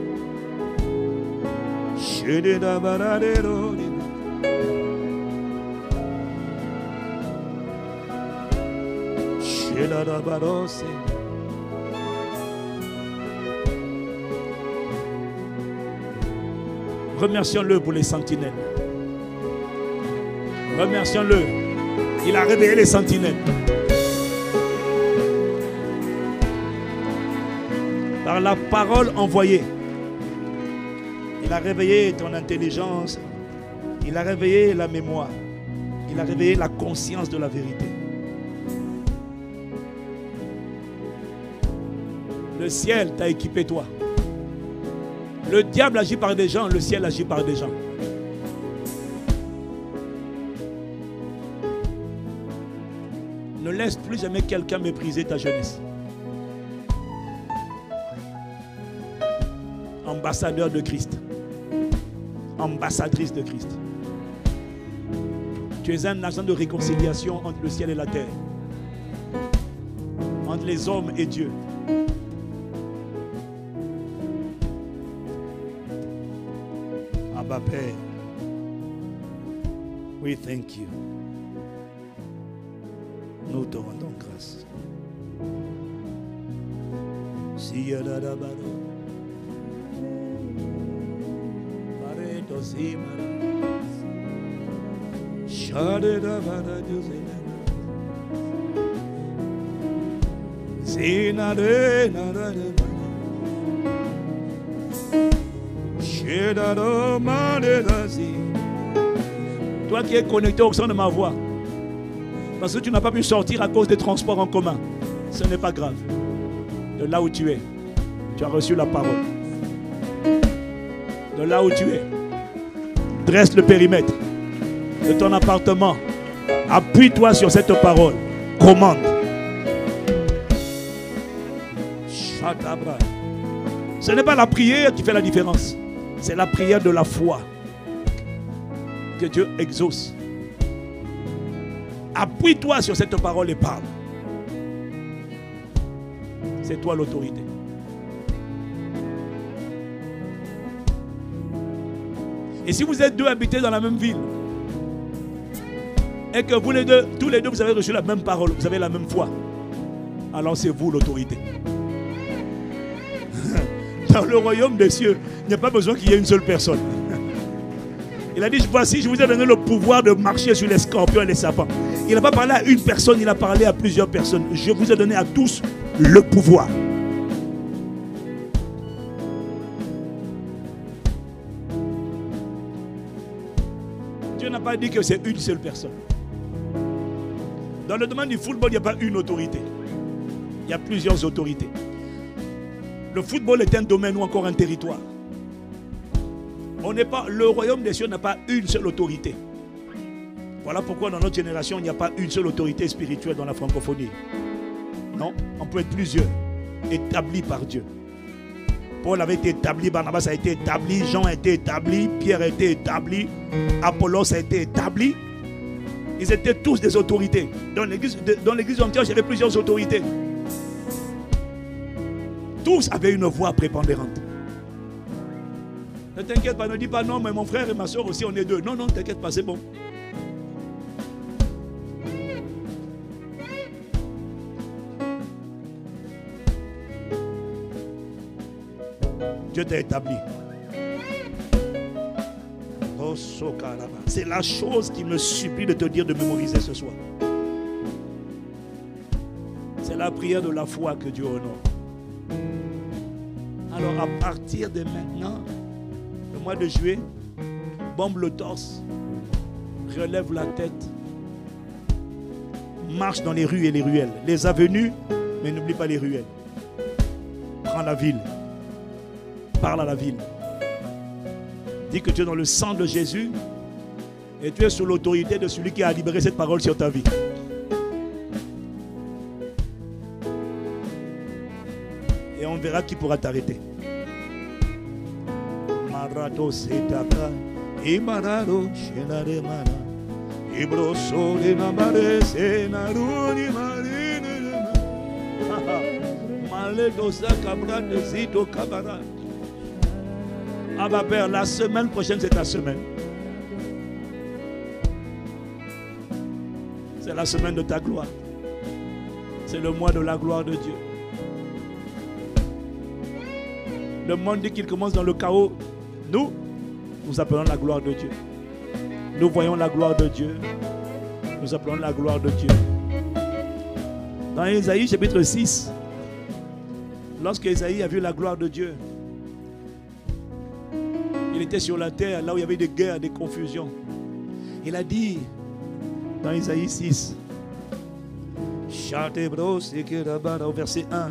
Shele da baradodi. Shele da barose. Remercions-le pour les sentinelles. Remercions-le. Il a réveillé les sentinelles. Par la parole envoyée. Il a réveillé ton intelligence. Il a réveillé la mémoire. Il a réveillé la conscience de la vérité. Le ciel t'a équipé toi. Le diable agit par des gens, le ciel agit par des gens. Ne laisse plus jamais quelqu'un mépriser ta jeunesse. Ambassadeur de Christ. Ambassadrice de Christ. Tu es un agent de réconciliation entre le ciel et la terre. Entre les hommes et Dieu. Abba Père, we thank you. Nous te rendons grâce. Si yadadabado, pareto si mara, shadadabada duzina, zinade nadade. Toi qui es connecté au son de ma voix, parce que tu n'as pas pu sortir à cause des transports en commun, ce n'est pas grave. De là où tu es, tu as reçu la parole. De là où tu es, dresse le périmètre de ton appartement. Appuie-toi sur cette parole. Commande. Ce n'est pas la prière qui fait la différence. C'est la prière de la foi que Dieu exauce. Appuie-toi sur cette parole et parle. C'est toi l'autorité. Et si vous êtes deux habités dans la même ville et que vous les deux, tous les deux, vous avez reçu la même parole, vous avez la même foi, alors c'est vous l'autorité. Dans le royaume des cieux, il n'y a pas besoin qu'il y ait une seule personne. Il a dit, voici, je vous ai donné le pouvoir de marcher sur les scorpions et les serpents. Il n'a pas parlé à une personne, il a parlé à plusieurs personnes. Je vous ai donné à tous le pouvoir. Dieu n'a pas dit que c'est une seule personne. Dans le domaine du football, il n'y a pas une autorité. Il y a plusieurs autorités. Le football est un domaine ou encore un territoire. On n'est pas, le royaume des cieux n'a pas une seule autorité. Voilà pourquoi dans notre génération, il n'y a pas une seule autorité spirituelle dans la francophonie. Non, on peut être plusieurs, établis par Dieu. Paul avait été établi, Barnabas a été établi, Jean a été établi, Pierre a été établi, Apollos a été établi. Ils étaient tous des autorités. Dans l'église entière, il y avait plusieurs autorités. Tous avaient une voix prépondérante. Ne t'inquiète pas, ne dis pas non, mais mon frère et ma soeur aussi, on est deux. Non, non, t'inquiète pas, c'est bon. Dieu t'a établi. C'est la chose qui me supplie de te dire de mémoriser ce soir. C'est la prière de la foi que Dieu honore. Alors à partir de maintenant, le mois de juillet, bombe le torse, relève la tête, marche dans les rues et les ruelles, les avenues, mais n'oublie pas les ruelles. Prends la ville, parle à la ville. Dis que tu es dans le sang de Jésus et tu es sous l'autorité de celui qui a libéré cette parole sur ta vie. Et on verra qui pourra t'arrêter. Marato setaka, imararo shenare mana, ibroso de namare senaruni marine, maledosa cabra de zito cabara. Ah ma père, la semaine prochaine c'est ta semaine. C'est la semaine de ta gloire. C'est le mois de la gloire de Dieu. Le monde dit qu'il commence dans le chaos. Nous appelons la gloire de Dieu. Nous voyons la gloire de Dieu. Nous appelons la gloire de Dieu. Dans Ésaïe chapitre 6, lorsque Ésaïe a vu la gloire de Dieu, il était sur la terre, là où il y avait des guerres, des confusions. Il a dit, dans Ésaïe 6, au verset 1,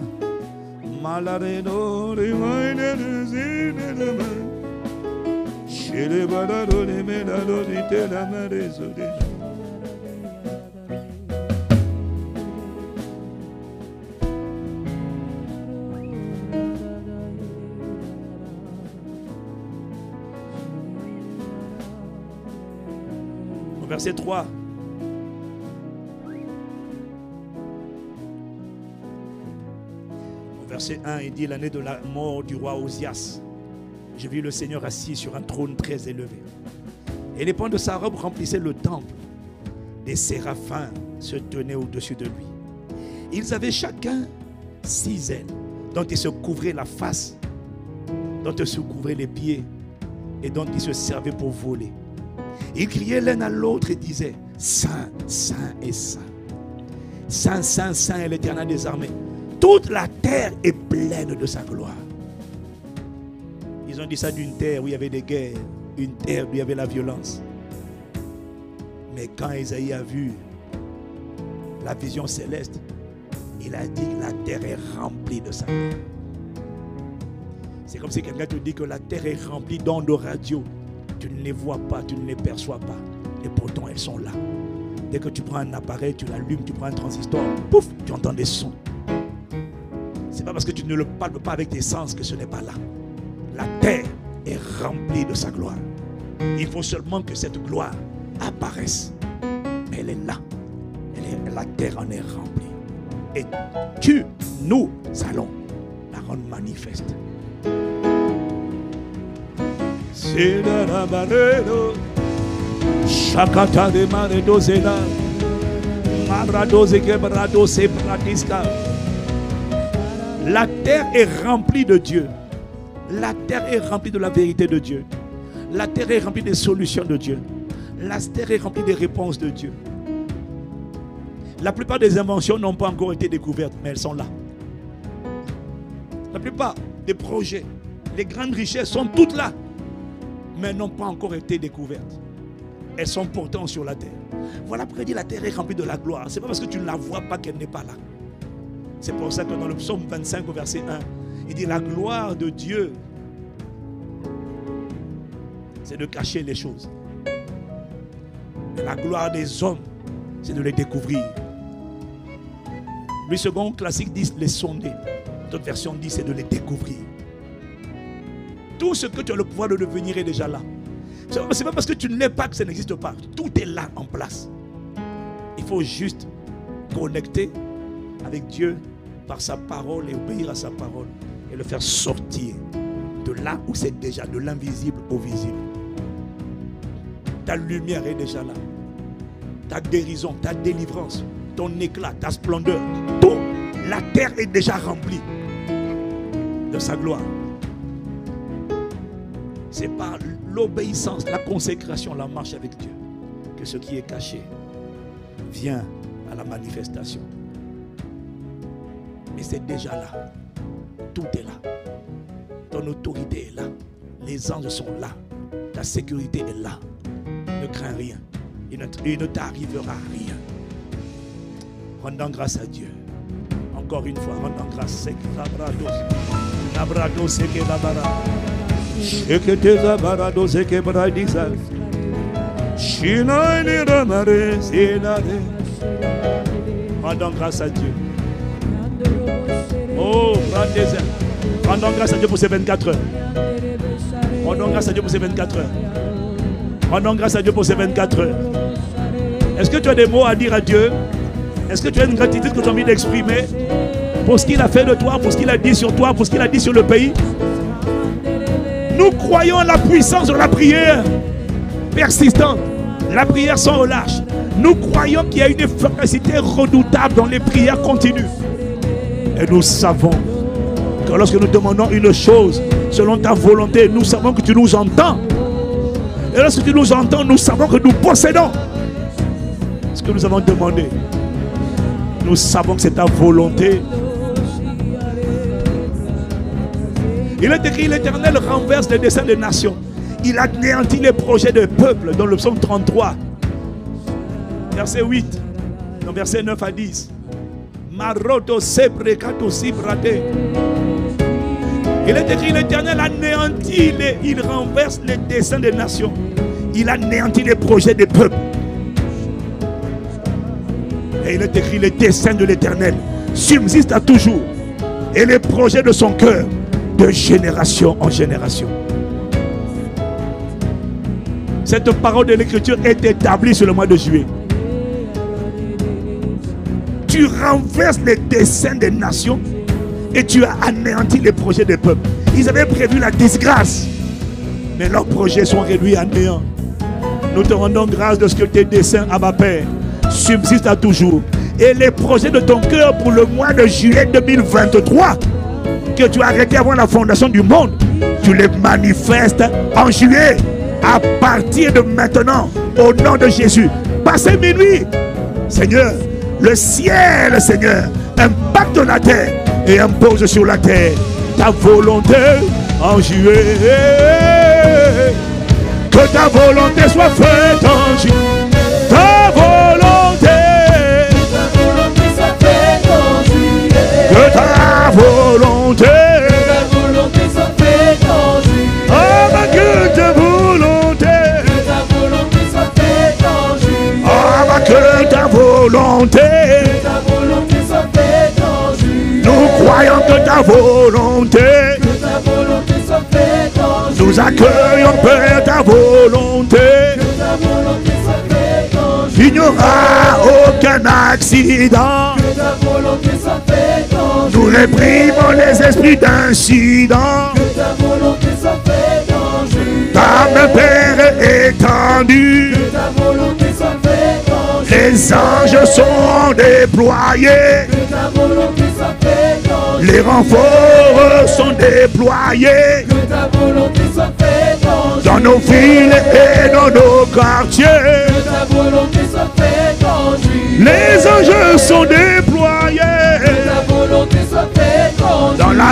au verset 3. Verset 1, il dit: l'année de la mort du roi Osias, j'ai vu le Seigneur assis sur un trône très élevé. Et les pans de sa robe remplissaient le temple. Des séraphins se tenaient au-dessus de lui. Ils avaient chacun 6 ailes, dont ils se couvraient la face, dont ils se couvraient les pieds, et dont ils se servaient pour voler. Ils criaient l'un à l'autre et disaient: Saint, Saint et Saint. Saint, Saint, Saint est l'Éternel des armées. Toute la terre est pleine de sa gloire. Ils ont dit ça d'une terre où il y avait des guerres, une terre où il y avait la violence. Mais quand Ésaïe a vu la vision céleste, il a dit que la terre est remplie de sa gloire. C'est comme si quelqu'un te dit que la terre est remplie d'ondes radio. Tu ne les vois pas, tu ne les perçois pas. Et pourtant elles sont là. Dès que tu prends un appareil, tu l'allumes, tu prends un transistor, pouf, tu entends des sons. Ce n'est pas parce que tu ne le palpes pas avec tes sens que ce n'est pas là. La terre est remplie de sa gloire. Il faut seulement que cette gloire apparaisse. Mais elle est là. La terre en est remplie. Et nous allons la rendre manifeste. C'est la barredo. Chakata de maredo zela. Marado zekebrado se pratiska. La terre est remplie de Dieu. La terre est remplie de la vérité de Dieu. La terre est remplie des solutions de Dieu. La terre est remplie des réponses de Dieu. La plupart des inventions n'ont pas encore été découvertes, mais elles sont là. La plupart des projets, les grandes richesses sont toutes là, mais n'ont pas encore été découvertes. Elles sont pourtant sur la terre. Voilà pourquoi il dit la terre est remplie de la gloire. Ce n'est pas parce que tu ne la vois pas qu'elle n'est pas là. C'est pour ça que dans le psaume 25 au verset 1, il dit: la gloire de Dieu, c'est de cacher les choses. Mais la gloire des hommes, c'est de les découvrir. Le second classique dit les sonder. D'autres versions disent c'est de les découvrir. Tout ce que tu as le pouvoir de devenir est déjà là. Ce n'est pas parce que tu ne l'es pas que ça n'existe pas. Tout est là en place. Il faut juste connecter avec Dieu par sa parole et obéir à sa parole et le faire sortir de là où c'est déjà, de l'invisible au visible. Ta lumière est déjà là. Ta guérison, ta délivrance, ton éclat, ta splendeur, tout, la terre est déjà remplie de sa gloire. C'est par l'obéissance, la consécration, la marche avec Dieu que ce qui est caché vient à la manifestation. Mais c'est déjà là. Tout est là. Ton autorité est là. Les anges sont là. Ta ta sécurité est là. Ne crains rien. Il ne t'arrivera rien. Rendons grâce à Dieu. Encore une fois, rendons grâce. C'est que rendons grâce à Dieu. Oh, rendons grâce à Dieu pour ces 24 heures. Rendons grâce à Dieu pour ces 24 heures. Rendons grâce à Dieu pour ces 24 heures. Est-ce que tu as des mots à dire à Dieu? Est-ce que tu as une gratitude que tu as envie d'exprimer pour ce qu'il a fait de toi, pour ce qu'il a dit sur toi, pour ce qu'il a dit sur le pays? Nous croyons en la puissance de la prière persistante, la prière sans relâche. Nous croyons qu'il y a une efficacité redoutable dans les prières continues. Et nous savons que lorsque nous demandons une chose selon ta volonté, nous savons que tu nous entends. Et lorsque tu nous entends, nous savons que nous possédons ce que nous avons demandé. Nous savons que c'est ta volonté. Il est écrit, l'Éternel renverse les desseins des nations. Il anéantit les projets des peuples dans le psaume 33. Verset 8. Non, verset 9 à 10. Maroto sebrekato sibrate. Il est écrit, l'Éternel anéantit, il renverse les desseins des nations. Il anéantit les projets des peuples. Et il est écrit, les desseins de l'Éternel subsistent à toujours. Et les projets de son cœur de génération en génération. Cette parole de l'Écriture est établie sur le mois de juillet. Tu renverses les desseins des nations et tu as anéanti les projets des peuples. Ils avaient prévu la disgrâce, mais leurs projets sont réduits à néant. Nous te rendons grâce de ce que tes desseins, Abba Père, subsistent à toujours. Et les projets de ton cœur pour le mois de juillet 2023 que tu as arrêté avant la fondation du monde, tu les manifestes en juillet. À partir de maintenant, au nom de Jésus, passez minuit, Seigneur, le ciel, Seigneur, impacte la terre et impose sur la terre ta volonté en juillet. Que ta volonté soit faite en juillet. Ta volonté. Que ta volonté. soit faite en juillet. Ah, ma que ta volonté. Que ta volonté soit faite en juillet. Ah, ma que ta volonté. Que ta volonté soit faite en juillet. Nous croyons que ta volonté. Que ta volonté soit faite en juillet. Nous accueillons, Père, ta volonté. Que ta volonté soit faite en juillet. Il n'y aura aucun accident. Que ta volonté soit faite en juillet. Nous réprimons les esprits d'incident. Que ta volonté soit faite en juillet. Ta main, Père, est étendue. Que ta volonté soit faite en juillet. Les anges sont déployés. Que ta volonté soit faite en juillet. Les renforts sont déployés. Que ta volonté soit faite en juillet. Dans nos villes et dans nos quartiers. Que ta volonté soit faite en juillet. Les anges sont déployés. Que ta volonté soit faite en juillet. Dans la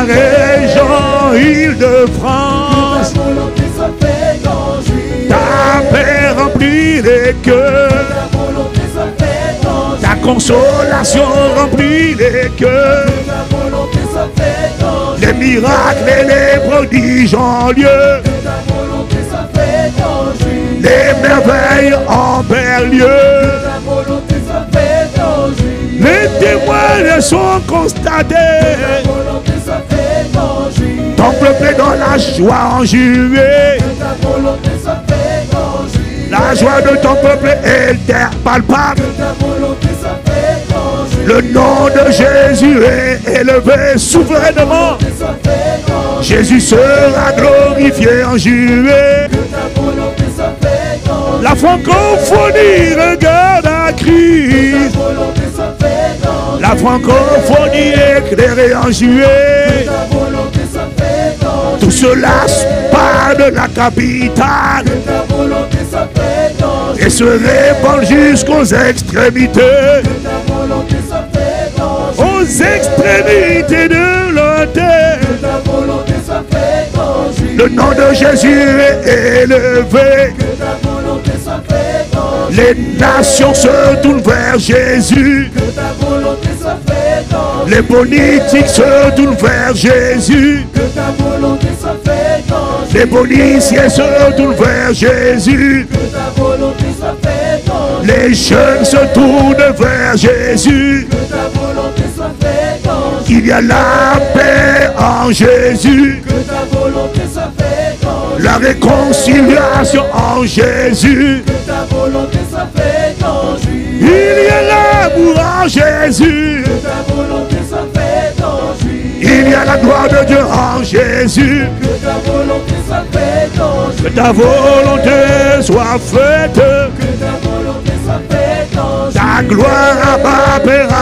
région Île-de-France. Que ta volonté soit faite en juillet. Ta paix remplit les cœurs. Que ta volonté soit faite en juillet. Ta consolation remplit les cœurs. Que ta volonté soit faite en Les juillet. miracles et les prodiges en lieu. Que ta volonté soit faite en juillet. Les merveilles en bel lieu. Que ta volonté soit faite en juillet. Les témoins sont constatés. Que ta volonté soit faite en juillet. Ton peuple est dans la joie en juillet. Que ta volonté soit faite en juillet. La joie de ton peuple est palpable. Que ta volonté soit faite en juillet. Le nom de Jésus est élevé souverainement. Que ta volonté soit faite en juillet. Jésus sera glorifié en juillet. Que ta volonté soit faite en juillet. La francophonie regarde à Que Christ. ta volonté soit faite en juillet. La francophonie éclairée en juillet. Que ta volonté soit faite en Tout juillet. cela part de la capitale Que ta volonté soit faite en juillet. et se répand jusqu'aux extrémités. Que ta volonté soit faite en juillet. Aux extrémités de la terre. Que ta volonté soit faite en juillet. Le nom de Jésus est élevé. Que ta volonté soit faite en Jésus. Les nations se tournent vers Jésus. Que ta volonté soit faite en Jésus. Les politiques se tournent vers Jésus. Que ta volonté soit faite en Jésus. Les policiers se tournent vers Jésus. Que ta volonté soit faite en Jésus. Les jeunes se tournent vers Jésus. Que ta volonté soit faite en Jésus. Il y a la paix en Jésus. Que ta volonté soit faite en Jésus. La réconciliation en Jésus. Que ta volonté soit faite en Jésus. Il y a l'amour en Jésus. Que ta volonté soit faite en Jésus. Il y a la gloire de Dieu en Jésus. Que ta volonté soit faite en Jésus. Que ta volonté soit faite. Que ta volonté soit faite en Jésus. Ta gloire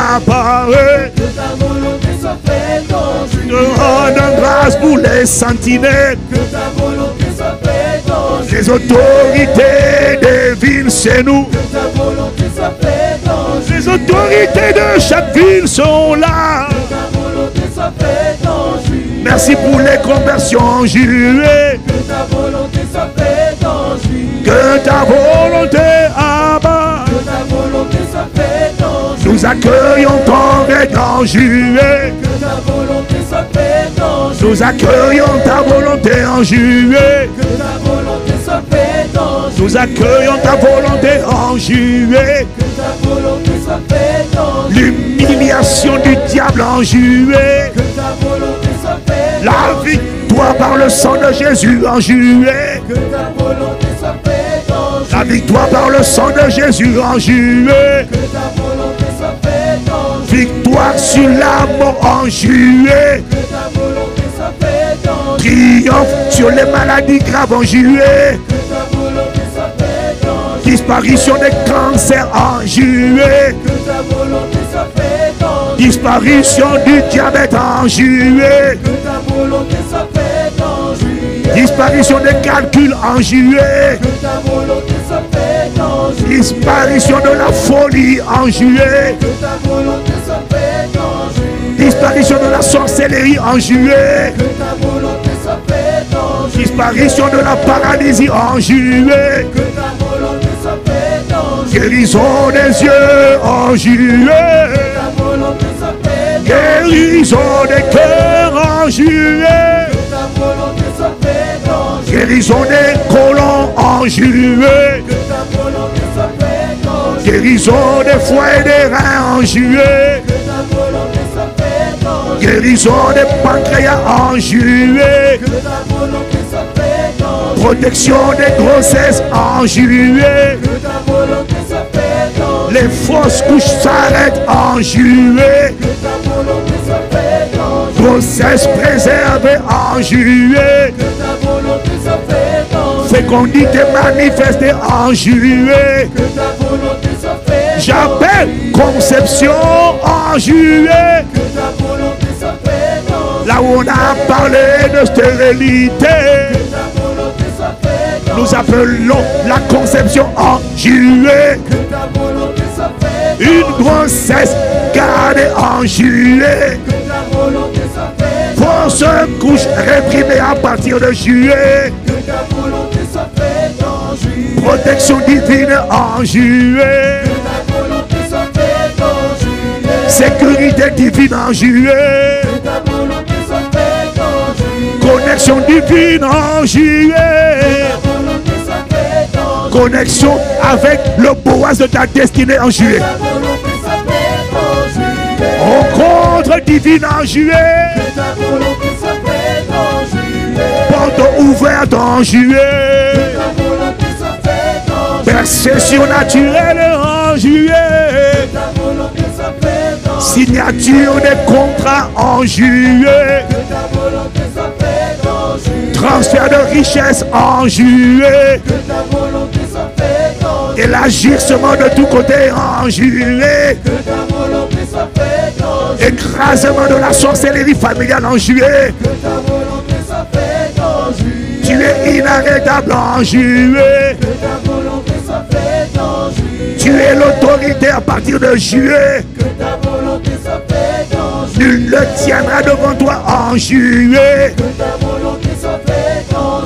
apparaît. Que ta volonté soit faite en Jésus. Je rends grâce pour les sentinelles. Que ta volonté soit faite en Jésus. Les autorités des villes, c'est nous. Que ta volonté soit faite en Jésus. Les autorités de chaque ville sont là. Que ta volonté soit faite en Jésus. Merci pour les conversions juillet. Que ta volonté soit faite en Jésus. Que ta volonté abat. Que ta volonté soit faite en Jésus. Nous accueillons ton règne en juillet. Que ta volonté soit faite en Jésus. Nous accueillons ta volonté en juillet. Que ta volonté soit faite en Jésus. Nous accueillons ta volonté en juillet. Que ta volonté soit faite en Jésus. L'humiliation du diable en juillet. Que ta volonté soit faite La victoire par le sang de Jésus en juillet. Que ta volonté soit faite en Jésus. La victoire par le sang de Jésus en juillet. Que ta volonté soit faite en Jésus. Victoire sur la mort en juillet. Que ta volonté soit faite en Jésus. Triomphe sur les maladies graves en juillet. Que ta volonté soit faite en Jésus. Disparition des cancers en juillet. Que ta volonté soit faite en Jésus. Disparition du diabète en juillet. Que ta volonté soit faite en Jésus. Disparition des calculs en juillet. Que ta volonté soit faite en Jésus. Disparition de la folie en juillet. Que ta volonté soit faite en Jésus. Disparition de la sorcellerie en juillet. Que ta volonté soit faite en Jésus. Disparition de la paralysie en juillet. Que ta volonté soit faite en Jésus. Guérison des yeux en juillet. Que ta volonté soit faite en Jésus. Guérison des cœurs en juillet. Que ta volonté soit faite en Jésus. Guérison des colons en juillet. Que ta volonté soit faite en Jésus. Guérison des foies et des reins en juillet. Que ta volonté soit faite en Jésus. Guérison des pancréas en juillet. Que ta volonté soit faite en Jésus. Protection des grossesses en juillet. Que ta volonté soit faite en Jésus. Les fausses couches s'arrêtent en juillet. Que ta volonté soit faite en Jésus. Grossesse préservée en juillet. Que ta volonté soit faite en Jésus. Fécondité manifestée en juillet. Que ta volonté soit faite en Jésus. J'appelle conception en juillet. Que ta volonté soit faite en Jésus. Là où on a parlé de stérilité, Que ta volonté soit faite en nous Jésus. appelons la conception en juillet. Que ta volonté soit faite en Une Jésus. grossesse gardée en juillet. Que ta volonté soit faite en Fausse couche réprimée à partir de juillet. Que ta volonté soit faite en Jésus. Protection divine en juillet. Que ta volonté soit faite en Jésus. Sécurité divine en juillet. Que ta volonté soit faite en Jésus. Connexion divine en juillet. Que ta volonté soit faite en Jésus. Connexion avec le Boaz de ta destinée en juillet. Que ta volonté soit faite en Jésus. Rencontre divine en juillet. Que ta volonté soit faite en Jésus. Porte ouverte en juillet. Que ta volonté soit faite en Jésus. Percession naturelle en juillet. Que ta volonté soit faite en Jésus. Signature des contrats en juillet. Que ta volonté soit faite en Jésus. Transfert de richesse en juillet. Que ta volonté soit faite en Jésus. Élargissement de tous côtés en juillet. Que ta volonté soit faite en Jésus. Écrasement de la sorcellerie familiale en juillet. Que ta volonté soit faite en Jésus. Tu es inarrêtable en juillet. Que ta volonté soit faite en Jésus. Tu es l'autorité à partir de juillet. Que ta volonté soit faite en Jésus. Nul ne tiendra devant toi en juillet. Que ta volonté soit faite en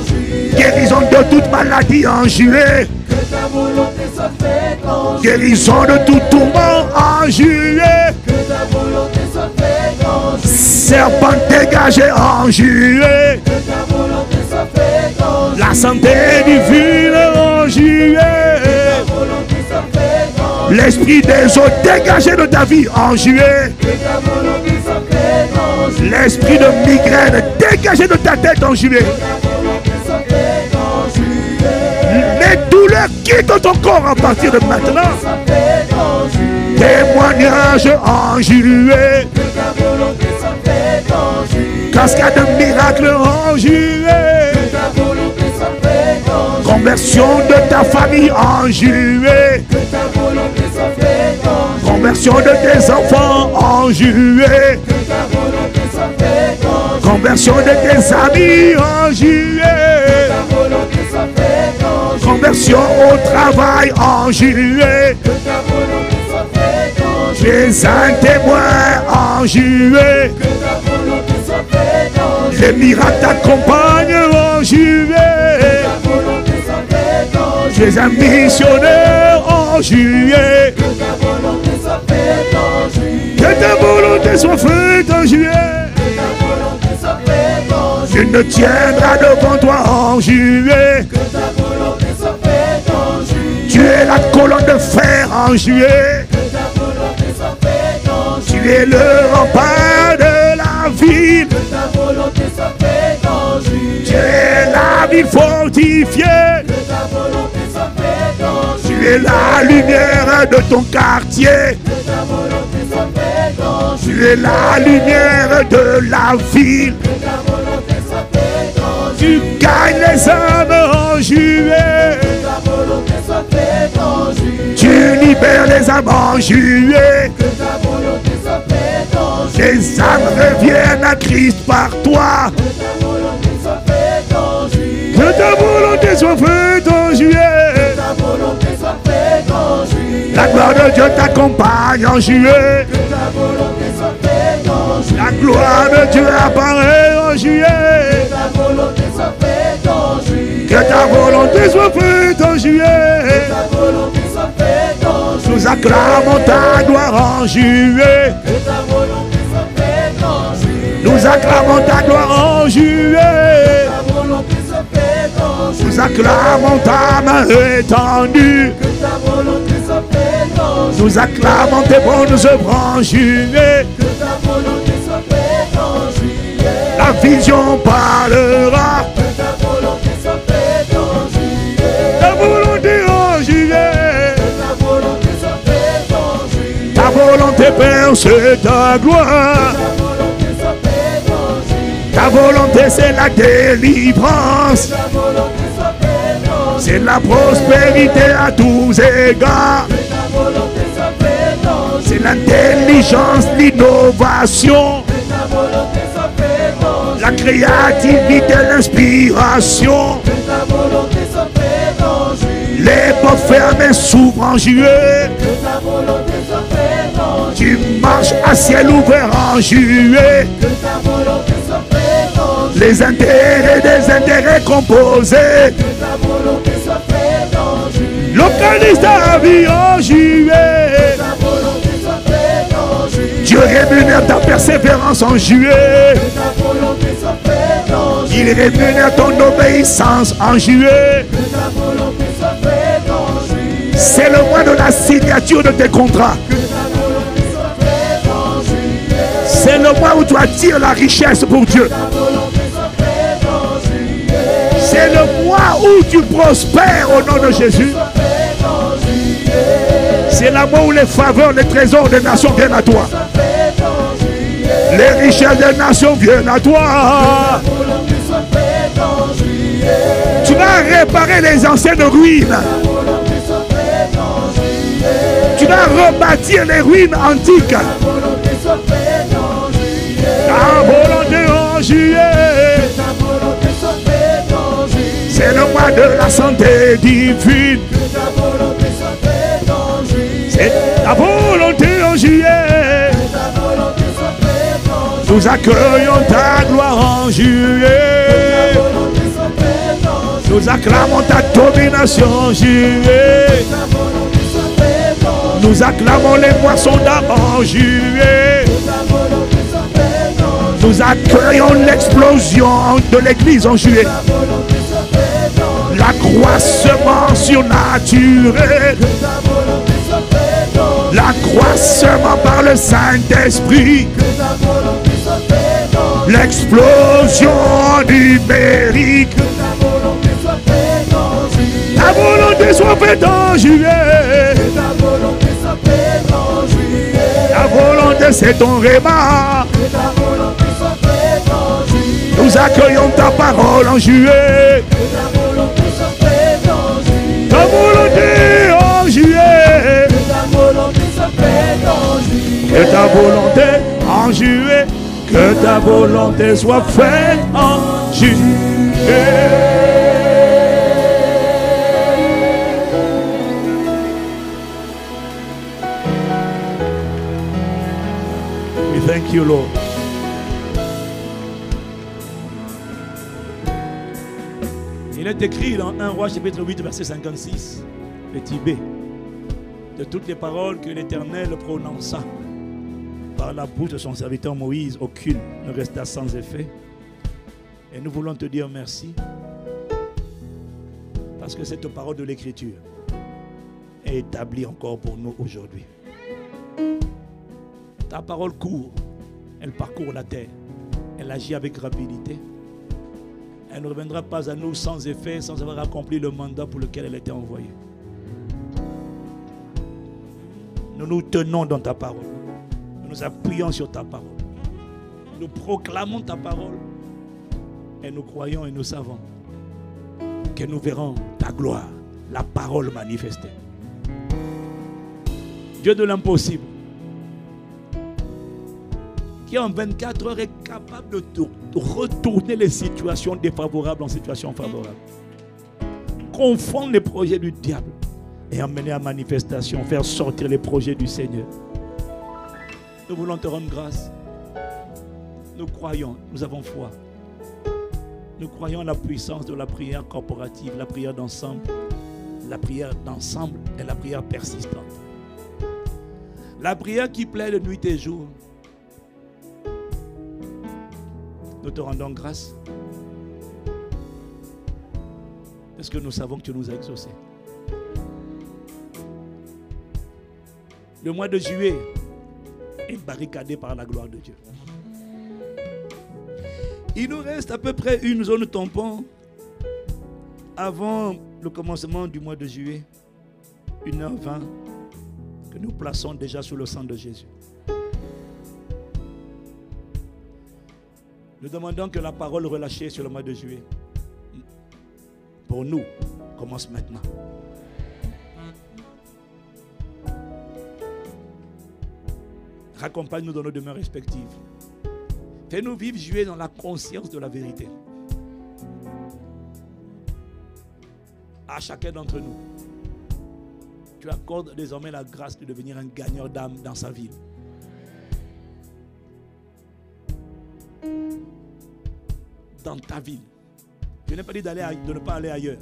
Guérison de toute maladie en juillet. Que ta volonté soit faite en juillet. Guérison de tout tourment en juillet. Que ta volonté soit faite en juillet. Serpent dégagé en juillet. Que ta volonté soit faite en juillet. La santé divine en juillet. Que ta volonté soit faite en juillet. L'esprit des eaux dégagé de ta vie en juillet. Que ta volonté soit faite en juillet. L'esprit de migraine dégagé de ta tête en juillet. Que ta volonté soit faite en juillet. Les douleurs quittent ton corps à partir de maintenant. Soit faite en juillet. Témoignage en juillet. Que ta volonté soit faite en juillet. Cascade de miracles en juillet. Que ta volonté soit faite en juillet. Conversion de ta famille en juillet. Que ta volonté soit faite en juillet. Conversion de tes enfants en juillet. Que ta volonté soit faite en juillet. Conversion de tes amis en Que juillet. ta volonté soit faite en juillet. Conversion au travail en juillet. Que ta volonté soit faite en Tu juillet. es un témoin en juillet. Que ta volonté soit faite en juillet. Les miracles t'accompagnent en juillet. Ta volonté soit faite en Tu es un missionnaire en juillet. Que ta volonté soit faite en juillet. Que ta volonté soit faite en juillet. Que ta volonté soit faite en juillet. Tu ne tiendras devant toi en juillet. Que ta volonté soit faite en juillet. Tu es la colonne de fer en juillet. Que ta volonté soit faite en juillet. Tu es le rempart de la ville. Que ta volonté soit faite en juillet. Tu es la ville fortifiée. Que ta volonté soit faite en juillet. Tu es la lumière de ton quartier. Que ta volonté soit faite en juillet. Tu es la lumière de la ville. Que ta volonté soit faite en Tu juillet. gagnes les âmes en juillet. Que ta volonté soit faite en juillet. Tu libères les âmes en juillet. Que ta volonté soit faite en juillet. Les âmes reviennent à Christ par toi. Que ta volonté soit faite en juillet. Que ta volonté soit faite en juillet. Que ta volonté soit faite en juillet. La gloire de Dieu t'accompagne en juillet. Que ta volonté soit faite en juillet. La gloire de Dieu apparaît en juillet. Que ta volonté soit faite en juillet. Que ta volonté soit faite en juillet. Que ta volonté soit faite en juillet. Nous acclamons ta gloire en juillet. Que ta volonté soit faite en juillet. Nous acclamons ta gloire en juillet. Que ta volonté soit faite en juillet. Nous acclamons ta main étendue. Que ta volonté soit faite en juillet. Nous acclamons tes bonnes œuvres en juillet. Que ta volonté soit faite en juillet. La vision parlera. Que ta volonté soit faite en juillet. Ta volonté en juillet. Que ta volonté soit faite en juillet. Ta volonté, Père, c'est ta gloire. Ta volonté soit faite en juillet. Ta volonté, c'est la délivrance. Ta volonté soit faite en juillet. C'est la prospérité à tous égards. Que ta volonté soit faite en juillet. C'est l'intelligence, l'innovation, Que ta volonté soit faite en la juillet. créativité, l'inspiration. Que ta volonté soit faite en juillet. Les portes fermées s'ouvrent en juillet. Que ta volonté soit faite en juillet. Tu marches à ciel ouvert en juillet. Que ta volonté soit faite en juillet. Les intérêts des intérêts composés. Que ta volonté soit faite en juillet. Localise ta vie en juillet. Que ta volonté soit faite en juillet. Dieu rémunère ta persévérance en juillet. Que ta volonté soit faite en juillet. Il rémunère ton obéissance en juillet. Que ta volonté soit faite en juillet. C'est le mois de la signature de tes contrats. Que ta volonté soit faite en juillet. C'est le mois où tu attires la richesse pour Dieu. Que ta volonté soit faite en juillet. C'est le mois où tu prospères au nom de Jésus. Soit faite en juillet. C'est le mois où les faveurs, les trésors des nations viennent à toi. Soit faite en juillet. Les richesses des nations viennent à toi. Ta volonté soit faite en juillet. Tu vas réparer les anciennes ruines. Ta volonté soit faite en juillet. Tu vas rebâtir les ruines antiques. Ta volonté soit faite en juillet. Ta volonté en juillet. Ta volonté soit faite en juillet. C'est le mois de la santé divine. Que ta volonté soit faite en juillet. C'est ta volonté en juillet. Que ta volonté soit faite en juillet. Nous accueillons ta gloire en Que juillet. ta volonté soit faite en Nous acclamons ta domination, Juillet. Nous acclamons les moissons d'avant, Juillet. Nous accueillons l'explosion de l'église en Juillet. L'accroissement surnaturel. L'accroissement par le Saint-Esprit. L'explosion numérique. Ta volonté soit faite en Juillet. Ta volonté c'est ton réma. Nous accueillons ta parole en Juillet. Ta volonté en Juillet. Que ta volonté en Juillet. Que ta volonté soit faite en Juillet. We thank you, Lord. Il est écrit dans 1 Roi chapitre 8 verset 56, petit b, de toutes les paroles que l'Éternel prononça par la bouche de son serviteur Moïse, aucune ne resta sans effet. Et nous voulons te dire merci parce que cette parole de l'Écriture est établie encore pour nous aujourd'hui. Ta parole court, elle parcourt la terre, elle agit avec rapidité. Elle ne reviendra pas à nous sans effet, sans avoir accompli le mandat pour lequel elle était envoyée. Nous nous tenons dans ta parole. Nous nous appuyons sur ta parole. Nous proclamons ta parole. Et nous croyons et nous savons que nous verrons ta gloire, la parole manifestée. Dieu de l'impossible, qui en 24 heures est capable de retourner les situations défavorables en situations favorables. Confondre les projets du diable et emmener à manifestation, faire sortir les projets du Seigneur. Nous voulons te rendre grâce. Nous croyons, nous avons foi. Nous croyons en la puissance de la prière corporative, la prière d'ensemble et la prière persistante. La prière qui plaît de nuit et jour. Nous te rendons grâce parce que nous savons que tu nous as exaucés. Le mois de juillet est barricadé par la gloire de Dieu. Il nous reste à peu près une zone tampon avant le commencement du mois de juillet, 1h20, que nous plaçons déjà sous le sang de Jésus. Nous demandons que la parole relâchée sur le mois de juillet, pour nous, commence maintenant. Raccompagne-nous dans nos demeures respectives. Fais-nous vivre juillet dans la conscience de la vérité. À chacun d'entre nous, tu accordes désormais la grâce de devenir un gagneur d'âme dans sa ville. Dans ta ville. Je n'ai pas dit de ne pas aller ailleurs.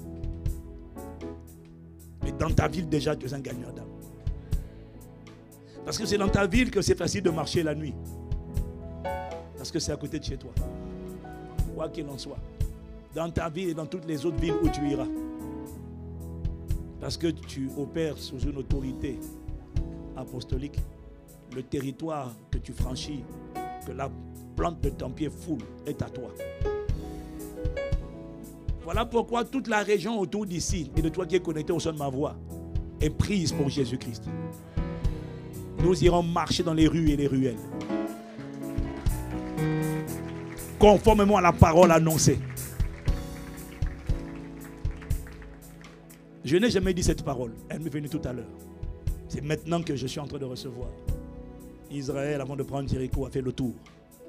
Mais dans ta ville déjà, tu es un gagneur d'âme. Parce que c'est dans ta ville que c'est facile de marcher la nuit. Parce que c'est à côté de chez toi. Quoi qu'il en soit. Dans ta ville et dans toutes les autres villes où tu iras. Parce que tu opères sous une autorité apostolique. Le territoire que tu franchis, que la plante de ton pied foule, est à toi. Voilà pourquoi toute la région autour d'ici et de toi qui es connecté au son de ma voix est prise pour Jésus-Christ. Nous irons marcher dans les rues et les ruelles. Conformément à la parole annoncée. Je n'ai jamais dit cette parole. Elle m'est venue tout à l'heure. C'est maintenant que je suis en train de recevoir. Israël, avant de prendre Jéricho, a fait le tour.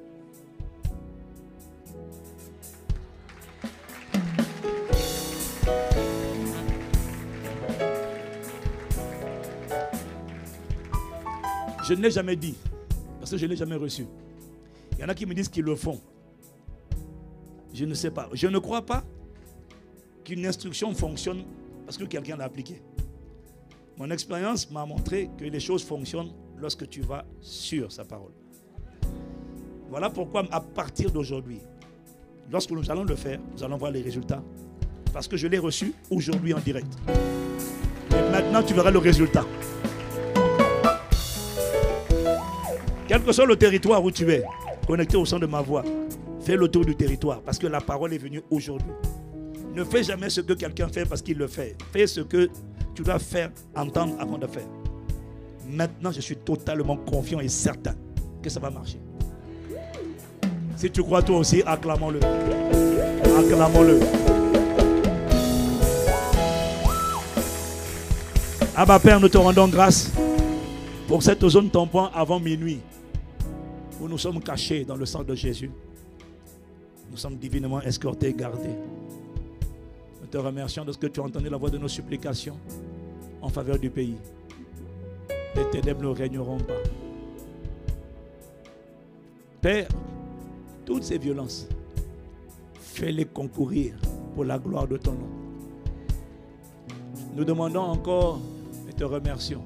Je ne l'ai jamais dit, parce que je ne l'ai jamais reçu. Il y en a qui me disent qu'ils le font. Je ne sais pas. Je ne crois pas qu'une instruction fonctionne parce que quelqu'un l'a appliquée. Mon expérience m'a montré que les choses fonctionnent lorsque tu vas sur sa parole. Voilà pourquoi à partir d'aujourd'hui, lorsque nous allons le faire, nous allons voir les résultats. Parce que je l'ai reçu aujourd'hui en direct. Et maintenant, tu verras le résultat. Quel que soit le territoire où tu es, connecté au son de ma voix, fais le tour du territoire parce que la parole est venue aujourd'hui. Ne fais jamais ce que quelqu'un fait parce qu'il le fait. Fais ce que tu dois faire, entendre avant de faire. Maintenant, je suis totalement confiant et certain que ça va marcher. Si tu crois toi aussi, acclamons-le. Acclamons-le. Abba Père, nous te rendons grâce pour cette zone tampon avant minuit où nous sommes cachés dans le sang de Jésus. Nous sommes divinement escortés et gardés. Nous te remercions de ce que tu as entendu la voix de nos supplications en faveur du pays. Les ténèbres ne régneront pas. Père, toutes ces violences, fais-les concourir pour la gloire de ton nom. Nous demandons encore et te remercions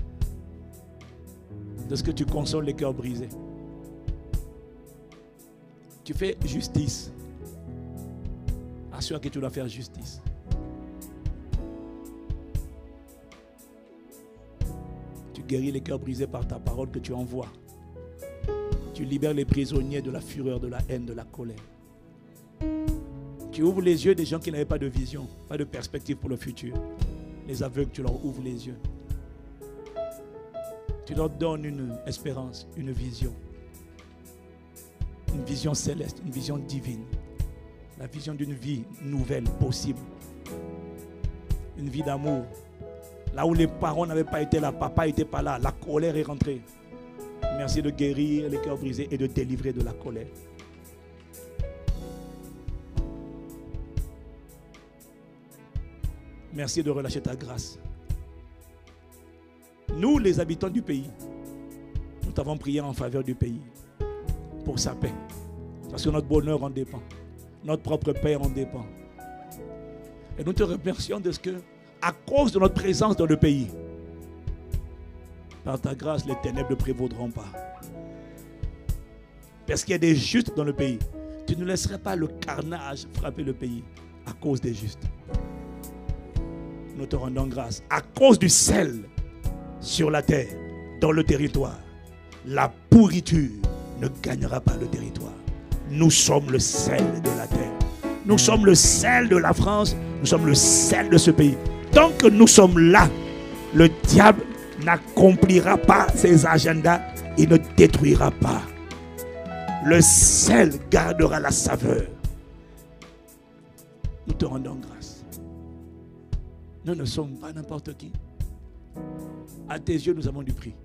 de ce que tu consoles les cœurs brisés. Tu fais justice. Assure que tu dois faire justice. Tu guéris les cœurs brisés par ta parole que tu envoies. Tu libères les prisonniers de la fureur, de la haine, de la colère. Tu ouvres les yeux des gens qui n'avaient pas de vision, pas de perspective pour le futur. Les aveugles, tu leur ouvres les yeux. Tu leur donnes une espérance, une vision céleste, une vision divine. La vision d'une vie nouvelle, possible. Une vie d'amour. Là où les parents n'avaient pas été là, papa n'était pas là, la colère est rentrée. Merci de guérir les cœurs brisés et de délivrer de la colère. Merci de relâcher ta grâce. Nous, les habitants du pays, nous t'avons prié en faveur du pays pour sa paix. Parce que notre bonheur en dépend. Notre propre paix en dépend. Et nous te remercions de ce que, à cause de notre présence dans le pays, par ta grâce, les ténèbres ne prévaudront pas. Parce qu'il y a des justes dans le pays. Tu ne laisserais pas le carnage frapper le pays à cause des justes. Nous te rendons grâce. À cause du sel sur la terre, dans le territoire, la pourriture ne gagnera pas le territoire. Nous sommes le sel de la terre. Nous sommes le sel de la France. Nous sommes le sel de ce pays. Tant que nous sommes là, le diable n'accomplira pas ses agendas. Il ne détruira pas. Le sel gardera la saveur. Nous te rendons grâce. Nous ne sommes pas n'importe qui. À tes yeux, nous avons du prix.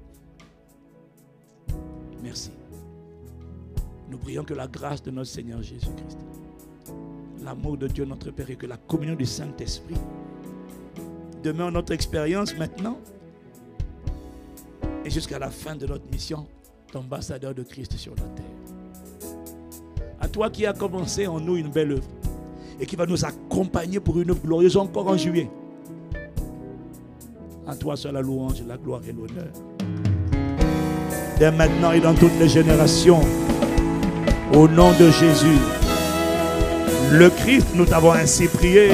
Merci. Nous prions que la grâce de notre Seigneur Jésus-Christ, l'amour de Dieu notre Père et que la communion du Saint-Esprit demeure notre expérience maintenant et jusqu'à la fin de notre mission d'ambassadeur de Christ sur la terre. À toi qui as commencé en nous une belle œuvre et qui va nous accompagner pour une œuvre glorieuse encore en juillet. À toi soit la louange, la gloire et l'honneur. Dès maintenant et dans toutes les générations, au nom de Jésus, le Christ, nous t'avons ainsi prié.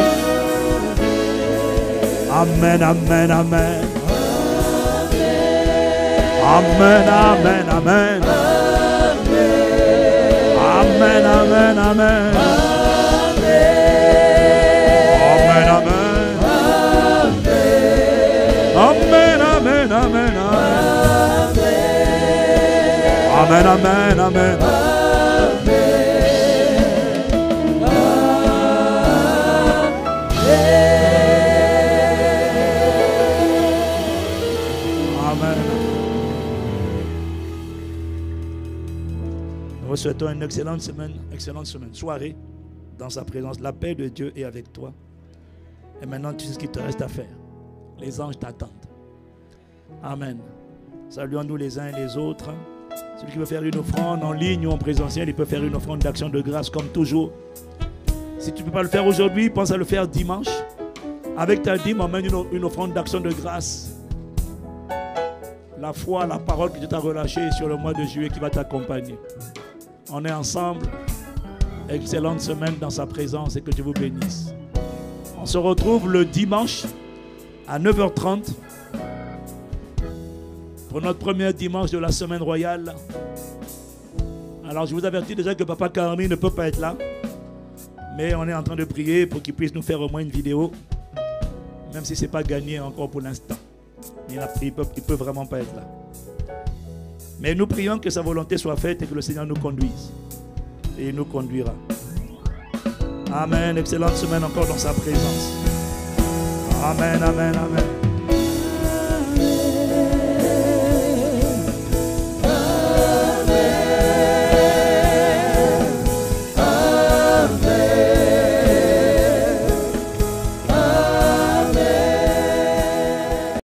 Amen, amen, amen. Amen, amen, amen. Amen, amen, amen. Amen, amen. Amen, amen, amen. Amen, amen, amen. Nous vous souhaitons une excellente semaine, soirée dans sa présence. La paix de Dieu est avec toi. Et maintenant, tu sais ce qu'il te reste à faire. Les anges t'attendent. Amen. Saluons-nous les uns et les autres. Celui qui veut faire une offrande en ligne ou en présentiel, il peut faire une offrande d'action de grâce comme toujours. Si tu ne peux pas le faire aujourd'hui, pense à le faire dimanche. Avec ta dîme, emmène une offrande d'action de grâce. La foi, la parole que Dieu t'a relâchée sur le mois de juillet qui va t'accompagner. On est ensemble. Excellente semaine dans sa présence et que Dieu vous bénisse. On se retrouve le dimanche à 9h30 pour notre premier dimanche de la semaine royale. Alors je vous avertis déjà que Papa Carmi ne peut pas être là. Mais on est en train de prier pour qu'il puisse nous faire au moins une vidéo. Même si ce n'est pas gagné encore pour l'instant. Il ne peut vraiment pas être là. Mais nous prions que sa volonté soit faite et que le Seigneur nous conduise. Et il nous conduira. Amen. Excellente semaine encore dans sa présence. Amen, amen, amen.